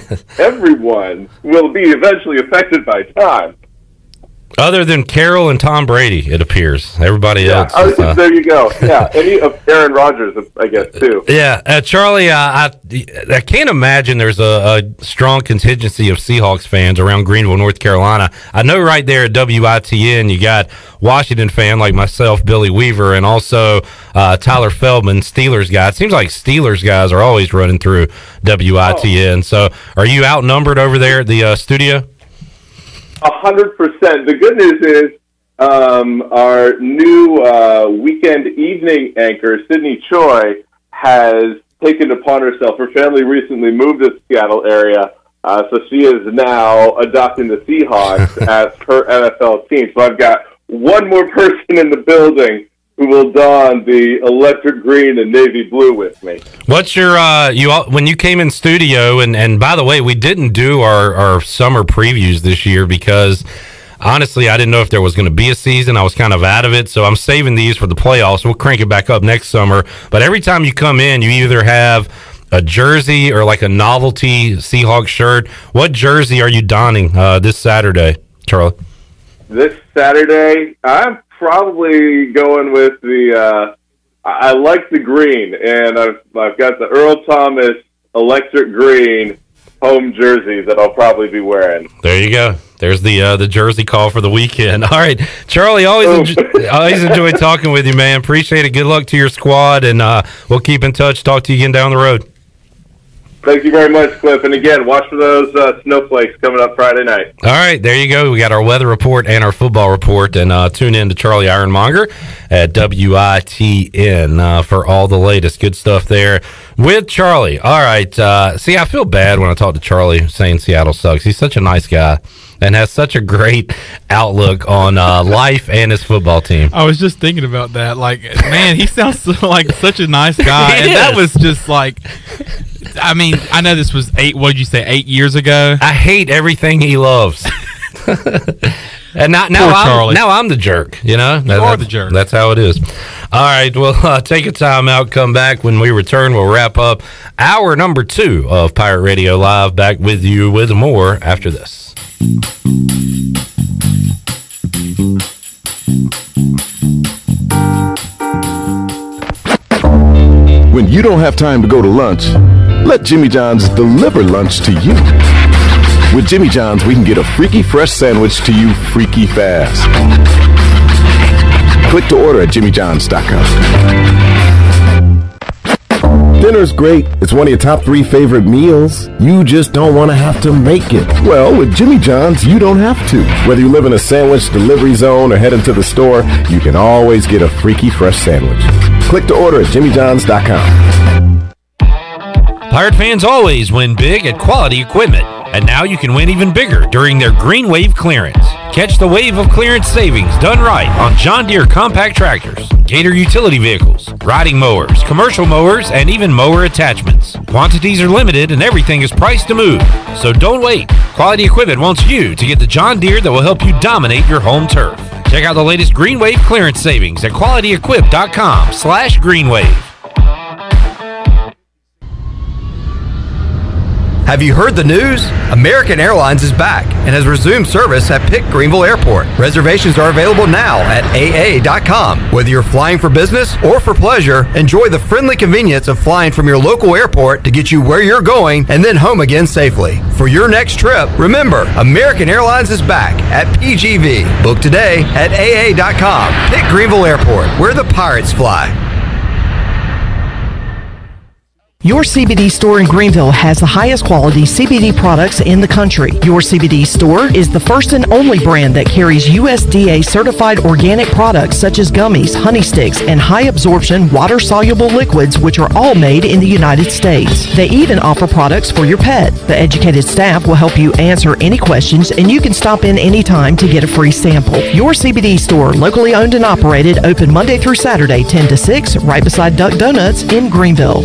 Everyone will be eventually affected by time. Other than Carroll and Tom Brady, it appears. Everybody else. There you go. Yeah, any of Aaron Rodgers, I guess, too. Yeah, Charlie, I can't imagine there's a strong contingency of Seahawks fans around Greenville, North Carolina. I know right there at WITN you got Washington fan like myself, Billy Weaver, and also Tyler Feldman, Steelers guy. It seems like Steelers guys are always running through WITN. So are you outnumbered over there at the studio? 100%. The good news is our new weekend evening anchor, Sydney Choi, has taken upon herself. Her family recently moved to the Seattle area, so she is now adopting the Seahawks as her NFL team. So I've got one more person in the building who will don the electric green and navy blue with me. What's your when you came in studio, and by the way, we didn't do our summer previews this year because honestly I didn't know if there was going to be a season. I was kind of out of it, so I'm saving these for the playoffs. We'll crank it back up next summer, but every time you come in you either have a jersey or like a novelty Seahawks shirt. What jersey are you donning this Saturday, Charlie? This Saturday, I'm probably going with the I like the green, and I've got the Earl Thomas electric green home jersey that I'll probably be wearing. There you go. There's the jersey call for the weekend. All right, Charlie, always enjoy talking with you, man. Appreciate it. Good luck to your squad, and we'll keep in touch. Talk to you again down the road. Thank you very much, Cliff. And again, watch for those snowflakes coming up Friday night. All right, there you go. We got our weather report and our football report. And tune in to Charlie Ironmonger at WITN for all the latest. Good stuff there with Charlie. All right. See, I feel bad when I talk to Charlie saying Seattle sucks. He's such a nice guy and has such a great outlook on life and his football team. I was just thinking about that. Like, man, he sounds like such a nice guy. And that was just like... I mean, I know this was 8 years ago? I hate everything he loves. And now I'm the jerk, you know? You are the jerk. That's how it is. All right, we'll take a time out, come back. When we return, we'll wrap up hour number 2 of Pirate Radio Live. Back with you with more after this. When you don't have time to go to lunch, let Jimmy John's deliver lunch to you. With Jimmy John's, we can get a freaky fresh sandwich to you freaky fast. Click to order at jimmyjohns.com. Dinner's great. It's one of your top 3 favorite meals. You just don't want to have to make it. Well, with Jimmy John's, you don't have to. Whether you live in a sandwich delivery zone or head into the store, you can always get a freaky fresh sandwich. Click to order at jimmyjohns.com. Pirate fans always win big at Quality Equipment, and now you can win even bigger during their Green Wave clearance. Catch the wave of clearance savings done right on John Deere compact tractors, Gator utility vehicles, riding mowers, commercial mowers, and even mower attachments. Quantities are limited and everything is priced to move, so don't wait. Quality Equipment wants you to get the John Deere that will help you dominate your home turf. Check out the latest Green Wave clearance savings at qualityequip.com/greenwave. Have you heard the news? American Airlines is back and has resumed service at Pitt Greenville Airport. Reservations are available now at AA.com. Whether you're flying for business or for pleasure, enjoy the friendly convenience of flying from your local airport to get you where you're going and then home again safely. For your next trip, remember, American Airlines is back at PGV. Book today at AA.com. Pitt Greenville Airport, where the Pirates fly. Your CBD store in Greenville has the highest quality CBD products in the country. Your CBD store is the first and only brand that carries USDA certified organic products such as gummies, honey sticks, and high absorption water soluble liquids, which are all made in the United States. They even offer products for your pet. The educated staff will help you answer any questions, and you can stop in anytime to get a free sample. Your CBD store, locally owned and operated, open Monday through Saturday 10 to 6, right beside Duck Donuts in Greenville.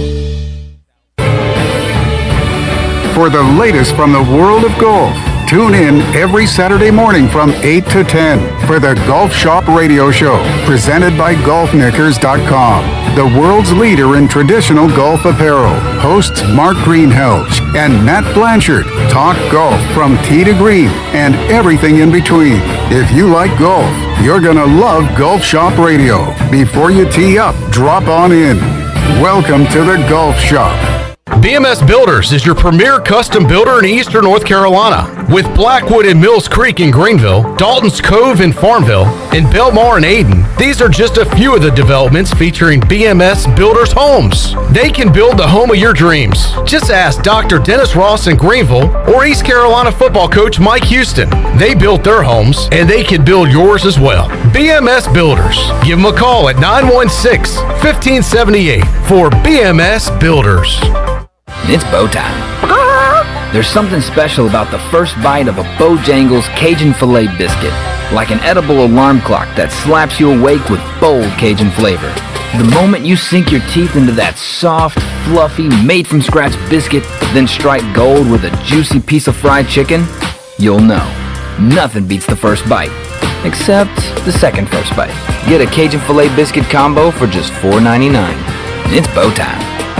For the latest from the world of golf, tune in every Saturday morning from 8 to 10 for the Golf Shop Radio Show, presented by GolfKnickers.com, the world's leader in traditional golf apparel. Hosts Mark Greenhelch and Matt Blanchard talk golf from tee to green and everything in between. If you like golf, you're going to love Golf Shop Radio. Before you tee up, drop on in. Welcome to the Golf Shop. BMS Builders is your premier custom builder in eastern North Carolina. With Blackwood and Mills Creek in Greenville, Dalton's Cove in Farmville, and Belmar and Ayden, these are just a few of the developments featuring BMS Builders homes. They can build the home of your dreams. Just ask Dr. Dennis Ross in Greenville or East Carolina football coach Mike Houston. They built their homes, and they can build yours as well. BMS Builders. Give them a call at 916-1578 for BMS Builders. It's bow time. There's something special about the first bite of a Bojangles Cajun Filet biscuit, like an edible alarm clock that slaps you awake with bold Cajun flavor. The moment you sink your teeth into that soft, fluffy, made-from-scratch biscuit, then strike gold with a juicy piece of fried chicken, you'll know. Nothing beats the first bite, except the second first bite. Get a Cajun Filet biscuit combo for just $4.99. It's bow time.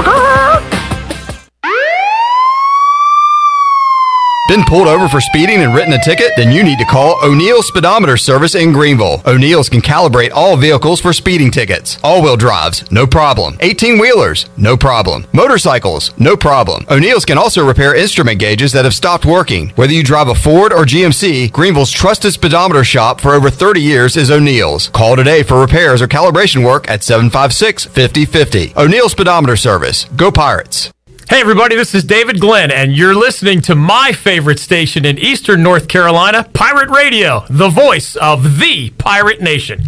Been pulled over for speeding and written a ticket? Then you need to call O'Neill's Speedometer Service in Greenville. O'Neill's can calibrate all vehicles for speeding tickets. All-wheel drives, no problem. 18-wheelers, no problem. Motorcycles, no problem. O'Neill's can also repair instrument gauges that have stopped working. Whether you drive a Ford or GMC, Greenville's trusted speedometer shop for over 30 years is O'Neill's. Call today for repairs or calibration work at 756-5050. O'Neill's Speedometer Service. Go Pirates. Hey everybody, this is David Glenn, and you're listening to my favorite station in Eastern North Carolina, Pirate Radio, the voice of the Pirate Nation.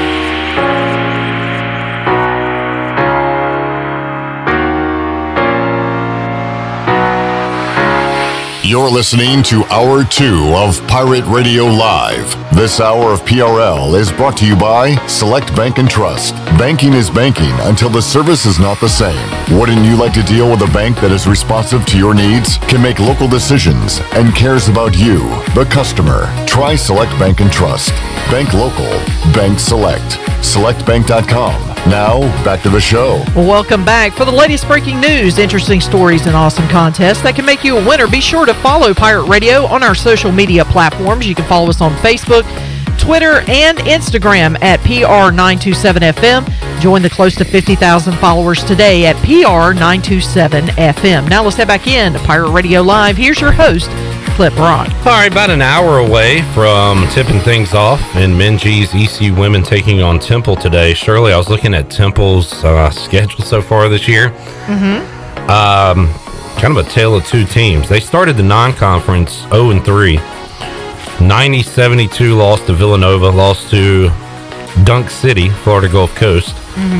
You're listening to Hour 2 of Pirate Radio Live. This hour of PRL is brought to you by Select Bank and Trust. Banking is banking until the service is not the same. Wouldn't you like to deal with a bank that is responsive to your needs, can make local decisions, and cares about you, the customer? Try Select Bank and Trust. Bank local. Bank select. SelectBank.com. Now, back to the show. Welcome back. For the latest breaking news, interesting stories, and awesome contests that can make you a winner, be sure to follow Pirate Radio on our social media platforms. You can follow us on Facebook, Twitter, and Instagram at PR927FM. Join the close to 50,000 followers today at PR927FM. Now let's head back in to Pirate Radio Live. Here's your host, Clip Brock. All right, about an hour away from tipping things off in Minji's ECU women taking on Temple today. Shirley, I was looking at Temple's schedule so far this year. Kind of a tale of two teams. They started the non-conference 0-3. 90-72 lost to Villanova, lost to Dunk City, Florida Gulf Coast,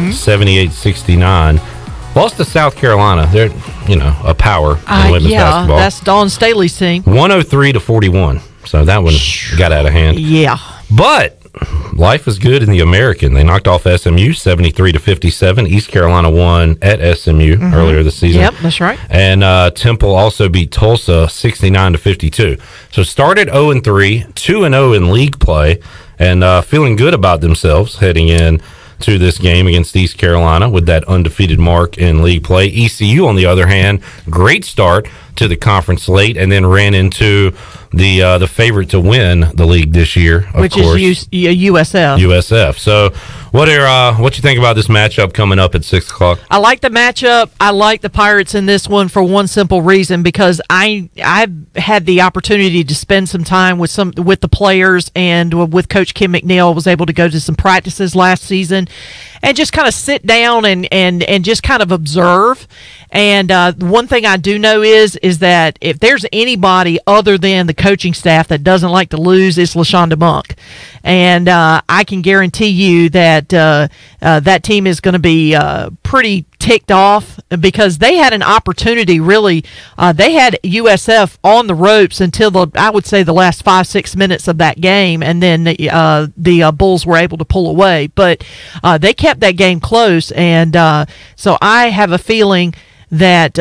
78-69. Lost to South Carolina. They're, a power in women's basketball. That's Dawn Staley's team. 103-41. So that one got out of hand. Yeah. But life is good in the American. They knocked off SMU 73-57. East Carolina won at SMU earlier this season. Yep, that's right. And Temple also beat Tulsa 69-52. So started 0-3, 2-0 in league play, and feeling good about themselves heading in to this game against East Carolina with that undefeated mark in league play. ECU, on the other hand, great start to the conference slate, and then ran into the favorite to win the league this year, which is USF. USF. So, what you think about this matchup coming up at 6 o'clock? I like the matchup. I like the Pirates in this one for one simple reason, because I've had the opportunity to spend some time with the players and with Coach Kim McNeil. I was able to go to some practices last season and just kind of sit down and just kind of observe. And one thing I do know is that if there's anybody other than the coaching staff that doesn't like to lose, it's LaShonda Monk. And I can guarantee you that that team is going to be pretty ticked off, because they had an opportunity, really. They had USF on the ropes until I would say the last 5-6 minutes of that game, and then the Bulls were able to pull away. But they kept that game close, and so I have a feeling that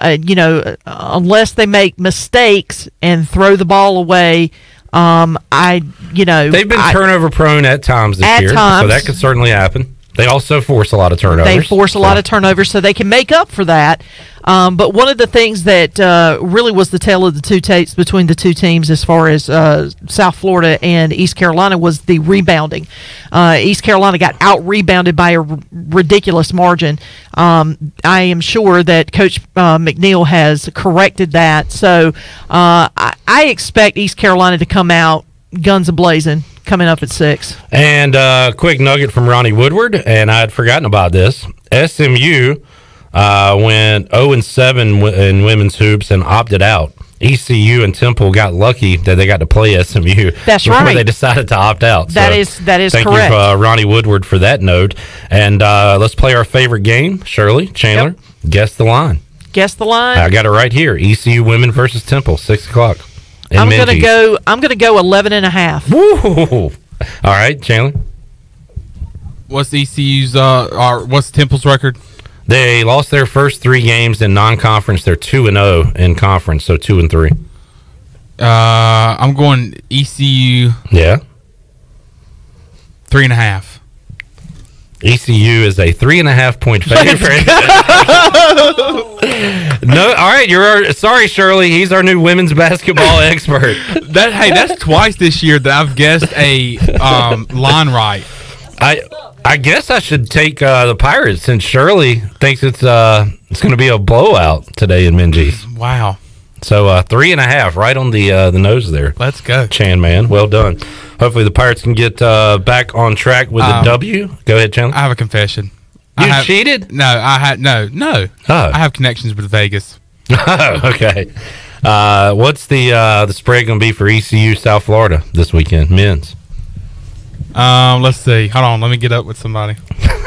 unless they make mistakes and throw the ball away, they've been turnover prone at times this year, so that could certainly happen. They also force a lot of turnovers. They force a lot of turnovers, so they can make up for that. But one of the things that really was the tale of the two tapes between the two teams, as far as South Florida and East Carolina, was the rebounding. East Carolina got out-rebounded by a ridiculous margin. I am sure that Coach McNeil has corrected that. So I expect East Carolina to come out guns a-blazing, coming up at 6. And quick nugget from Ronnie Woodward, and I had forgotten about this. SMU went 0-7 in women's hoops and opted out. ECU and Temple got lucky that they got to play SMU. That's before right. They decided to opt out. That is correct. Thank you, Ronnie Woodward, for that note. And let's play our favorite game. Shirley, Chandler, Guess the line. Guess the line. I got it right here. ECU women versus Temple, 6 o'clock. I'm gonna go 11.5. Woo! All right, Chandler. What's ECU's what's Temple's record? They lost their first 3 games in non-conference. They're 2-0 in conference, so 2-3. I'm going ECU. Yeah. 3.5. ECU is a 3.5-point favorite. No, all right. Sorry, Shirley. He's our new women's basketball expert. That's twice this year that I've guessed a line right. I guess I should take the Pirates, since Shirley thinks it's going to be a blowout today in Minji's. Wow. So 3.5, right on the nose there. Let's go, Chan man. Well done. Hopefully the Pirates can get back on track with a W. Go ahead, Chandler. I have a confession. You cheated? No, I had no. Oh. I have connections with Vegas. Oh, okay. What's the spread going to be for ECU South Florida this weekend, men's? Let's see. Hold on. Let me get up with somebody.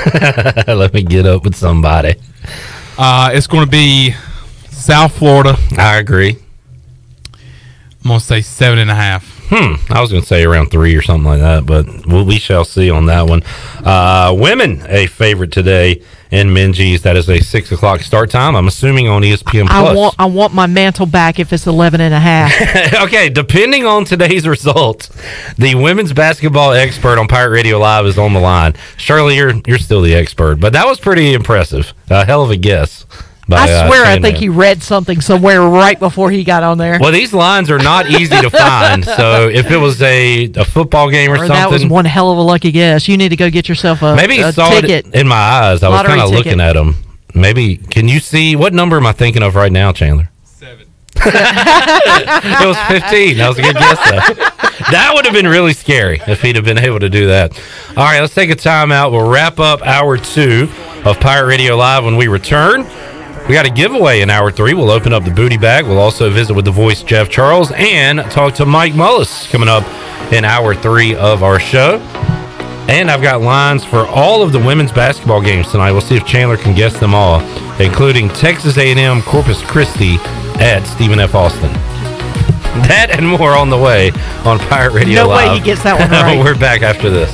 It's going to be South Florida. I agree. I'm going to say 7.5. I was going to say around 3 or something like that, but we shall see on that one. Women, a favorite today in Minges. That is a 6 o'clock start time. I'm assuming on ESPN Plus. I want my mantle back if it's 11.5. Okay, depending on today's results, the women's basketball expert on Pirate Radio Live is on the line. Shirley, you're still the expert, but that was pretty impressive. A hell of a guess. I swear I think he read something somewhere right before he got on there. Well, these lines are not easy to find, so if it was a football game or something. That was one hell of a lucky guess. You need to go get yourself a Maybe he saw ticket. It in my eyes. I was kind of looking at them. Maybe, can you see, what number am I thinking of right now, Chandler? 7. It was 15. That was a good guess, though. That would have been really scary if he'd have been able to do that. All right, let's take a timeout. We'll wrap up hour 2 of Pirate Radio Live when we return. We got a giveaway in hour 3. We'll open up the booty bag. We'll also visit with the voice, Jeff Charles, and talk to Mike Mullis coming up in hour 3 of our show. And I've got lines for all of the women's basketball games tonight. We'll see if Chandler can guess them all, including Texas A&M Corpus Christi at Stephen F. Austin. That and more on the way on Pirate Radio Live. No way he gets that one right. We're back after this.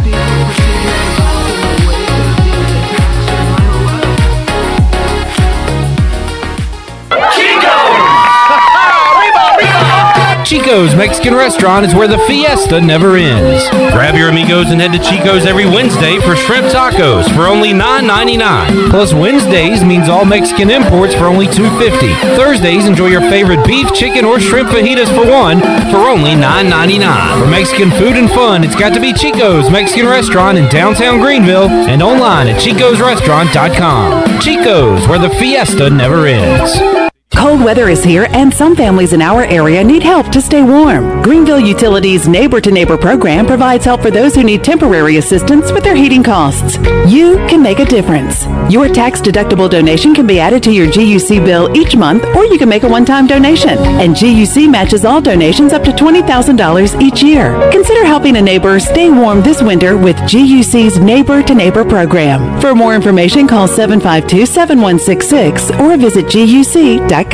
Chico's Mexican Restaurant is where the fiesta never ends. Grab your amigos and head to Chico's every Wednesday for shrimp tacos for only $9.99. Plus Wednesdays means all Mexican imports for only $2.50. Thursdays, enjoy your favorite beef, chicken, or shrimp fajitas for one for only $9.99. For Mexican food and fun, it's got to be Chico's Mexican Restaurant in downtown Greenville and online at chicosrestaurant.com. Chico's, where the fiesta never ends. Cold weather is here, and some families in our area need help to stay warm. Greenville Utilities' Neighbor to Neighbor program provides help for those who need temporary assistance with their heating costs. You can make a difference. Your tax-deductible donation can be added to your GUC bill each month, or you can make a one-time donation. And GUC matches all donations up to $20,000 each year. Consider helping a neighbor stay warm this winter with GUC's Neighbor to Neighbor program. For more information, call 752-7166 or visit GUC.com.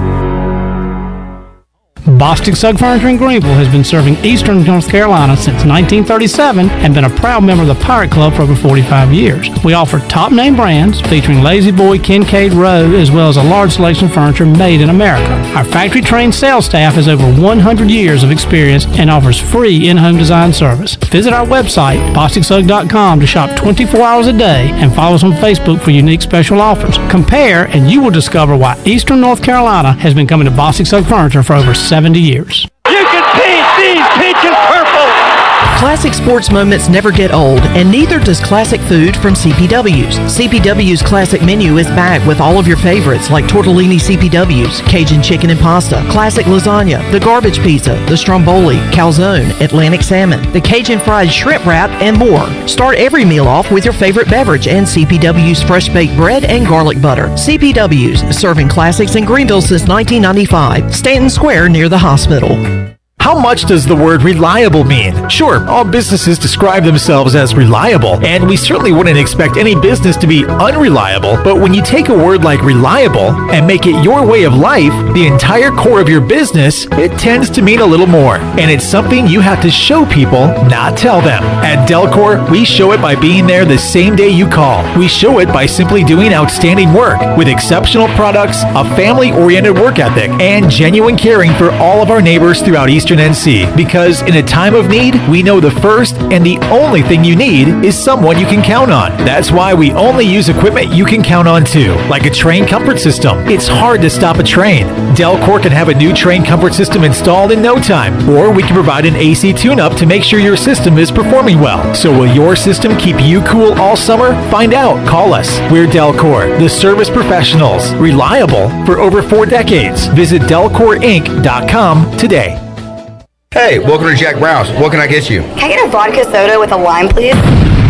Bostic Sugg Furniture in Greenville has been serving Eastern North Carolina since 1937 and been a proud member of the Pirate Club for over 45 years. We offer top-name brands featuring Lazy Boy, Kincaid, Rowe, as well as a large selection of furniture made in America. Our factory-trained sales staff has over 100 years of experience and offers free in-home design service. Visit our website, BosticSugg.com, to shop 24 hours a day and follow us on Facebook for unique special offers. Compare, and you will discover why Eastern North Carolina has been coming to Bostic Sugg Furniture for over 70 years. You can paint these peaches purple! Classic sports moments never get old, and neither does classic food from CPW's. CPW's classic menu is back with all of your favorites like tortellini CPW's, Cajun chicken and pasta, classic lasagna, the garbage pizza, the stromboli, calzone, Atlantic salmon, the Cajun fried shrimp wrap, and more. Start every meal off with your favorite beverage and CPW's fresh baked bread and garlic butter. CPW's, serving classics in Greenville since 1995. Stanton Square near the hospital. How much does the word reliable mean? Sure, all businesses describe themselves as reliable, and we certainly wouldn't expect any business to be unreliable, but when you take a word like reliable and make it your way of life, the entire core of your business, it tends to mean a little more. And it's something you have to show people, not tell them. At Delcor, we show it by being there the same day you call. We show it by simply doing outstanding work with exceptional products, a family-oriented work ethic, and genuine caring for all of our neighbors throughout Eastern NC, because in a time of need, we know the first and the only thing you need is someone you can count on. That's why we only use equipment you can count on too, like a train comfort system. It's hard to stop a train. Delcor can have a new train comfort system installed in no time, or we can provide an AC tune-up to make sure your system is performing well. So will your system keep you cool all summer? Find out. Call us. We're Delcor, the service professionals, reliable for over 4 decades. Visit DelcorInc.com today. Hey, welcome to Jack Brown's. What can I get you? Can I get a vodka soda with a lime, please?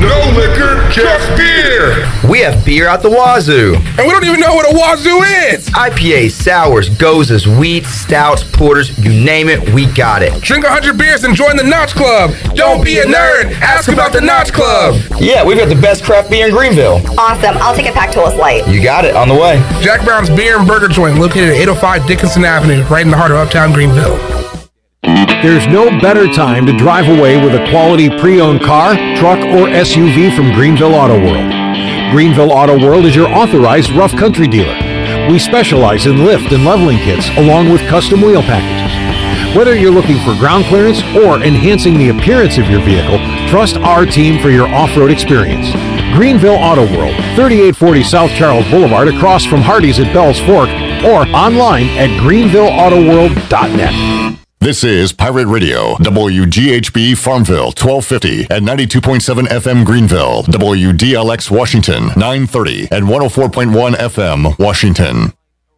No liquor, just beer. We have beer out the wazoo. And we don't even know what a wazoo is. IPAs, sours, gozas, wheats, stouts, porters, you name it, we got it. Drink 100 beers and join the Notch Club. Don't be a nerd. Ask about the Notch Club. Yeah, we've got the best craft beer in Greenville. Awesome. I'll take a pack to us light. You got it, on the way. Jack Brown's Beer and Burger Joint, located at 805 Dickinson Avenue, right in the heart of Uptown Greenville. There's no better time to drive away with a quality pre-owned car, truck, or SUV from Greenville Auto World. Greenville Auto World is your authorized rough country dealer. We specialize in lift and leveling kits along with custom wheel packages. Whether you're looking for ground clearance or enhancing the appearance of your vehicle, trust our team for your off-road experience. Greenville Auto World, 3840 South Charles Boulevard across from Hardee's at Bell's Fork, or online at greenvilleautoworld.net. This is Pirate Radio, WGHB Farmville, 1250 and 92.7 FM Greenville, WDLX Washington, 930 and 104.1 FM Washington.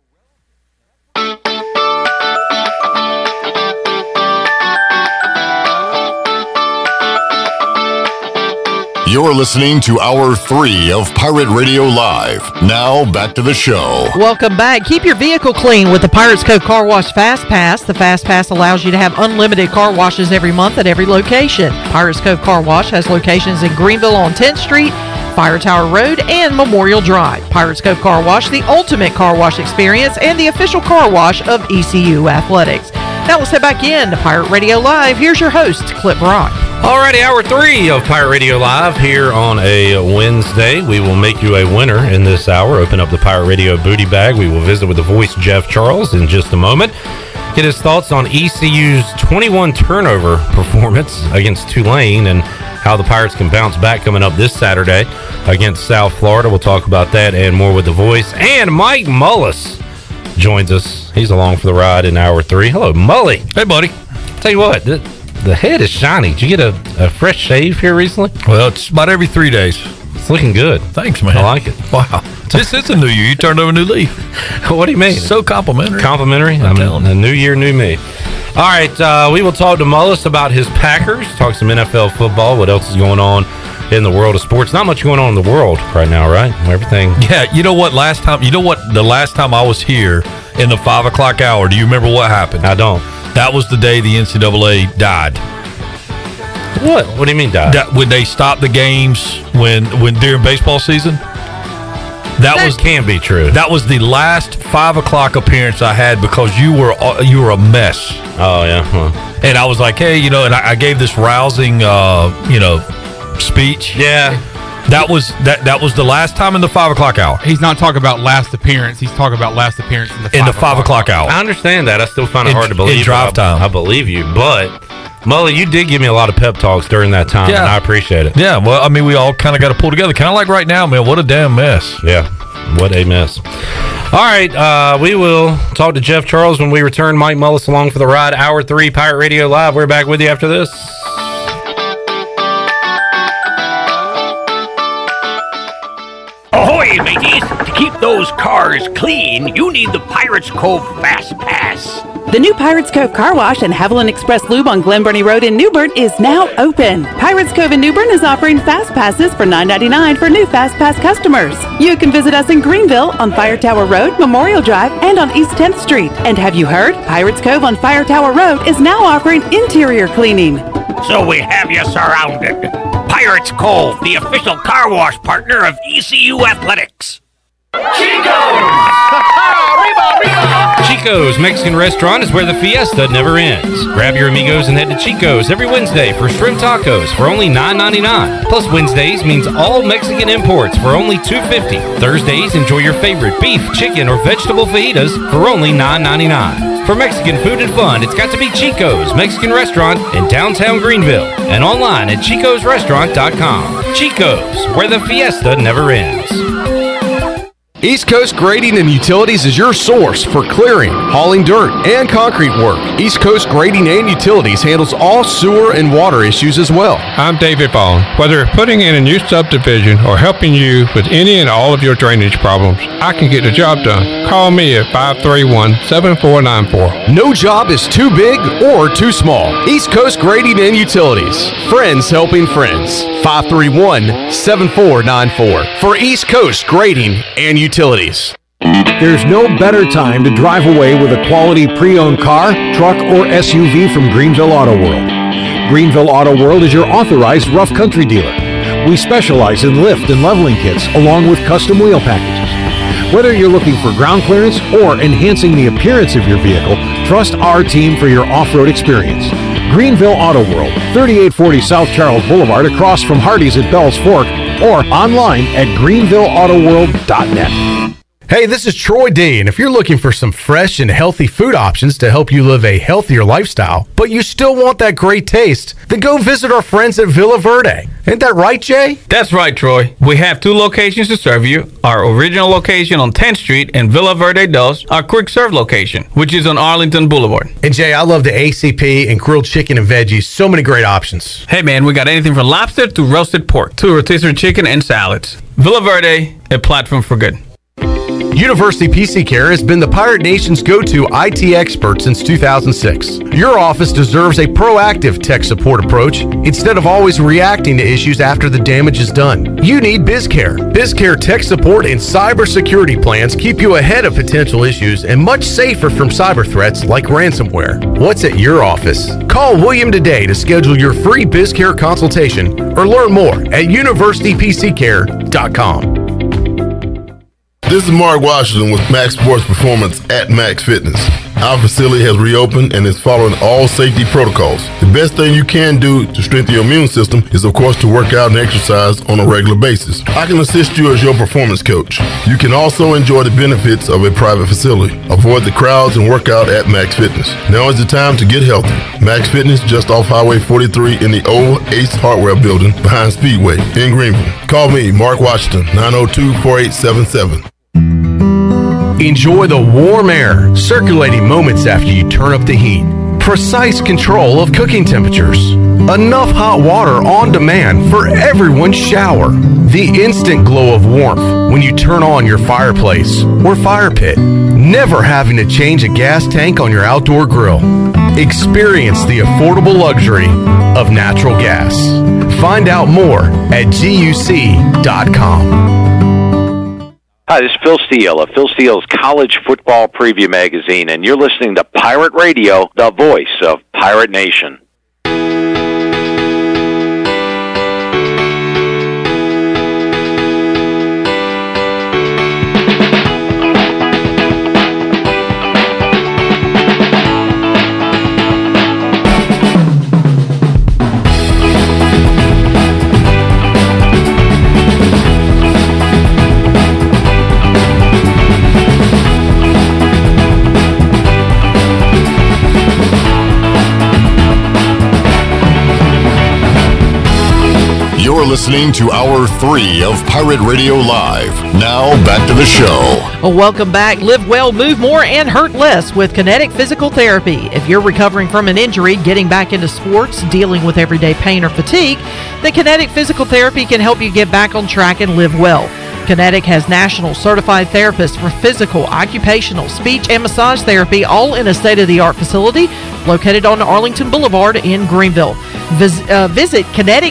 You're listening to Hour 3 of Pirate Radio Live. Now, back to the show. Welcome back. Keep your vehicle clean with the Pirates Cove Car Wash Fast Pass. The Fast Pass allows you to have unlimited car washes every month at every location. Pirates Cove Car Wash has locations in Greenville on 10th Street, Fire Tower Road, and Memorial Drive. Pirates Cove Car Wash, the ultimate car wash experience and the official car wash of ECU Athletics. Now let's head back in to Pirate Radio Live. Here's your host, Clip Brock. Alrighty, Hour 3 of Pirate Radio Live here on a Wednesday. We will make you a winner in this hour. Open up the Pirate Radio booty bag. We will visit with the voice Jeff Charles in just a moment. Get his thoughts on ECU's 21 turnover performance against Tulane and how the Pirates can bounce back coming up this Saturday against South Florida. We'll talk about that and more with the voice. And Mike Mullis joins us. He's along for the ride in Hour 3. Hello, Mully. Hey, buddy. Tell you what, the head is shiny. Did you get a fresh shave here recently? Well, it's about every 3 days. It's looking good. Thanks, man. I like it. Wow. This is a new year. You turned over a new leaf. What do you mean? So complimentary. Complimentary? I'm telling you. A new year, new me. All right, we will talk to Mullis about his Packers, talk some NFL football, what else is going on in the world of sports. Not much going on in the world right now, right? Everything. Yeah, you know what? The last time I was here in the 5 o'clock hour, do you remember what happened? I don't. That was the day the NCAA died. What? What do you mean died? When they stopped the games when during baseball season? That can be true. That was the last 5 o'clock appearance I had because you were a mess. Oh yeah. Huh. And I was like, hey, and I gave this rousing, speech. Yeah. That was the last time in the 5 o'clock hour. He's not talking about last appearance. He's talking about last appearance in the 5 o'clock hour. I understand that. I still find it hard to believe. In drive time. I believe you, but Mully, you did give me a lot of pep talks during that time, and I appreciate it. Yeah, well, I mean, we all kind of got to pull together. Kind of like right now, man. What a damn mess. Yeah, what a mess. All right, we will talk to Jeff Charles when we return. Mike Mullis along for the ride. Hour 3, Pirate Radio Live. We're back with you after this. Ahoy, mateys! To keep those cars clean, you need the Pirates Cove Fast Pass. The new Pirates Cove Car Wash and Haviland Express Lube on Glen Burnie Road in New Bern is now open. Pirates Cove in New Bern is offering Fast Passes for $9.99 for new Fast Pass customers. You can visit us in Greenville on Fire Tower Road, Memorial Drive, and on East 10th Street. And have you heard? Pirates Cove on Fire Tower Road is now offering interior cleaning. So we have you surrounded. Pirates Cove, the official car wash partner of ECU Athletics. Chico's Mexican Restaurant is where the fiesta never ends. Grab your amigos and head to Chico's every Wednesday for shrimp tacos for only $9.99. Plus Wednesdays means all Mexican imports for only $2.50. Thursdays, enjoy your favorite beef, chicken, or vegetable fajitas for only $9.99. For Mexican food and fun, it's got to be Chico's Mexican Restaurant in downtown Greenville and online at chicosrestaurant.com. Chico's, where the fiesta never ends. East Coast Grading and Utilities is your source for clearing, hauling dirt, and concrete work. East Coast Grading and Utilities handles all sewer and water issues as well. I'm David Bone. Whether putting in a new subdivision or helping you with any and all of your drainage problems, I can get the job done. Call me at 531-7494. No job is too big or too small. East Coast Grading and Utilities. Friends helping friends. 531-7494 for East Coast Grading and Utilities. There's no better time to drive away with a quality pre-owned car, truck, or SUV from Greenville Auto World. Greenville Auto World is your authorized rough country dealer. We specialize in lift and leveling kits along with custom wheel packages. Whether you're looking for ground clearance or enhancing the appearance of your vehicle, trust our team for your off-road experience. Greenville Auto World, 3840 South Charles Boulevard across from Hardee's at Bell's Fork, or online at greenvilleautoworld.net. Hey, this is Troy D, and if you're looking for some fresh and healthy food options to help you live a healthier lifestyle, but you still want that great taste, then go visit our friends at Villa Verde. Ain't that right, Jay? That's right, Troy. We have 2 locations to serve you. Our original location on 10th Street and Villa Verde Dos, our quick serve location, which is on Arlington Boulevard. And Jay, I love the ACP and grilled chicken and veggies. So many great options. Hey, man, we got anything from lobster to roasted pork to rotisserie chicken and salads. Villa Verde, a platform for good. University PC Care has been the Pirate Nation's go-to IT expert since 2006. Your office deserves a proactive tech support approach instead of always reacting to issues after the damage is done. You need BizCare. BizCare tech support and cybersecurity plans keep you ahead of potential issues and much safer from cyber threats like ransomware. What's at your office? Call William today to schedule your free BizCare consultation or learn more at universitypccare.com. This is Mark Washington with Max Sports Performance at Max Fitness. Our facility has reopened and is following all safety protocols. The best thing you can do to strengthen your immune system is, of course, to work out and exercise on a regular basis. I can assist you as your performance coach. You can also enjoy the benefits of a private facility. Avoid the crowds and work out at Max Fitness. Now is the time to get healthy. Max Fitness, just off Highway 43 in the old Ace Hardware building behind Speedway in Greenville. Call me, Mark Washington, 902-4877. Enjoy the warm air circulating moments after you turn up the heat. Precise control of cooking temperatures. Enough hot water on demand for everyone's shower. The instant glow of warmth when you turn on your fireplace or fire pit. Never having to change a gas tank on your outdoor grill. Experience the affordable luxury of natural gas. Find out more at GUC.com. Hi, this is Phil Steele of Phil Steele's College Football Preview Magazine, and you're listening to Pirate Radio, the voice of Pirate Nation. You're listening to Hour 3 of Pirate Radio Live. Now, back to the show. Well, welcome back. Live well, move more, and hurt less with Kinetic Physical Therapy. If you're recovering from an injury, getting back into sports, dealing with everyday pain or fatigue, then Kinetic Physical Therapy can help you get back on track and live well. Kinetic has national certified therapists for physical, occupational, speech, and massage therapy, all in a state-of-the-art facility located on Arlington Boulevard in Greenville. Visit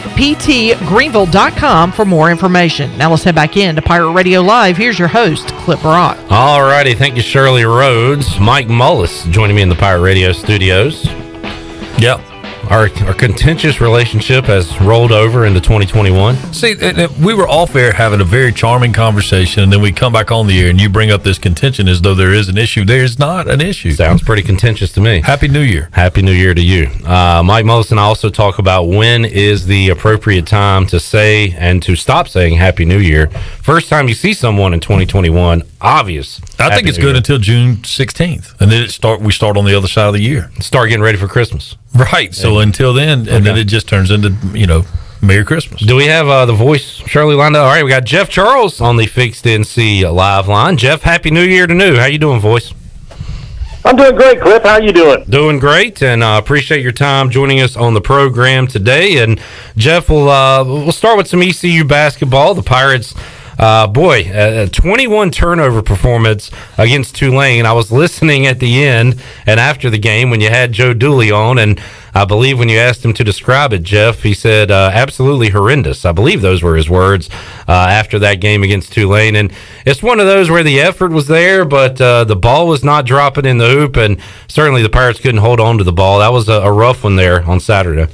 kineticptgreenville.com for more information. Now let's head back in to Pirate Radio Live. Here's your host, Clip Brock. All righty. Thank you, Shirley Rhodes. Mike Mullis joining me in the Pirate Radio studios. Yep. Our contentious relationship has rolled over into 2021. See, we were off air having a very charming conversation, and then we come back on the air, and you bring up this contention as though there is an issue. There is not an issue. Sounds pretty contentious to me. Happy New Year. Happy New Year to you. Mike Mullis and I also talk about when is the appropriate time to say and to stop saying Happy New Year. First time you see someone in 2021, obvious. I think it's good until June 16th, and then we start on the other side of the year. Start getting ready for Christmas. Right. So until then, and then it just turns into, Merry Christmas. Do we have the voice, Shirley, lined up? All right, we got Jeff Charles on the Fixed NC live line. Jeff, Happy New Year to new. How you doing, voice? I'm doing great, Cliff. How are you doing? Doing great, and appreciate your time joining us on the program today. And Jeff, we'll start with some ECU basketball. The Pirates A 21 turnover performance against Tulane. I was listening at the end and after the game when you had Joe Dooley on, and I believe when you asked him to describe it, Jeff, he said absolutely horrendous. I believe those were his words after that game against Tulane. And it's one of those where the effort was there, but the ball was not dropping in the hoop, and certainly the Pirates couldn't hold on to the ball. That was a rough one there on Saturday.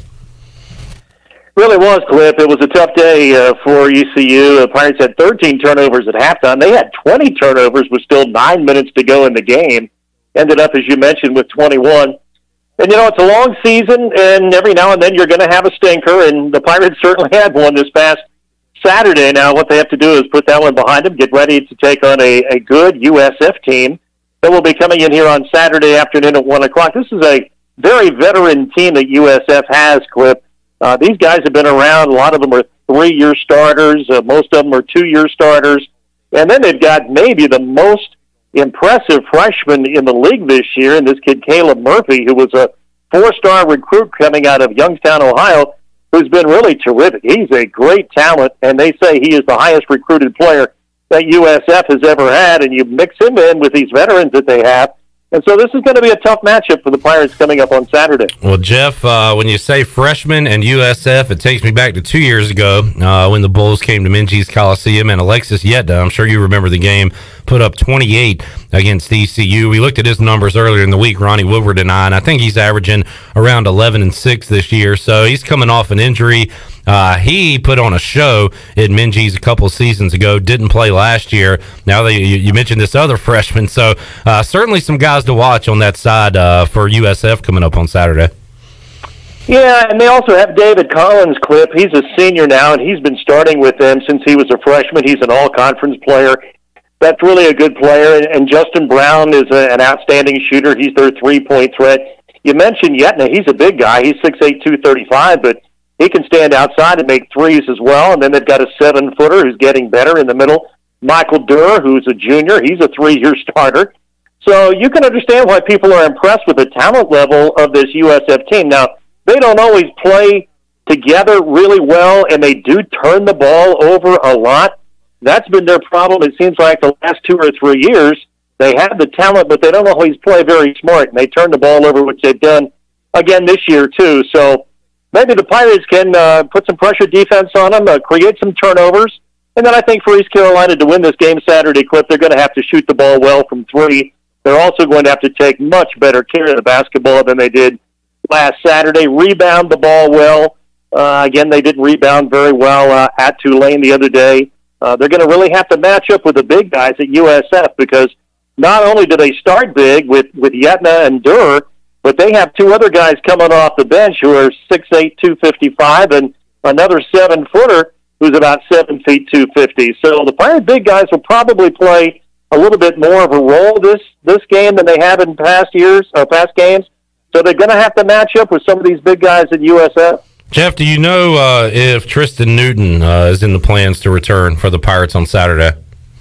Really was, Cliff. It was a tough day for ECU. The Pirates had 13 turnovers at halftime. They had 20 turnovers with still 9 minutes to go in the game. Ended up, as you mentioned, with 21. And, it's a long season, and every now and then you're going to have a stinker, and the Pirates certainly had one this past Saturday. Now, what they have to do is put that one behind them, get ready to take on a good USF team that will be coming in here on Saturday afternoon at 1 o'clock. This is a very veteran team that USF has, Cliff. These guys have been around. A lot of them are 3-year starters. Most of them are 2-year starters. And then they've got maybe the most impressive freshman in the league this year, and this kid Caleb Murphy, who was a 4-star recruit coming out of Youngstown, Ohio, who's been really terrific. He's a great talent, and they say he is the highest recruited player that USF has ever had, and you mix him in with these veterans that they have. And so this is going to be a tough matchup for the Pirates coming up on Saturday. Well, Jeff, when you say freshman and USF, it takes me back to 2 years ago when the Bulls came to Minges Coliseum, and Alexis Yetna, I'm sure you remember the game, put up 28 against ECU. We looked at his numbers earlier in the week, Ronnie Woodward and I think he's averaging around 11-6 this year, so he's coming off an injury. He put on a show at Minges a couple of seasons ago, didn't play last year. Now you mentioned this other freshman, so certainly some guys to watch on that side for USF coming up on Saturday. Yeah, and they also have David Collins, Cliff. He's a senior now, and he's been starting with them since he was a freshman. He's an all-conference player. That's really a good player. And Justin Brown is an outstanding shooter. He's their three-point threat. You mentioned Yetna. He's a big guy. He's 6'8", 235, but he can stand outside and make threes as well. And then they've got a 7-footer who's getting better in the middle. Michael Durr, who's a junior. He's a 3-year starter. So you can understand why people are impressed with the talent level of this USF team. Now, they don't always play together really well, and they do turn the ball over a lot. That's been their problem. It seems like the last 2 or 3 years, they have the talent, but they don't always play very smart, and they turn the ball over, which they've done again this year too. So maybe the Pirates can put some pressure defense on them, create some turnovers, and then I think for East Carolina to win this game Saturday, Cliff, they're going to have to shoot the ball well from 3. They're also going to have to take much better care of the basketball than they did last Saturday. Rebound the ball well. Again, they didn't rebound very well at Tulane the other day. They're going to really have to match up with the big guys at USF because not only do they start big with Yetna and Durr, but they have 2 other guys coming off the bench who are 6'8", 255, and another 7-footer who's about 7 feet, 250. So the Pirate big guys will probably play a little bit more of a role this game than they have in past years or past games. So they're going to have to match up with some of these big guys at USF. Jeff, do you know if Tristan Newton is in the plans to return for the Pirates on Saturday?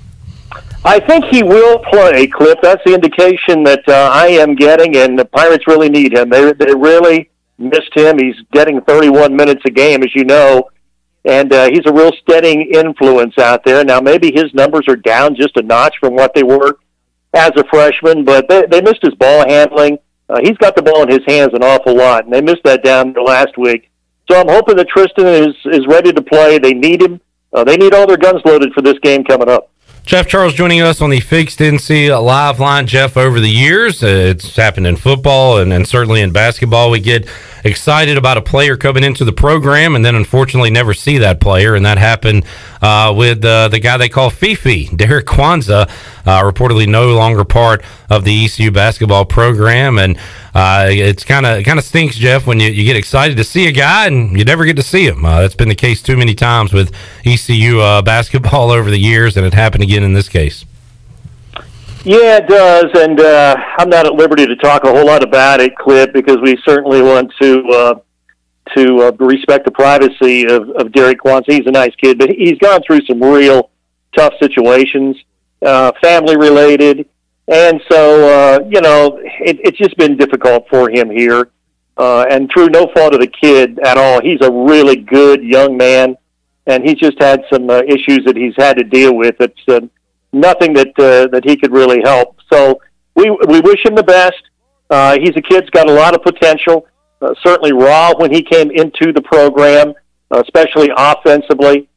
I think he will play, Cliff. That's the indication that I am getting, and the Pirates really need him. They really missed him. He's getting 31 minutes a game, as you know, and he's a real steadying influence out there. Now, maybe his numbers are down just a notch from what they were as a freshman, but they missed his ball handling. He's got the ball in his hands an awful lot, and they missed that down there last week. So I'm hoping that Tristan is ready to play. They need him. They need all their guns loaded for this game coming up. Jeff Charles joining us on the Fixed NC Live line. Jeff, over the years, it's happened in football and certainly in basketball. We get excited about a player coming into the program and then unfortunately never see that player, and that happened with the guy they call Fifi, Derek Kwanzaa, reportedly no longer part of the ECU basketball program, and it's kind of stinks, Jeff, when you get excited to see a guy and you never get to see him. That's been the case too many times with ECU basketball over the years, and it happened again in this case. Yeah, it does, and I'm not at liberty to talk a whole lot about it, Cliff, because we certainly want to respect the privacy of Derek Kwanzaa. He's a nice kid, but he's gone through some real tough situations, family-related, and so, it's just been difficult for him here, and through no fault of the kid at all. He's a really good young man, and he's just had some issues that he's had to deal with. It's nothing that he could really help. So we wish him the best. He's a kid's got a lot of potential. Certainly raw when he came into the program, especially offensively.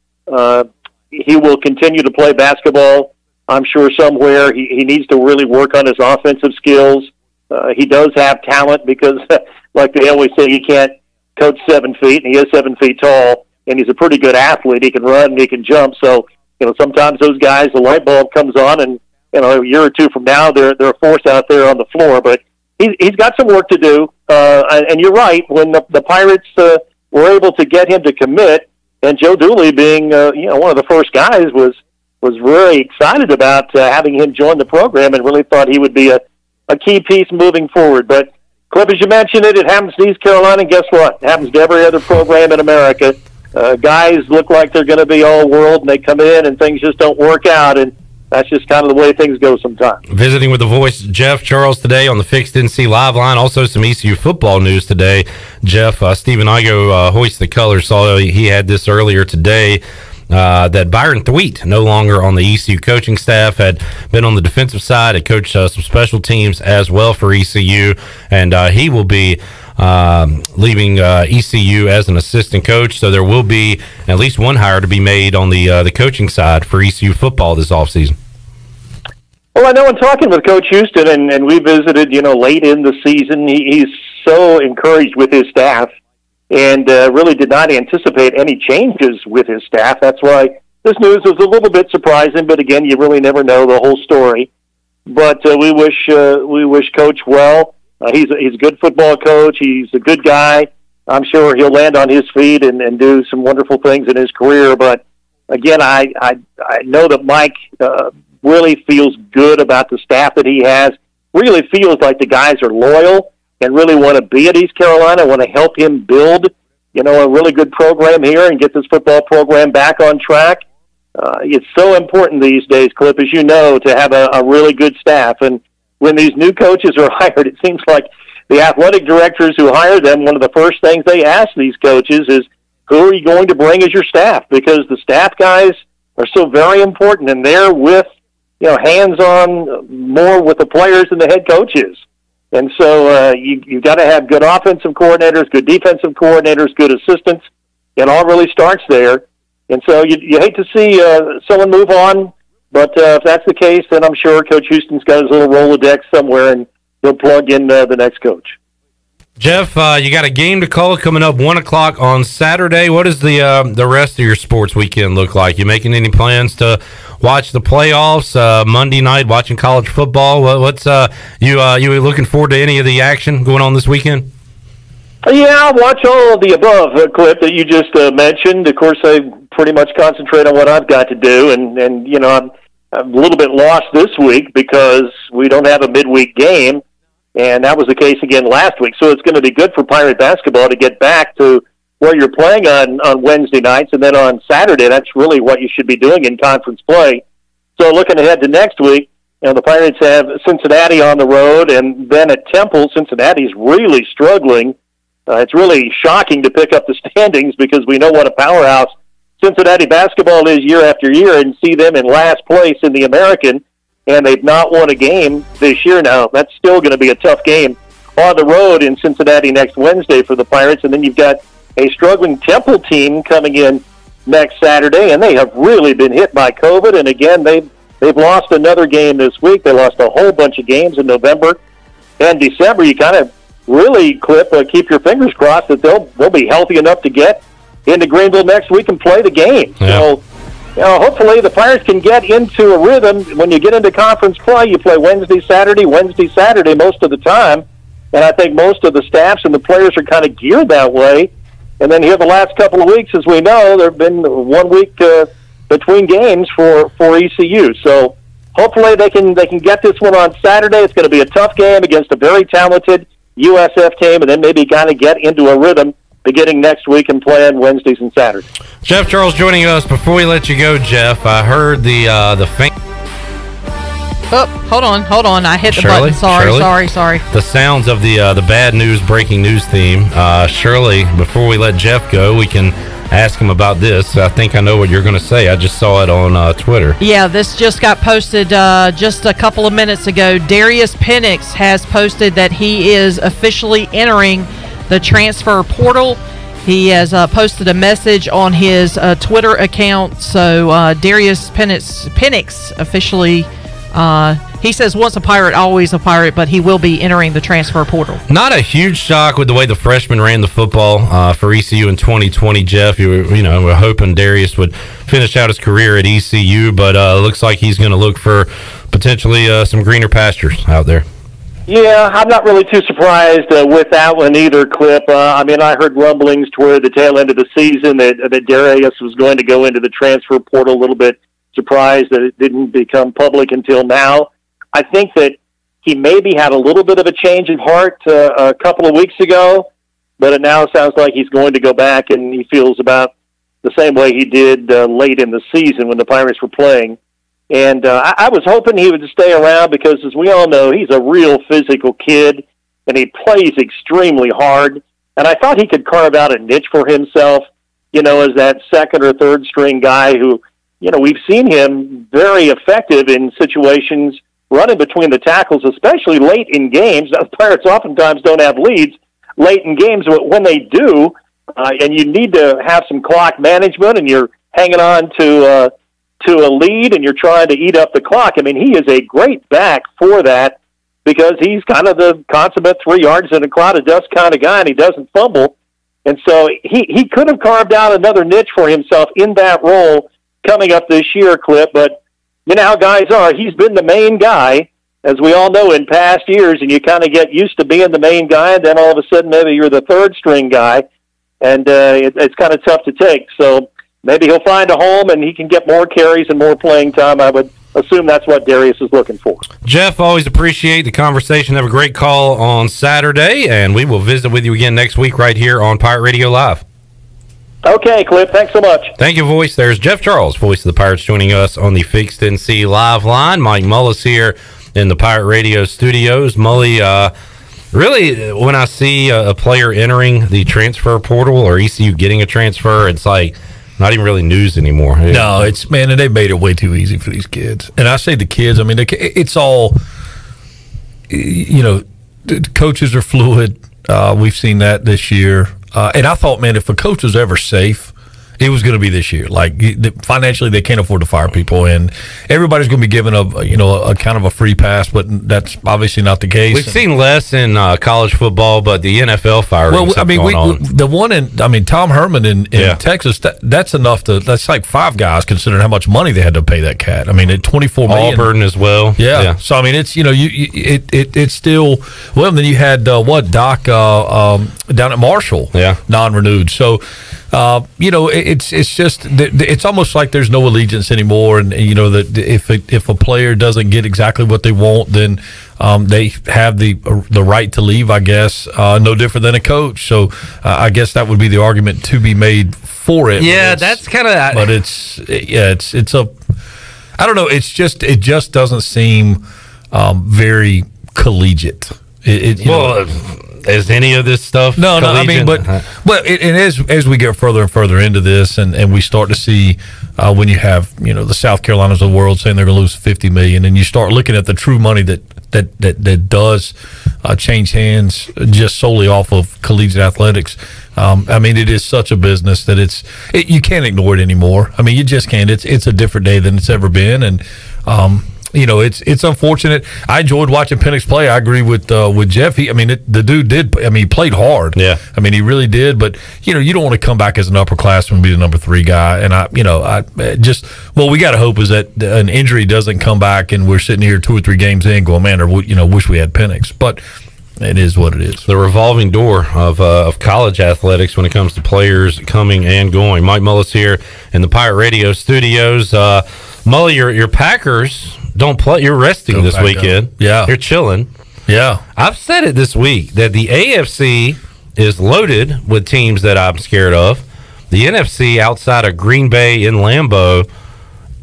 He will continue to play basketball, I'm sure, somewhere. He needs to really work on his offensive skills. He does have talent because, like they always say, you can't coach 7 feet, and he is 7 feet tall, and he's a pretty good athlete. He can run and he can jump. So, sometimes those guys, the light bulb comes on, and, a year or two from now, they're a force out there on the floor. But he's got some work to do. And you're right, when the Pirates were able to get him to commit, and Joe Dooley being, one of the first guys was very excited about having him join the program and really thought he would be a key piece moving forward. But, Clip, as you mentioned it happens to East Carolina, and guess what? It happens to every other program in America. Guys look like they're going to be all world, and they come in, and things just don't work out, and that's just kind of the way things go sometimes. Visiting with the voice, Jeff Charles, today on the Fixed NC Live Line. Also some ECU football news today. Jeff, Stephen Igo hoists the colors. Saw he had this earlier today. That Byron Thweet, no longer on the ECU coaching staff, had been on the defensive side, had coached some special teams as well for ECU, and he will be leaving ECU as an assistant coach. So there will be at least one hire to be made on the coaching side for ECU football this offseason. Well, I know in talking with Coach Houston, and we visited, late in the season, he's so encouraged with his staff, and really did not anticipate any changes with his staff. That's why this news was a little bit surprising, but again, you really never know the whole story. But we wish Coach well. He's a good football coach. He's a good guy. I'm sure he'll land on his feet and do some wonderful things in his career. But again, I know that Mike really feels good about the staff that he has, really feels like the guys are loyal and really want to be at East Carolina, want to help him build, a really good program here and get this football program back on track. It's so important these days, Clip, as you know, to have a really good staff. And when these new coaches are hired, it seems like the athletic directors who hire them, one of the first things they ask these coaches is, who are you going to bring as your staff? Because the staff guys are so very important, and they're with, hands-on more with the players than the head coaches. And so you've got to have good offensive coordinators, good defensive coordinators, good assistants. It all really starts there. And so you hate to see someone move on, but if that's the case, then I'm sure Coach Houston's got his little Rolodex somewhere, and he'll plug in the next coach. Jeff, you got a game to call coming up 1 o'clock on Saturday. What does the rest of your sports weekend look like? You making any plans to watch the playoffs Monday night? Watching college football? What's you looking forward to any of the action going on this weekend? Yeah, I'll watch all of the above, Clip, that you just mentioned. Of course, I pretty much concentrate on what I've got to do, and I'm a little bit lost this week because we don't have a midweek game. And that was the case again last week. So it's going to be good for Pirate basketball to get back to where you're playing on Wednesday nights. And then on Saturday, that's really what you should be doing in conference play. So looking ahead to next week, the Pirates have Cincinnati on the road. And then at Temple, Cincinnati's really struggling. It's really shocking to pick up the standings because we know what a powerhouse Cincinnati basketball is year after year, and see them in last place in the American. And they've not won a game this year now. That's still going to be a tough game on the road in Cincinnati next Wednesday for the Pirates. And then you've got a struggling Temple team coming in next Saturday, and they have really been hit by COVID. And again, they've lost another game this week. They lost a whole bunch of games in November and December. You kind of really, keep your fingers crossed that they'll be healthy enough to get into Greenville next week and play the game. Yeah. So, hopefully the Pirates can get into a rhythm. When you get into conference play, you play Wednesday, Saturday most of the time. And I think most of the staffs and the players are kind of geared that way. And then here the last couple of weeks, as we know, there have been 1 week between games for ECU. So hopefully they can get this one on Saturday. It's going to be a tough game against a very talented USF team, and then maybe kind of get into a rhythm beginning next week and playing Wednesdays and Saturdays. Jeff Charles joining us. Before we let you go, Jeff, I heard the Oh, hold on. I hit the button. Sorry. The sounds of the bad news breaking news theme. Shirley, before we let Jeff go, we can ask him about this. I think I know what you're going to say. I just saw it on Twitter. Yeah, this just got posted just a couple of minutes ago. Darius Penix has posted that he is officially entering the transfer portal. He has posted a message on his Twitter account. So Darius Penix officially, he says once a Pirate, always a Pirate, but he will be entering the transfer portal. Not a huge shock with the way the freshmen ran the football for ECU in 2020, Jeff. We're hoping Darius would finish out his career at ECU, but looks like he's going to look for potentially some greener pastures out there. Yeah, I'm not really too surprised with that one either, Clip. I heard rumblings toward the tail end of the season that Darius was going to go into the transfer portal. A little bit surprised that it didn't become public until now. I think that he maybe had a little bit of a change of heart a couple of weeks ago, but it now sounds like he's going to go back, and he feels about the same way he did late in the season when the Pirates were playing. And I was hoping he would stay around because, as we all know, he's a real physical kid, and he plays extremely hard. And I thought he could carve out a niche for himself, as that second or third string guy who, we've seen him very effective in situations running between the tackles, especially late in games. Now, the Pirates oftentimes don't have leads late in games, but when they do, and you need to have some clock management, and you're hanging on to a lead and you're trying to eat up the clock. He is a great back for that because he's kind of the consummate 3 yards in a cloud of dust kind of guy, and he doesn't fumble. And so he could have carved out another niche for himself in that role coming up this year, Clip. But you know how guys are. He's been the main guy, as we all know, in past years, and you kind of get used to being the main guy, and then all of a sudden maybe you're the third string guy, and it's kind of tough to take. So maybe he'll find a home and he can get more carries and more playing time. I would assume that's what Darius is looking for. Jeff, always appreciate the conversation. Have a great call on Saturday, and we will visit with you again next week right here on Pirate Radio Live. Okay, Clip. Thanks so much. Thank you, Voice. There's Jeff Charles, voice of the Pirates, joining us on the Fixed NC Live line. Mike Mullis here in the Pirate Radio studios. Mully, really, when I see a player entering the transfer portal or ECU getting a transfer, it's like not even really news anymore. No, and they made it way too easy for these kids. And I say the kids, it's all, the coaches are fluid. We've seen that this year. And I thought, man, if a coach was ever safe, it was going to be this year. Like, financially, they can't afford to fire people, and everybody's going to be given a kind of a free pass, but that's obviously not the case. We've seen less in college football, but the NFL firings have gone on. The one in Tom Herman in Texas, that's enough that's like 5 guys considering how much money they had to pay that cat. At $24 million. Auburn as well. Yeah. So it's it's still well. Then you had Doc down at Marshall, non-renewed. So. It's just it's almost like there's no allegiance anymore, and that if a player doesn't get exactly what they want, then they have the right to leave. I guess no different than a coach. So I guess that would be the argument to be made for it. Yeah, that's kind of. But it's a. I don't know. It just doesn't seem very collegiate. Is any of this stuff? No. As we get further and further into this, and we start to see when you have the South Carolinas of the world saying they're going to lose $50 million, and you start looking at the true money that does change hands just solely off of collegiate athletics. It is such a business that you can't ignore it anymore. You just can't. It's a different day than it's ever been, and. It's unfortunate. I enjoyed watching Penix play. I agree with Jeff. The dude did. He played hard. Yeah. He really did. But you don't want to come back as an upperclassman and be the number 3 guy. And we got to hope is that an injury doesn't come back and we're sitting here 2 or 3 games in going, man, wish we had Penix. But it is what it is. The revolving door of college athletics when it comes to players coming and going. Mike Mullis here in the Pirate Radio studios. Mully, your Packers don't play. You're resting this weekend. Yeah. You're chilling. Yeah. I've said it this week that the AFC is loaded with teams that I'm scared of. The NFC outside of Green Bay in Lambeau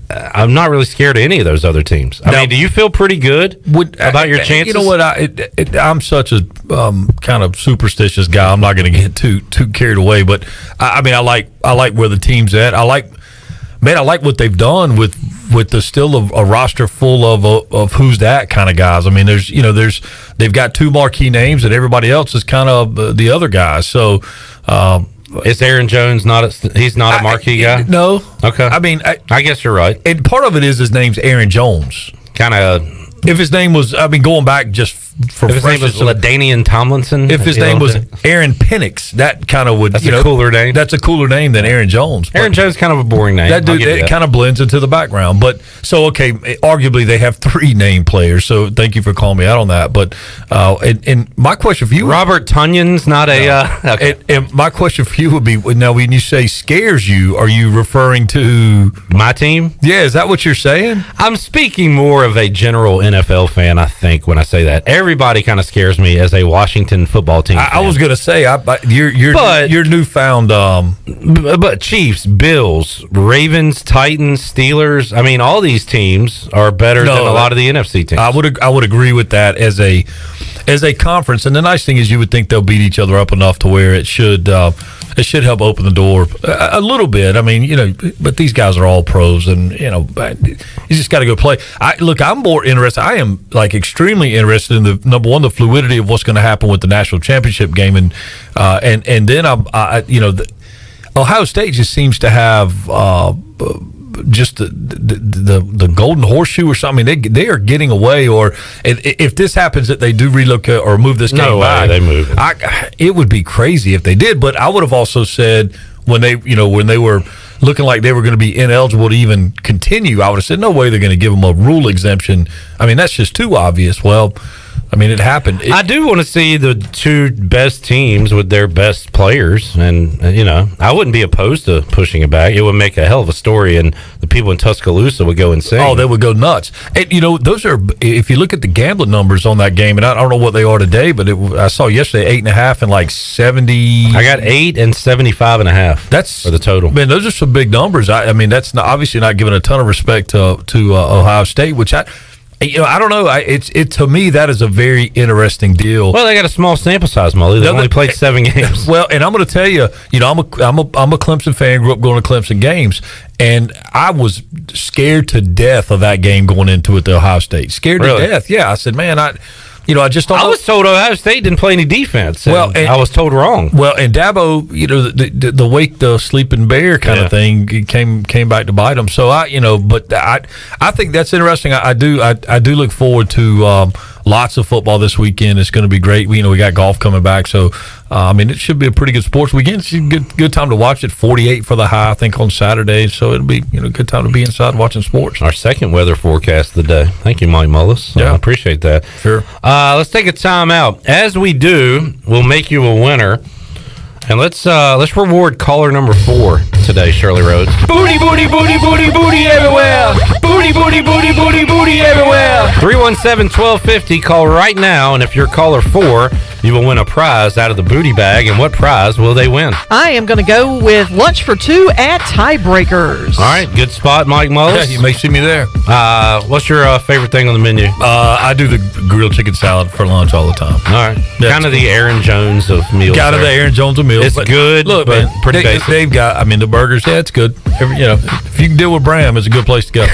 I'm not really scared of any of those other teams. I mean, do you feel pretty good about your chances? You know what? I'm such a kind of superstitious guy. I'm not going to get too carried away. But I mean, I like where the team's at. I like what they've done with the still a roster full of who's that kind of guys. I mean, they've got two marquee names, and everybody else is kind of the other guys. So. Is Aaron Jones he's not a marquee guy? No. Okay. I mean, I guess you're right. And part of it is his name's Aaron Jones. Kind of. If his name was, going back just for if his name was LaDainian Tomlinson. If his name was Aaron Penix, that kind of would. That's a cooler name. That's a cooler name than Aaron Jones. Aaron Jones kind of a boring name. That dude, it kind of blends into the background. But arguably they have three name players. So thank you for calling me out on that. But and my question for you, Robert Tunyon's not and my question for you would be: now, when you say scares you, are you referring to my team? Yeah, is that what you're saying? I'm speaking more of a general NFL fan. I think when I say that, everybody kind of scares me as a Washington football team. I was going to say, your newfound, but Chiefs, Bills, Ravens, Titans, Steelers. I mean, all these teams are better than a lot of the NFC teams. I would agree with that as a conference. And the nice thing is, you would think they'll beat each other up enough to where it should help open the door a little bit. I mean, but these guys are all pros, and you just got to go play. I'm more interested. I am extremely interested in the number one, the fluidity of what's going to happen with the national championship game, and then Ohio State just seems to have just the golden horseshoe or something. They are getting away. Or if this happens that they do relocate or move this game back, they move it would be crazy if they did. But I would have also said when they were looking like they were going to be ineligible to even continue, I would have said no way they're going to give them a rule exemption. I mean, that's just too obvious. Well, I mean, it happened. I do want to see the two best teams with their best players, and I wouldn't be opposed to pushing it back. It would make a hell of a story, and the people in Tuscaloosa would go insane. Oh, they would go nuts. And those are, if you look at the gambling numbers on that game, and I don't know what they are today, but I saw yesterday 8.5 and 70. I got 8 and 75.5. That's for the total. Man, those are some big numbers. I mean, that's obviously not giving a ton of respect to Ohio State, which I don't know. To me, that is a very interesting deal. Well, they got a small sample size, Molly. They only played 7 games. Well, and I'm going to tell you, I'm a Clemson fan. Grew up going to Clemson games, and I was scared to death of that game going into it. To Ohio State, scared to death. Yeah, I said, man, I just don't. I was told Ohio State didn't play any defense. And I was told wrong. Well, and Dabo, the wake the sleeping bear kind of thing came back to bite them. So but I think that's interesting. I do look forward to lots of football this weekend. It's going to be great. We got golf coming back, so it should be a pretty good sports weekend. It's a good time to watch it. 48 for the high, I think, on Saturday. So it'll be a good time to be inside watching sports. Our second weather forecast of the day. Thank you, Mike Mullis. Yeah, I appreciate that. Sure. Let's take a time out. As we do, we'll make you a winner. And let's reward caller number 4 today, Shirley Rhodes. Booty, booty, booty, booty, booty everywhere. Booty, booty, booty, booty, booty everywhere. 317-1250. Call right now, and if you're caller 4, you will win a prize out of the booty bag. And what prize will they win? I am going to go with lunch for 2 at Tiebreakers. All right, good spot, Mike Mullis. Yeah, you may see me there. What's your favorite thing on the menu? I do the grilled chicken salad for lunch all the time. All right, kind of the Aaron Jones of meals. Kind of the Aaron Jones of meals. It's good, look, but man, pretty basic. They've got, the burgers, it's good. If you can deal with Bram, it's a good place to go.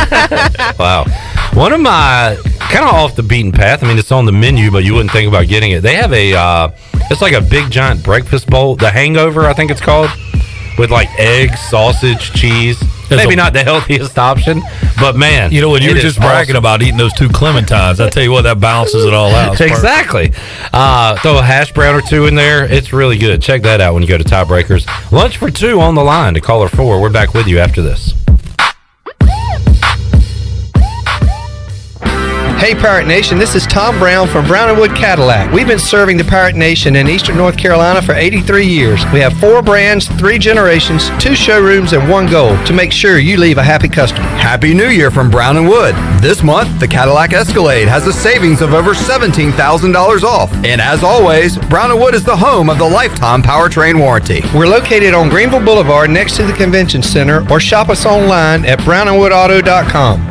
Wow. One of my, kind of off the beaten path, it's on the menu, but you wouldn't think about getting it. They have it's like a big giant breakfast bowl, the Hangover, I think it's called, with eggs, sausage, cheese. Maybe not the healthiest option, but man. When you were just bragging about eating those 2 clementines, I tell you what, that balances it all out. Exactly. Throw a hash brown or 2 in there. It's really good. Check that out when you go to Tiebreakers. Lunch for 2 on the line to caller 4. We're back with you after this. Hey Pirate Nation, this is Tom Brown from Brown & Wood Cadillac. We've been serving the Pirate Nation in Eastern North Carolina for 83 years. We have 4 brands, 3 generations, 2 showrooms, and 1 goal to make sure you leave a happy customer. Happy New Year from Brown & Wood. This month, the Cadillac Escalade has a savings of over $17,000 off. And as always, Brown & Wood is the home of the lifetime powertrain warranty. We're located on Greenville Boulevard next to the Convention Center, or shop us online at brownandwoodauto.com.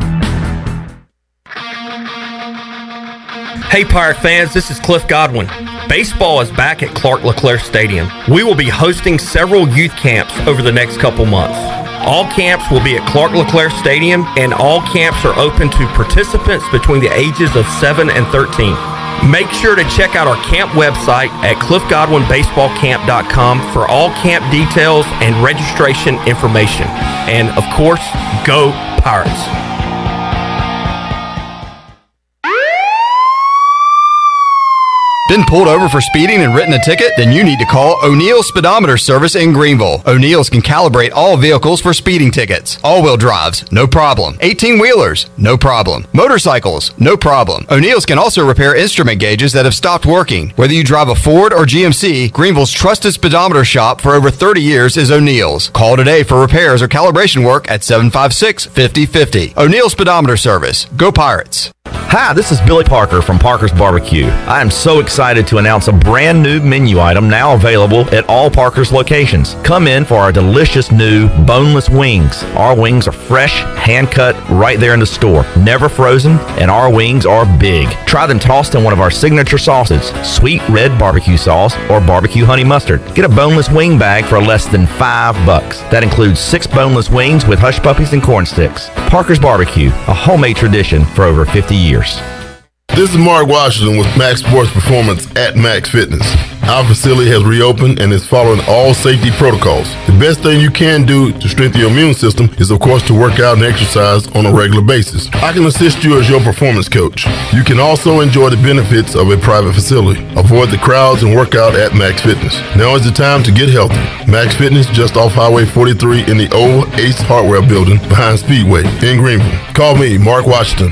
Hey Pirate fans, this is Cliff Godwin. Baseball is back at Clark LeClaire Stadium. We will be hosting several youth camps over the next couple months. All camps will be at Clark LeClaire Stadium, and all camps are open to participants between the ages of 7 and 13. Make sure to check out our camp website at cliffgodwinbaseballcamp.com for all camp details and registration information. And of course, go Pirates! Been pulled over for speeding and written a ticket? Then you need to call O'Neill Speedometer Service in Greenville. O'Neill's can calibrate all vehicles for speeding tickets. All-wheel drives, no problem. 18-wheelers, no problem. Motorcycles, no problem. O'Neill's can also repair instrument gauges that have stopped working. Whether you drive a Ford or GMC, Greenville's trusted speedometer shop for over 30 years is O'Neill's. Call today for repairs or calibration work at 756-5050. O'Neill Speedometer Service. Go Pirates! Hi, this is Billy Parker from Parker's Barbecue. I am so excited to announce a brand new menu item now available at all Parker's locations. Come in for our delicious new boneless wings. Our wings are fresh, hand-cut, right there in the store. Never frozen, and our wings are big. Try them tossed in one of our signature sauces, sweet red barbecue sauce or barbecue honey mustard. Get a boneless wing bag for less than $5. That includes 6 boneless wings with hush puppies and corn sticks. Parker's Barbecue, a homemade tradition for over 50 years. This is Mark Washington with Max Sports Performance at Max Fitness. Our facility has reopened and is following all safety protocols. The best thing you can do to strengthen your immune system is, of course, to work out and exercise on a regular basis. I can assist you as your performance coach. You can also enjoy the benefits of a private facility. Avoid the crowds and work out at Max Fitness. Now is the time to get healthy. Max Fitness, just off Highway 43 in the old Ace Hardware building behind Speedway in Greenville. Call me, Mark Washington,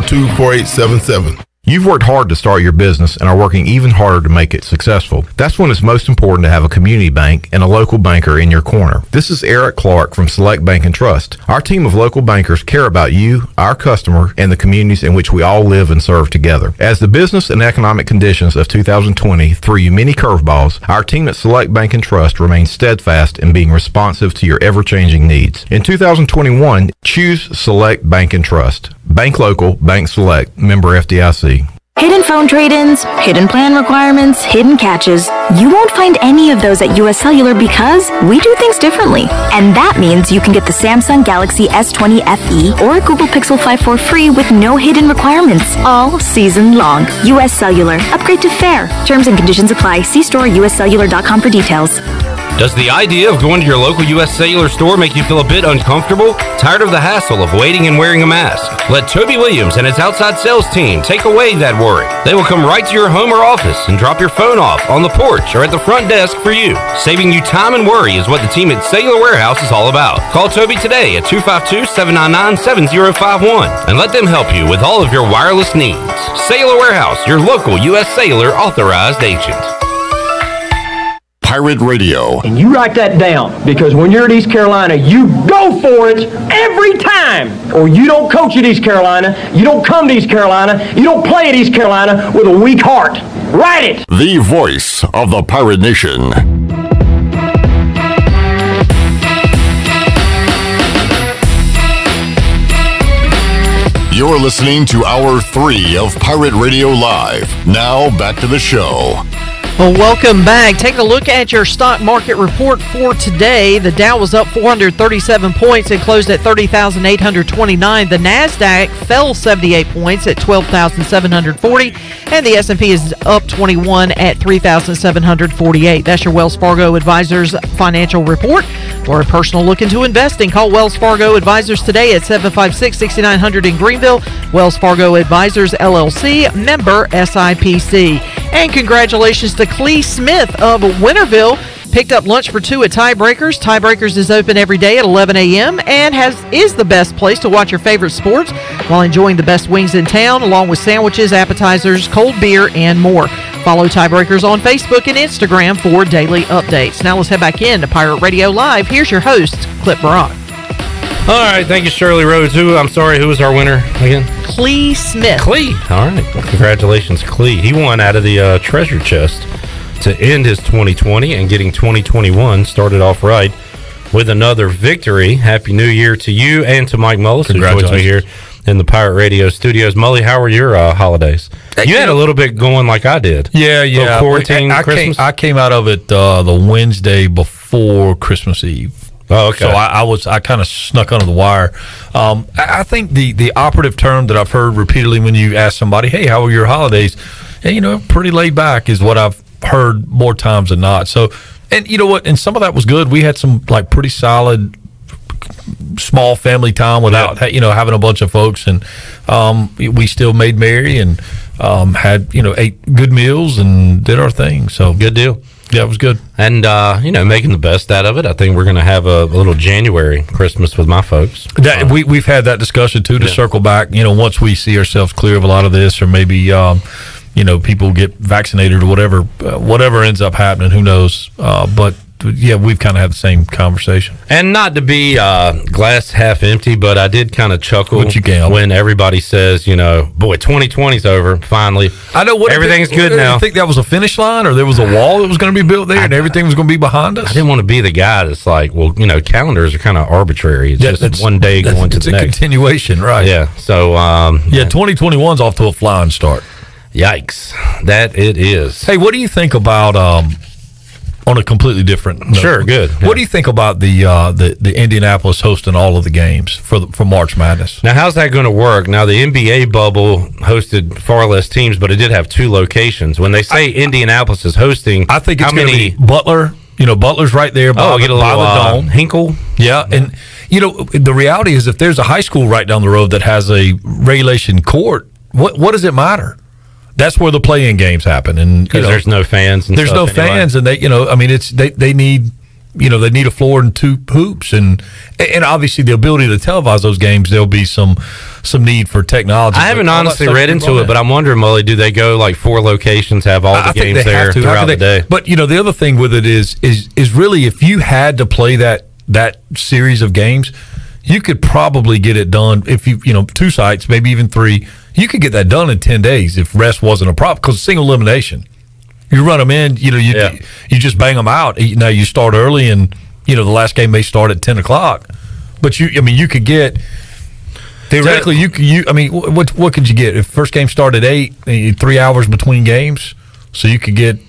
902-4877. You've worked hard to start your business and are working even harder to make it successful. That's when it's most important to have a community bank and a local banker in your corner. This is Eric Clark from Select Bank and Trust. Our team of local bankers care about you, our customer, and the communities in which we all live and serve together. As the business and economic conditions of 2020 threw you many curveballs, our team at Select Bank and Trust remains steadfast in being responsive to your ever-changing needs. In 2021, choose Select Bank and Trust. Bank local, bank select, member FDIC. Hidden phone trade-ins, hidden plan requirements, hidden catches. You won't find any of those at US Cellular because we do things differently. And that means you can get the Samsung Galaxy S20 FE or Google Pixel 5 for free with no hidden requirements all season long. US Cellular. Upgrade to fair. Terms and conditions apply. See store uscellular.com for details. Does the idea of going to your local U.S. Cellular store make you feel a bit uncomfortable? Tired of the hassle of waiting and wearing a mask? Let Toby Williams and his outside sales team take away that worry. They will come right to your home or office and drop your phone off on the porch or at the front desk for you. Saving you time and worry is what the team at Cellular Warehouse is all about. Call Toby today at 252-799-7051 and let them help you with all of your wireless needs. Cellular Warehouse, your local U.S. Cellular authorized agent. Pirate Radio. And you write that down, because when you're at East Carolina, you go for it every time. Or you don't coach at East Carolina, you don't come to East Carolina, you don't play at East Carolina with a weak heart. Write it! The voice of the Pirate Nation. You're listening to Hour 3 of Pirate Radio Live. Now, back to the show. Well, welcome back. Take a look at your stock market report for today. The Dow was up 437 points and closed at 30,829. The NASDAQ fell 78 points at 12,740. And the S&P is up 21 at 3,748. That's your Wells Fargo Advisors financial report. For a personal look into investing, call Wells Fargo Advisors today at 756-6900 in Greenville. Wells Fargo Advisors, LLC, member SIPC. And congratulations to Clee Smith of Winterville, Picked up lunch for 2 at Tiebreakers. Tiebreakers is open every day at 11 a.m. and is the best place to watch your favorite sports while enjoying the best wings in town, along with sandwiches, appetizers, cold beer, and more. Follow Tiebreakers on Facebook and Instagram for daily updates. Now let's head back in to Pirate Radio Live. Here's your host, Clip Brock. All right, thank you, Shirley Rhodes. Who was our winner again? Clee Smith. Clee. All right, congratulations, Clee. He won out of the treasure chest to end his 2020 and getting 2021 started off right with another victory. Happy New Year to you and to Mike Mullis, who joins me here in the Pirate Radio studios. Mully, how were your holidays? You had a little bit going like I did. Yeah. Quarantine Christmas? I came out of it the Wednesday before Christmas Eve. Oh, okay. So I kind of snuck under the wire. I think the operative term that I've heard repeatedly when you ask somebody, hey, how were your holidays? And, pretty laid back is what I've heard more times than not. So, and you know what? And some of that was good. We had some pretty solid small family time without having a bunch of folks, and we still made merry and had ate good meals and did our thing. So good deal. Yeah, it was good. And making the best out of it. I think we're going to have a little January Christmas with my folks. We've had that discussion too, to circle back. Once we see ourselves clear of a lot of this, or maybe people get vaccinated or whatever ends up happening, who knows? But yeah, we've kind of had the same conversation. And not to be glass half empty, but I did kind of chuckle when everybody says, boy, 2020's over, finally. I know everything's good now. I think that was a finish line, or there was a wall that was going to be built there, and everything was going to be behind us. I didn't want to be the guy that's like, well, calendars are kind of arbitrary. It's just one day going to the next. It's a continuation, right? Yeah. So, 2021's off to a flying start. Yikes. That it is. Hey, what do you think about on a completely different note? Sure, good. Yeah. What do you think about the Indianapolis hosting all of the games for March Madness? Now, how's that going to work? Now, the NBA bubble hosted far less teams, but it did have 2 locations. When they say Indianapolis is hosting, I think it's going to be Butler. Butler's right there by the dome. Hinkle. Yeah, and the reality is, if there's a high school right down the road that has a regulation court, what does it matter? That's where the play-in games happen, and because there's no fans. There's no fans, and they they need they need a floor and 2 hoops, and obviously the ability to televise those games. There'll be some need for technology. I haven't honestly read into it, but I'm wondering, Mully, do they go 4 locations, have all the games there throughout the day? But the other thing with it is really, if you had to play that series of games, you could probably get it done if you 2 sites, maybe even 3. You could get that done in 10 days if rest wasn't a problem, because single elimination. You run them in, you just bang them out. Now you start early, and the last game may start at 10 o'clock. But you could get theoretically what could you get if first game started at 8, 3 hours between games, so you could get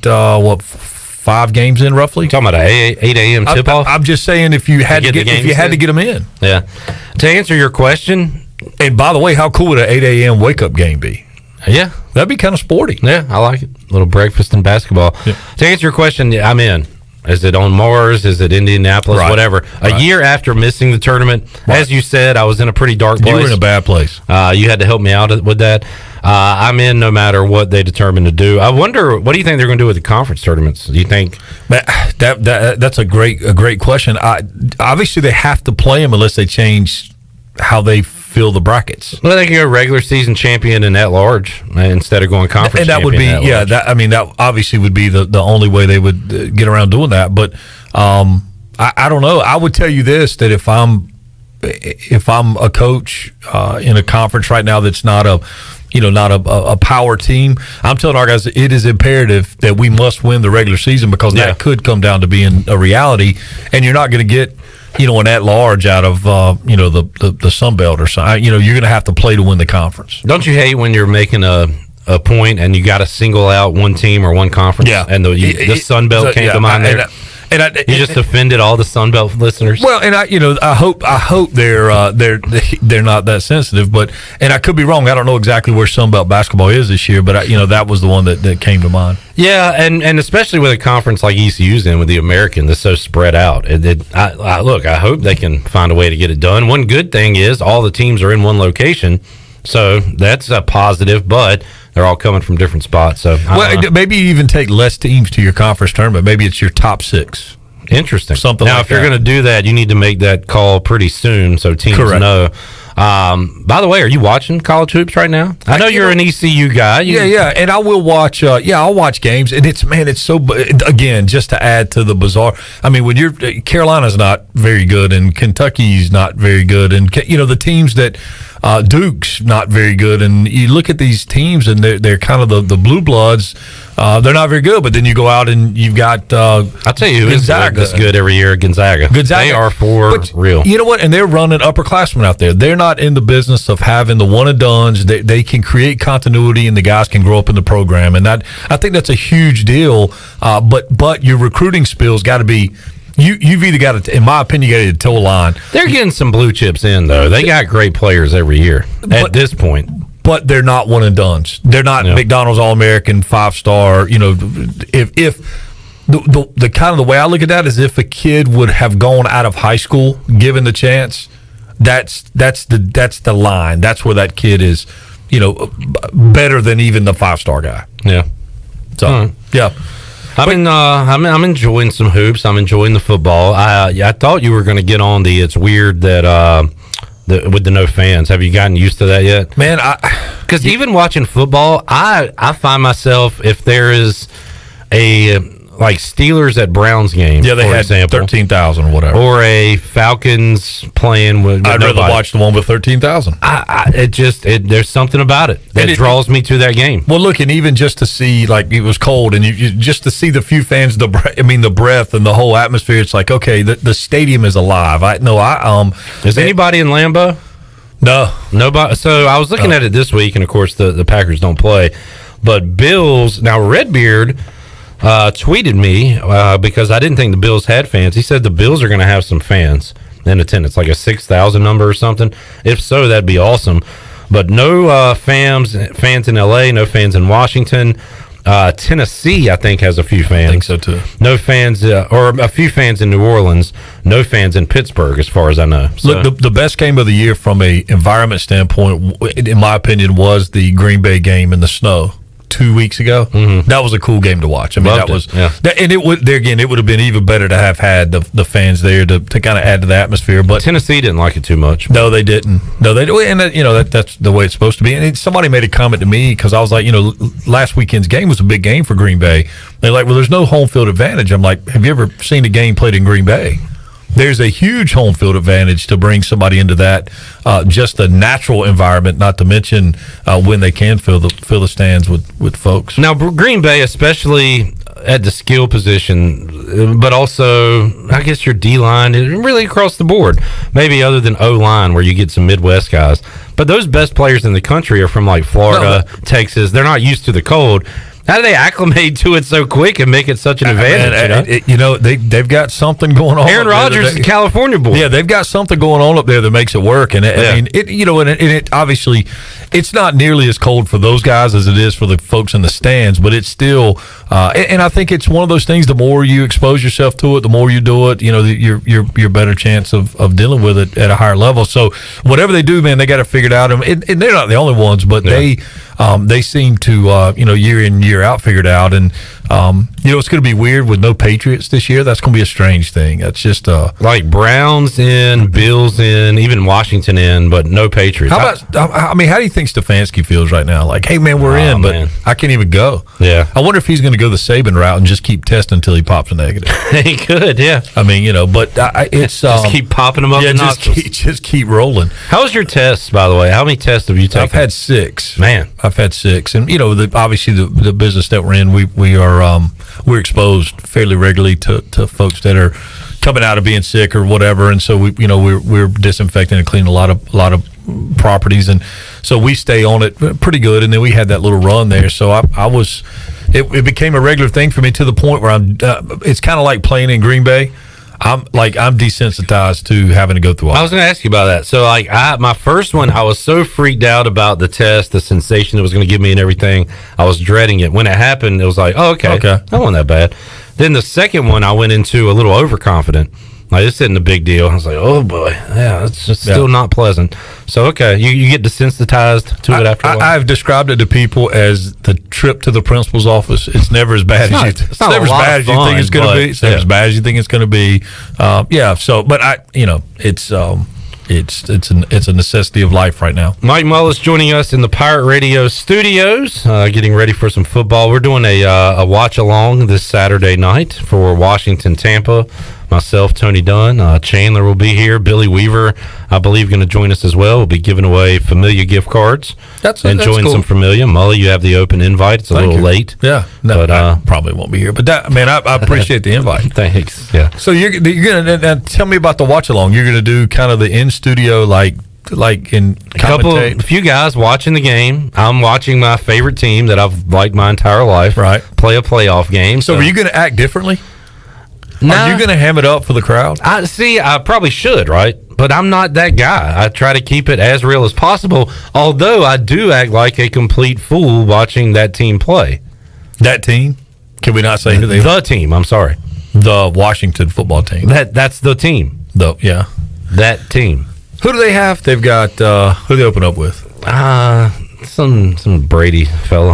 5 games in roughly. Talking about an 8 a.m. tip off. I'm just saying if you had to get them in. Yeah. To answer your question. And by the way, how cool would an 8 a.m. wake-up game be? Yeah. That'd be kind of sporty. Yeah, I like it. A little breakfast and basketball. Yeah. To answer your question, I'm in. Is it on Mars? Is it Indianapolis? Right. Whatever. A year after missing the tournament, as you said, I was in a pretty dark place. You were in a bad place. You had to help me out with that. I'm in no matter what they determine to do. I wonder, what do you think they're going to do with the conference tournaments? Do you think that's a great question? Obviously, they have to play them unless they change how they fill the brackets. Well, they can go regular season champion and at large instead of going conference. And that would be that obviously would be the only way they would get around doing that. But I don't know. I would tell you this, that if I'm a coach in a conference right now that's not a power team, I'm telling our guys it is imperative that we must win the regular season, because that could come down to being a reality, and you're not going to get an at-large out of the Sun Belt or something. You're going to have to play to win the conference. Don't you hate when you're making a point and you got to single out one team or one conference? Yeah, and the Sun Belt came to mind there. And you just offended all the Sun Belt listeners. Well, and I hope they're not that sensitive, but I could be wrong. I don't know exactly where Sun Belt basketball is this year, but that was the one that came to mind. Yeah, and especially with a conference like ECU's in, with the American that's so spread out. I hope they can find a way to get it done. One good thing is all the teams are in one location, so that's a positive. But They're all coming from different spots. So maybe you even take less teams to your conference tournament. Maybe it's your top 6. Interesting. Something now, like if you're going to do that, you need to make that call pretty soon so teams know. By the way, are you watching college hoops right now? I know you're an ECU guy. Yeah, and I will watch. I'll watch games, and it's so. Again, just to add to the bizarre. I mean, when Carolina's not very good, and Kentucky's not very good, and the teams that Duke's not very good, and you look at these teams, and they're kind of the blue bloods. They're not very good, but then you go out and you've got. I'll tell you who is good every year. Gonzaga. They are for real. You know what? And they're running upperclassmen out there. They're not in the business of having the one and dones. They can create continuity, and the guys can grow up in the program, and I think that's a huge deal. But your recruiting skills got to be. You've either got to, in my opinion, you got to toe a line. They're getting some blue chips in though. They got great players every year at this point. But they're not one and dones. They're not McDonald's All-American 5-star. If the kind of the way I look at that is if a kid would have gone out of high school given the chance, that's the line. That's where that kid is, better than even the 5-star guy. Yeah. So yeah. I'm enjoying some hoops. I'm enjoying the football. I thought you were going to get on the. It's weird that with the no fans. Have you gotten used to that yet? Man, because even watching football, I find myself if there is a like Steelers at Browns game. Yeah, they had 13,000 or whatever. Or a Falcons playing with. I'd rather watch the one with 13,000. There's something about it that draws me to that game. Well, look, and even just to see, like, it was cold, and you just to see the few fans, the breath and the whole atmosphere. It's like, okay, the stadium is alive. Is anybody in Lambeau? No, nobody. So I was looking at it this week, and of course the Packers don't play, but Bills now. Redbeard tweeted me because I didn't think the Bills had fans. He said the Bills are going to have some fans in attendance, like a 6,000 number or something. If so, that'd be awesome. But no fans in LA, no fans in Washington. Tennessee, I think, has a few fans. I think so too. No fans, or a few fans in New Orleans. No fans in Pittsburgh, as far as I know. So, look, the best game of the year from a environment standpoint, in my opinion, was the Green Bay game in the snow 2 weeks ago. Mm-hmm. That was a cool game to watch. I mean, Loved that was, it. and it would have been even better to have had the fans there to kind of add to the atmosphere. But Tennessee didn't like it too much. No, they didn't. No, they and that's the way it's supposed to be. And somebody made a comment to me because I was like, last weekend's game was a big game for Green Bay. They're like, well, there's no home field advantage. I'm like, have you ever seen a game played in Green Bay? There's a huge home field advantage to bring somebody into that, just the natural environment, not to mention when they can fill the stands with folks. Now, Green Bay, especially at the skill position, but also, I guess your D-line, really across the board, maybe other than O-line where you get some Midwest guys. But those best players in the country are from like Florida, Texas. They're not used to the cold. How do they acclimate to it so quick and make it such an advantage? They've got something going on. Aaron Rodgers is a California boy. Yeah, they've got something going on up there that makes it work. And I mean, it obviously, it's not nearly as cold for those guys as it is for the folks in the stands, but it's still. And I think it's one of those things. The more you expose yourself to it, the more you do it. Your better chance of dealing with it at a higher level. So whatever they do, man, they got to figure it out. And they're not the only ones, but they seem to year in year out figured out. And it's going to be weird with no Patriots this year. That's going to be a strange thing. That's just like Browns in, Bills in, even Washington in, but no Patriots. How do you think Stefanski feels right now? Like, hey man, we're in, but I can't even go. Yeah, I wonder if he's going to go the Saban route and just keep testing until he pops a negative. He could, yeah. I mean, but it's just keep popping them up. Yeah, just keep rolling. How was your tests, by the way? How many tests have you taken? I've had 6. Man, I've had 6, and obviously the business that we're in, we're exposed fairly regularly to folks that are coming out of being sick or whatever, and so we're disinfecting and cleaning a lot of properties, and so we stay on it pretty good. And then we had that little run there, so it became a regular thing for me to the point where it's kind of like playing in Green Bay. I'm desensitized to having to go through all I was going to ask you about that. So my first one, I was so freaked out about the test, the sensation it was going to give me and everything. I was dreading it. When it happened, it was like, oh, okay. That wasn't that bad. Then the second one, I went into a little overconfident. Like, this isn't a big deal. I was like, oh boy, yeah, it's just still not pleasant. So okay, you get desensitized to it after a while. I've described it to people as the trip to the principal's office. It's never as bad as you. It's never as bad as you think it's going to be. It's never as bad as you think it's going to be. So, but it's a necessity of life right now. Mike Mullis joining us in the Pirate Radio studios, getting ready for some football. We're doing a watch along this Saturday night for Washington Tampa. Myself, Tony Dunn, Chandler will be here. Billy Weaver, I believe, going to join us as well. We'll be giving away Familia gift cards. Enjoying cool. some Familia. Mully, you have the open invite. It's a little late. Yeah, no, but I probably won't be here. But I appreciate the invite. Thanks. Yeah. So you're gonna tell me about the watch along. You're gonna do kind of the in studio like in a few guys watching the game. I'm watching my favorite team that I've liked my entire life. Right. Play a playoff game. So are you going to act differently? Nah. Are you going to ham it up for the crowd? I probably should, right? But I'm not that guy. I try to keep it as real as possible, although I do act like a complete fool watching that team play. That team? Can we not say who they are? The team, I'm sorry. The Washington football team. That's the team. That team. Who do they have? They've got, who do they open up with? Some Brady fellow.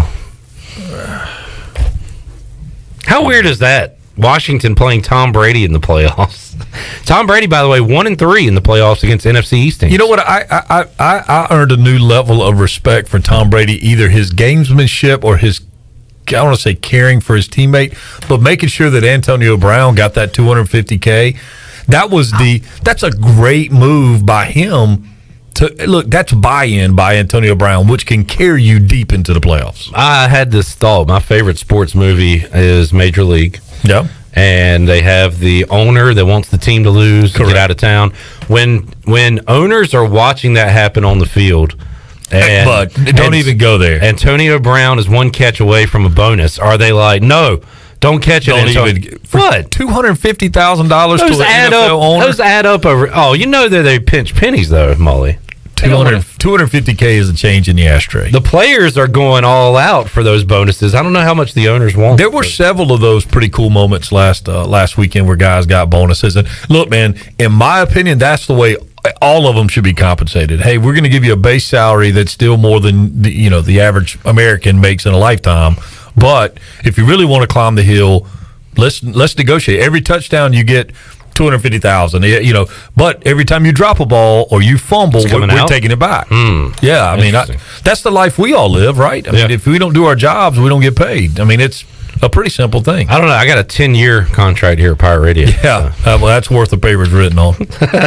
How weird is that? Washington playing Tom Brady in the playoffs. Tom Brady, by the way, 1-3 in the playoffs against NFC East teams. You know what? I earned a new level of respect for Tom Brady, either his gamesmanship or his, I don't want to say caring for his teammate, but making sure that Antonio Brown got that $250K. That's a great move by him. That's buy-in by Antonio Brown, which can carry you deep into the playoffs. I had this thought. My favorite sports movie is Major League. Yeah. And they have the owner that wants the team to lose, to get out of town. When owners are watching that happen on the field, but don't even go there. Antonio Brown is one catch away from a bonus. Are they like, no, don't catch it? What? $250,000 to an NFL owner? Those add up over. Oh, you know that they pinch pennies though, Molly. 250K is a change in the ashtray. The players are going all out for those bonuses. I don't know how much the owners want. There were several of those pretty cool moments last weekend where guys got bonuses. And look, man, in my opinion, that's the way all of them should be compensated. Hey, we're going to give you a base salary that's still more than the average American makes in a lifetime. But if you really want to climb the hill, let's negotiate. Every touchdown you get $250,000, but every time you drop a ball or you fumble, we're taking it back. Yeah, I mean, that's the life we all live, right? I mean, if we don't do our jobs, we don't get paid. I mean, it's a pretty simple thing. I don't know. I got a 10-year contract here at Pirate Radio. Yeah, well, that's worth the paper it's written on.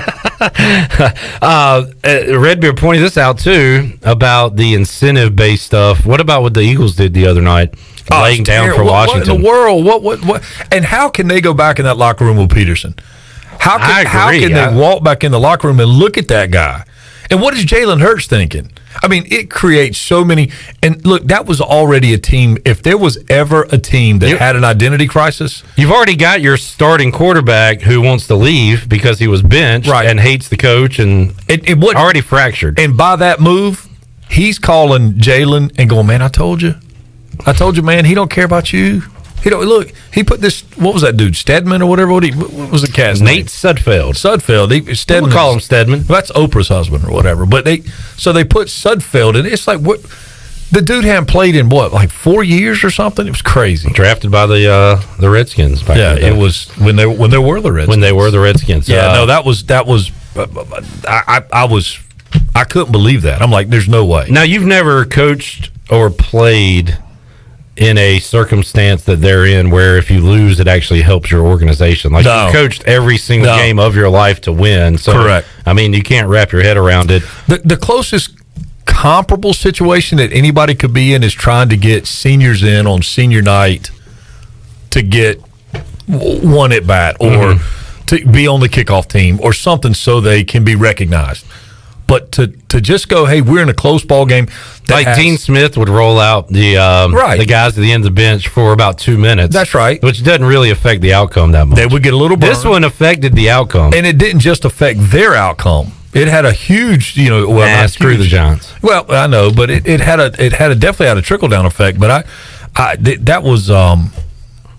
Redbeard pointed this out, too, about the incentive-based stuff. What about what the Eagles did the other night? Laying down for Washington. What in the world? What? And how can they go back in that locker room with Peterson? How can they walk back in the locker room and look at that guy? And what is Jalen Hurts thinking? I mean, it creates so many. And look, that was already a team. If there was ever a team that had an identity crisis, you've already got your starting quarterback who wants to leave because he was benched and hates the coach, and it already fractured. And by that move, he's calling Jalen and going, "Man, I told you, man. He don't care about you. He don't look. He put this. What was that dude? Stedman or whatever? What was the cat's name? Nate Sudfeld. Stedman. We'll call him Stedman. That's Oprah's husband or whatever. But they put Sudfeld, and it's like what the dude hadn't played in like 4 years or something. It was crazy. Drafted by the Redskins. Back yeah, it was when they were the Redskins. When they were the Redskins. Yeah, no, that was. I couldn't believe that. I'm like, there's no way. Now you've never coached or played in a circumstance that they're in where if you lose, it actually helps your organization. Like you've coached every single game of your life to win. So, correct. I mean, you can't wrap your head around it. The closest comparable situation that anybody could be in is trying to get seniors in on senior night to get one at bat or to be on the kickoff team or something so they can be recognized. But to just go, hey, we're in a close ball game. Like Dean Smith would roll out the guys at the end of the bench for about 2 minutes. That's right. Which doesn't really affect the outcome that much. They would get a little burn. This one affected the outcome. And it didn't just affect their outcome. It had a huge, screw the Giants. Well, I know, but it definitely had a trickle down effect. But that was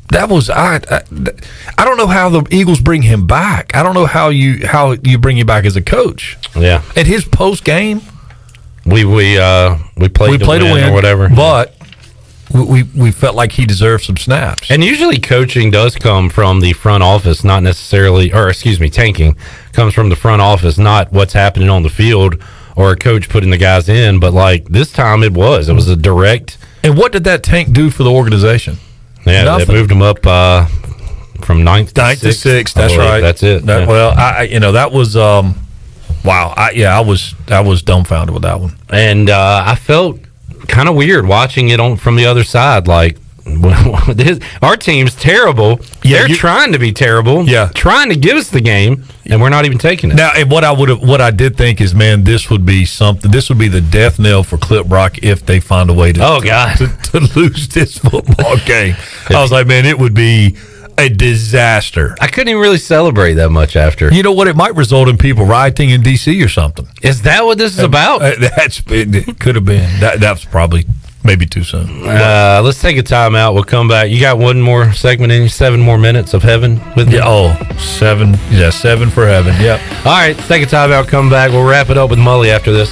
that was I don't know how the Eagles bring him back. I don't know how you bring him back as a coach. Yeah, at his post game, we played to win or whatever, but we felt like he deserved some snaps. And usually coaching does come from the front office, not necessarily, or excuse me, tanking comes from the front office, not what's happening on the field or a coach putting the guys in. But like this time, it was a direct. And what did that tank do for the organization? Yeah, Nothing. They moved him up from ninth to sixth. That's right. That's it. Well, that was wow. I was dumbfounded with that one, and I felt kind of weird watching it from the other side. Like our team's terrible. Yeah, they're trying to be terrible. Yeah, trying to give us the game, and we're not even taking it. Now, what I did think is, man, this would be something. This would be the death knell for Clip Brock if they find a way to to lose this football game. I was like, man, it would be a disaster. I couldn't even really celebrate that much after. You know what? It might result in people rioting in D.C. or something. Is that what this is about? It could have been. That's probably maybe too soon. Let's take a timeout. We'll come back. You got one more segment in you, 7 more minutes of heaven with me? Yeah, 7. Yeah, 7 for heaven. Yep. All right, let's take a timeout, come back. We'll wrap it up with Mully after this.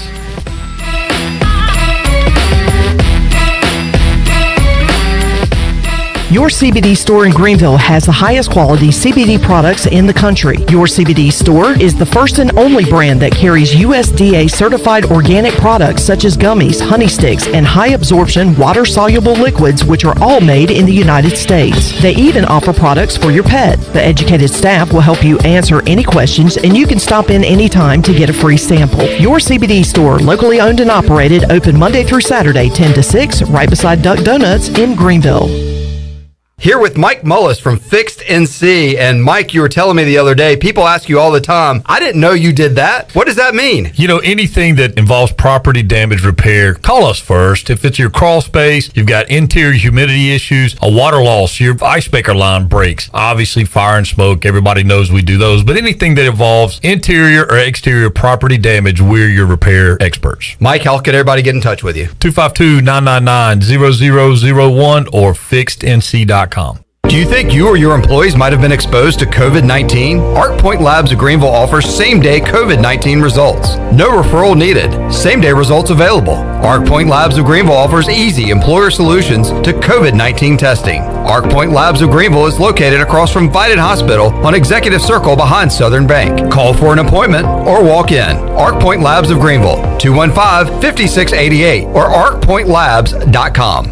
Your CBD store in Greenville has the highest quality CBD products in the country. Your CBD store is the first and only brand that carries USDA certified organic products such as gummies, honey sticks, and high absorption water soluble liquids, which are all made in the United States. They even offer products for your pet. The educated staff will help you answer any questions, and you can stop in anytime to get a free sample. Your CBD store, locally owned and operated, open Monday through Saturday, 10 to 6, right beside Duck Donuts in Greenville. Here with Mike Mullis from Fixed NC. And Mike, you were telling me the other day, people ask you all the time, I didn't know you did that. What does that mean? You know, anything that involves property damage repair, call us first. If it's your crawl space, you've got interior humidity issues, a water loss, your ice maker line breaks, obviously fire and smoke, everybody knows we do those. But anything that involves interior or exterior property damage, we're your repair experts. Mike, how can everybody get in touch with you? 252-999-0001 or fixednc.com. Do you think you or your employees might have been exposed to COVID-19? ArcPoint Labs of Greenville offers same-day COVID-19 results. No referral needed. Same-day results available. ArcPoint Labs of Greenville offers easy employer solutions to COVID-19 testing. ArcPoint Labs of Greenville is located across from Vidant Hospital on Executive Circle behind Southern Bank. Call for an appointment or walk in. ArcPoint Labs of Greenville, 215-5688 or arcpointlabs.com.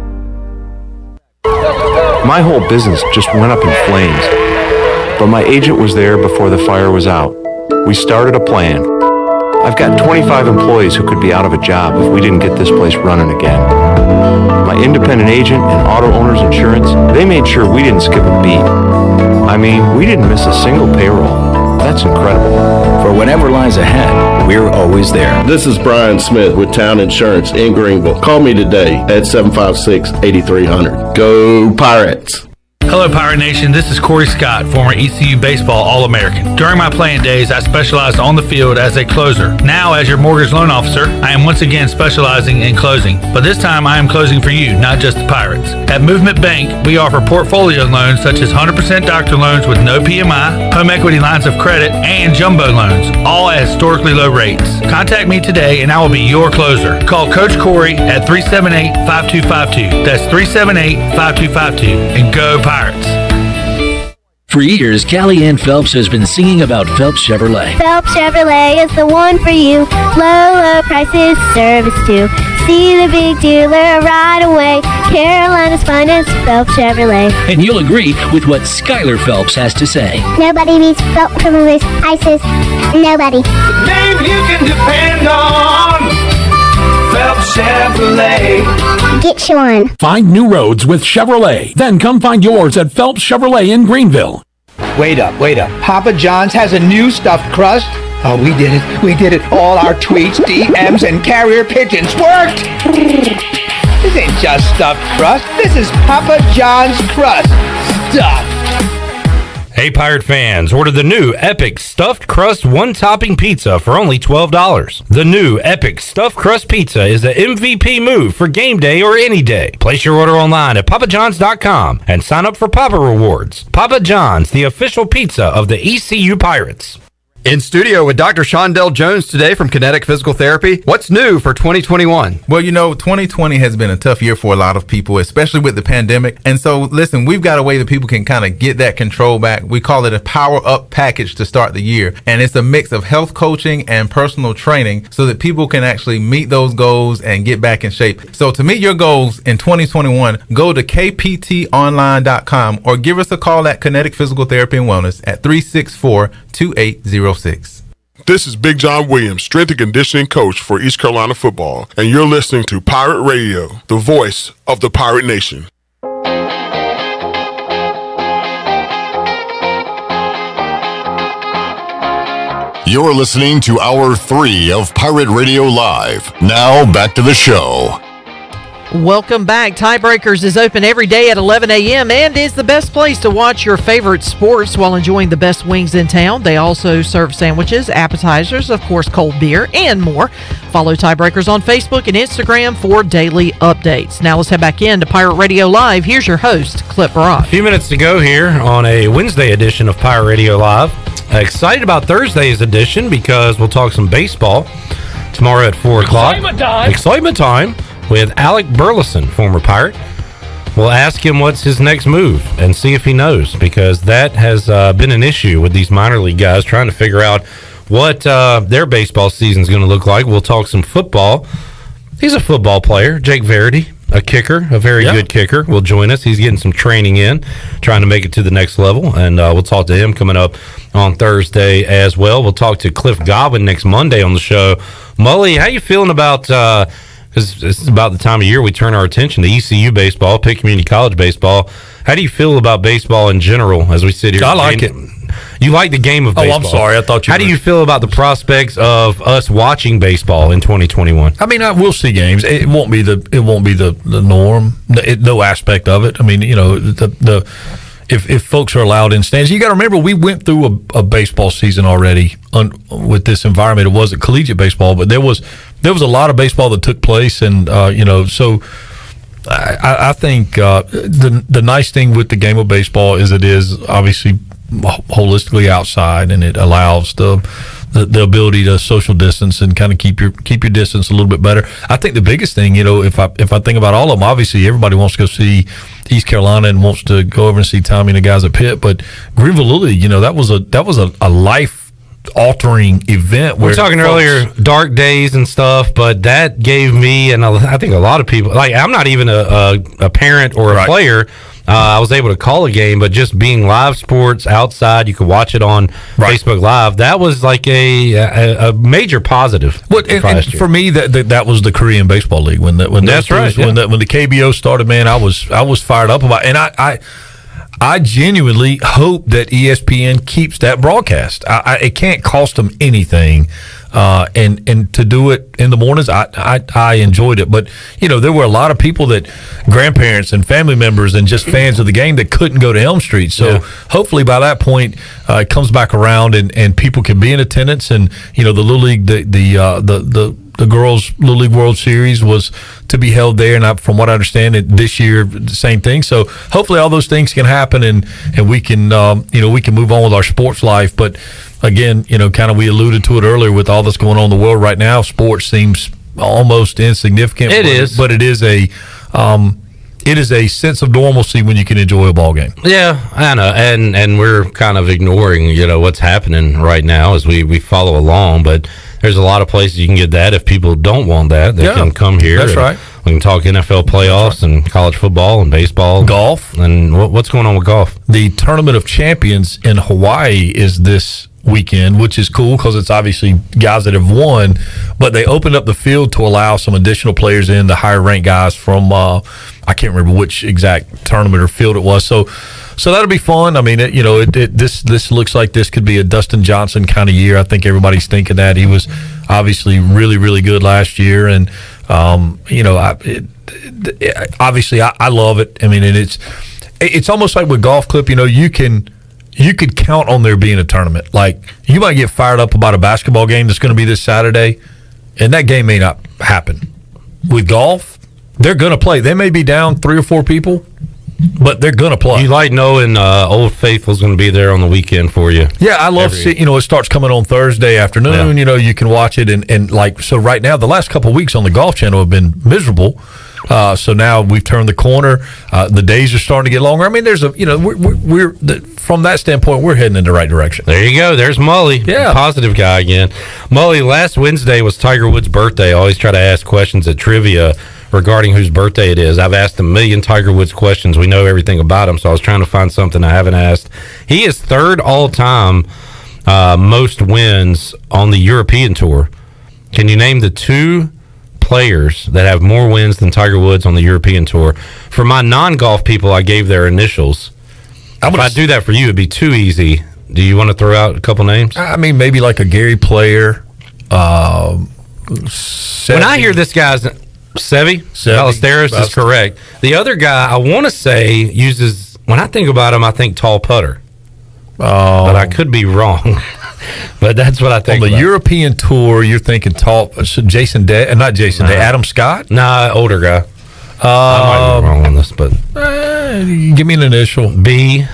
My whole business just went up in flames, but my agent was there before the fire was out. We started a plan. I've got 25 employees who could be out of a job if we didn't get this place running again. My independent agent and auto owners insurance, they made sure we didn't skip a beat. I mean, we didn't miss a single payroll. That's incredible. For whatever lies ahead, we're always there. This is Brian Smith with Town Insurance in Greenville. Call me today at 756-8300. Go Pirates! Hello, Pirate Nation. This is Corey Scott, former ECU Baseball All-American. During my playing days, I specialized on the field as a closer. Now, as your mortgage loan officer, I am once again specializing in closing. But this time, I am closing for you, not just the Pirates. At Movement Bank, we offer portfolio loans such as 100% doctor loans with no PMI, home equity lines of credit, and jumbo loans, all at historically low rates. Contact me today, and I will be your closer. Call Coach Corey at 378-5252. That's 378-5252. And go Pirates! For years, Callie Ann Phelps has been singing about Phelps Chevrolet. Phelps Chevrolet is the one for you. Low prices, service too. See the big dealer right away. Carolina's finest, Phelps Chevrolet. And you'll agree with what Skylar Phelps has to say. Nobody beats Phelps Chevrolet prices. Nobody. The name you can depend on. Phelps Chevrolet. Get you one. Find new roads with Chevrolet. Then come find yours at Phelps Chevrolet in Greenville. Wait up. Papa John's has a new stuffed crust. Oh, we did it. All our tweets, DMs, and carrier pigeons worked. This ain't just stuffed crust. This is Papa John's crust. Stuffed. Hey, Pirate fans, order the new Epic Stuffed Crust One-Topping Pizza for only $12. The new Epic Stuffed Crust Pizza is the MVP move for game day or any day. Place your order online at papajohns.com and sign up for Papa Rewards. Papa John's, the official pizza of the ECU Pirates. In studio with Dr. Shondell Jones today from Kinetic Physical Therapy. What's new for 2021? Well, 2020 has been a tough year for a lot of people, especially with the pandemic. And so, listen, we've got a way that people can kind of get that control back. We call it a Power Up package to start the year. And it's a mix of health coaching and personal training so that people can actually meet those goals and get back in shape. So to meet your goals in 2021, go to kptonline.com or give us a call at Kinetic Physical Therapy and Wellness at 364-2806. This is Big John Williams, strength and conditioning coach for East Carolina football, and you're listening to Pirate Radio, the voice of the Pirate Nation. You're listening to Hour 3 of Pirate Radio Live. Now, back to the show. Welcome back. Tiebreakers is open every day at 11 a.m. and is the best place to watch your favorite sports while enjoying the best wings in town. They also serve sandwiches, appetizers, of course, cold beer, and more. Follow Tiebreakers on Facebook and Instagram for daily updates. Now let's head back in to Pirate Radio Live. Here's your host, Clip Brock. A few minutes to go here on a Wednesday edition of Pirate Radio Live. Excited about Thursday's edition because we'll talk some baseball tomorrow at 4 o'clock. Excitement time with Alec Burleson, former Pirate. We'll ask him what's his next move and see if he knows, because that has been an issue with these minor league guys trying to figure out what their baseball season is going to look like. We'll talk some football. He's a football player, Jake Verity, a kicker, a very good kicker, will join us. He's getting some training in, trying to make it to the next level, and we'll talk to him coming up on Thursday as well. We'll talk to Cliff Godwin next Monday on the show. Mully, how you feeling about because this is about the time of year we turn our attention to ECU baseball, Pitt Community College baseball. How do you feel about baseball in general as we sit here? I like it. You like the game of baseball. Oh, I'm sorry. I thought you How do you feel about the prospects of us watching baseball in 2021? I mean, we'll see games. It won't be the norm. No aspect of it. I mean, if folks are allowed in stands, you got to remember we went through a baseball season already with this environment. It wasn't collegiate baseball, but there was a lot of baseball that took place, and so I think the nice thing with the game of baseball is it is obviously holistically outside, and it allows the ability to social distance and kind of keep your distance a little bit better. I think the biggest thing, if I think about all of them, obviously everybody wants to go see East Carolina and wants to go over and see Tommy and the guys at Pitt, but Greenville Little League, that was a life altering event. We're talking earlier dark days and stuff, but that gave me, and I think a lot of people, like, I'm not even a parent or a player. I was able to call a game, but just being live sports outside, you could watch it on Facebook Live. That was like a major positive. And for me, that was the Korean Baseball League when the KBO started. Man, I was fired up about it. And I genuinely hope that ESPN keeps that broadcast. It can't cost them anything. And to do it in the mornings, I enjoyed it. But, there were a lot of people grandparents and family members and just fans of the game that couldn't go to Elm Street. So hopefully by that point, it comes back around and people can be in attendance. And, the Little League, the girls' Little League World Series was to be held there, and from what I understand, this year the same thing. So hopefully all those things can happen, and we can we can move on with our sports life. But again, kind of we alluded to it earlier with all that's going on in the world right now. Sports seems almost insignificant. It is, but it is a sense of normalcy when you can enjoy a ball game. Yeah, I know, and we're kind of ignoring what's happening right now as we follow along, but there's a lot of places you can get that. If people don't want that, they can come here. That's right. We can talk NFL playoffs and college football and baseball. Golf. And what's going on with golf? The Tournament of Champions in Hawaii is this weekend, which is cool because it's obviously guys that have won, but they opened up the field to allow some additional players in, the higher ranked guys from I can't remember which exact tournament or field it was. So that'll be fun. I mean, this looks like this could be a Dustin Johnson kind of year. I think everybody's thinking that. He was obviously really, really good last year, and obviously I love it. I mean, and it's almost like with golf, Clip. You you could count on there being a tournament. Like, you might get fired up about a basketball game that's going to be this Saturday, and that game may not happen. With golf, they're going to play. They may be down 3 or 4 people, but they're going to play. You like knowing Old Faithful's going to be there on the weekend for you. Yeah, I love seeing, it starts coming on Thursday afternoon. Yeah. You can watch it. And so right now, the last couple of weeks on the Golf Channel have been miserable. So now we've turned the corner. The days are starting to get longer. I mean, there's we're from that standpoint, we're heading in the right direction. There you go. There's Mully. Yeah. Positive guy again. Mully, last Wednesday was Tiger Woods' birthday. I always try to ask questions at trivia regarding whose birthday it is. I've asked a million Tiger Woods questions. We know everything about him, so I was trying to find something I haven't asked. He is third all-time most wins on the European Tour. Can you name the 2 players that have more wins than Tiger Woods on the European Tour? For my non-golf people, I gave their initials. If I do that for you, it'd be too easy. Do you want to throw out a couple names? I mean, maybe like a Gary Player. When I hear this guy's Seve Ballesteros is correct. The other guy, I want to say, uses, when I think about him, I think tall putter. But I could be wrong. But that's what I think. On the European Tour, you're thinking tall. Jason Day, not Jason Day, Adam Scott? Nah, older guy. I might be wrong on this, but give me an initial. BL.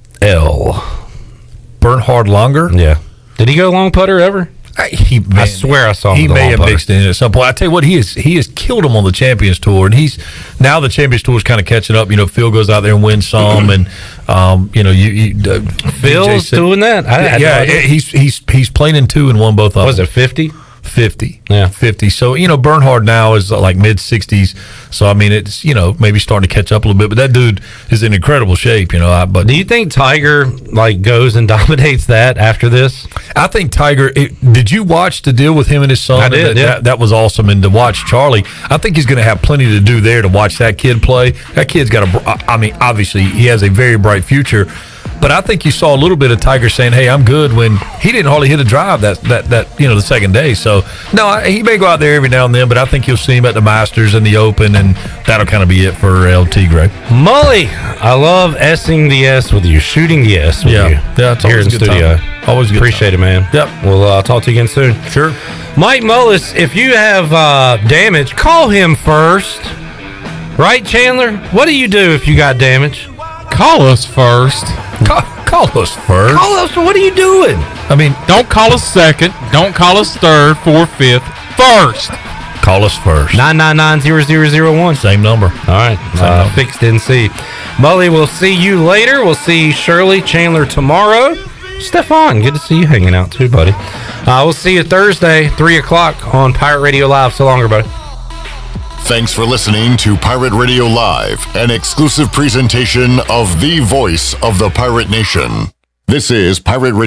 Bernhard Langer? Yeah. Did he go long putter ever? I swear I saw him. He may have putter. mixed in at some point. I tell you what, he has killed him on the Champions Tour, and now the Champions Tour is kind of catching up. Phil goes out there and wins some, and Phil's doing that. He's playing in 2 and won both of them. Was it 50? 50. Yeah. 50. So, Bernhard now is like mid-60s. So, I mean, it's, maybe starting to catch up a little bit. But that dude is in incredible shape, But do you think Tiger, goes and dominates that after this? I think Tiger, did you watch the deal with him and his son? I did, That was awesome. And to watch Charlie, I think he's going to have plenty to do there to watch that kid play. That kid's got obviously, he has a very bright future. But I think you saw a little bit of Tiger saying, "Hey, I'm good," when he didn't hardly hit a drive that the second day. So no, he may go out there every now and then, but I think you'll see him at the Masters and the Open, and that'll kind of be it for LT, Greg. Mully, I love S-ing the S with you, shooting the S with you. Yeah, it's here always in a the good studio. time. Always a good Appreciate time. it, man. Yep. We'll talk to you again soon. Sure. Mike Mullis, if you have damage, call him first. Right, Chandler? What do you do if you got damage? Call us first. Call us first. Call us. What are you doing? I mean, don't call us second. Don't call us third, fourth, fifth. First. Call us first. 999-0001. Same number. All right. Fixed NC. Mully, we'll see you later. We'll see Shirley Chandler tomorrow. Stefan, good to see you hanging out too, buddy. We'll see you Thursday, 3 o'clock on Pirate Radio Live. So long, everybody. Thanks for listening to Pirate Radio Live, an exclusive presentation of the voice of the Pirate Nation. This is Pirate Radio.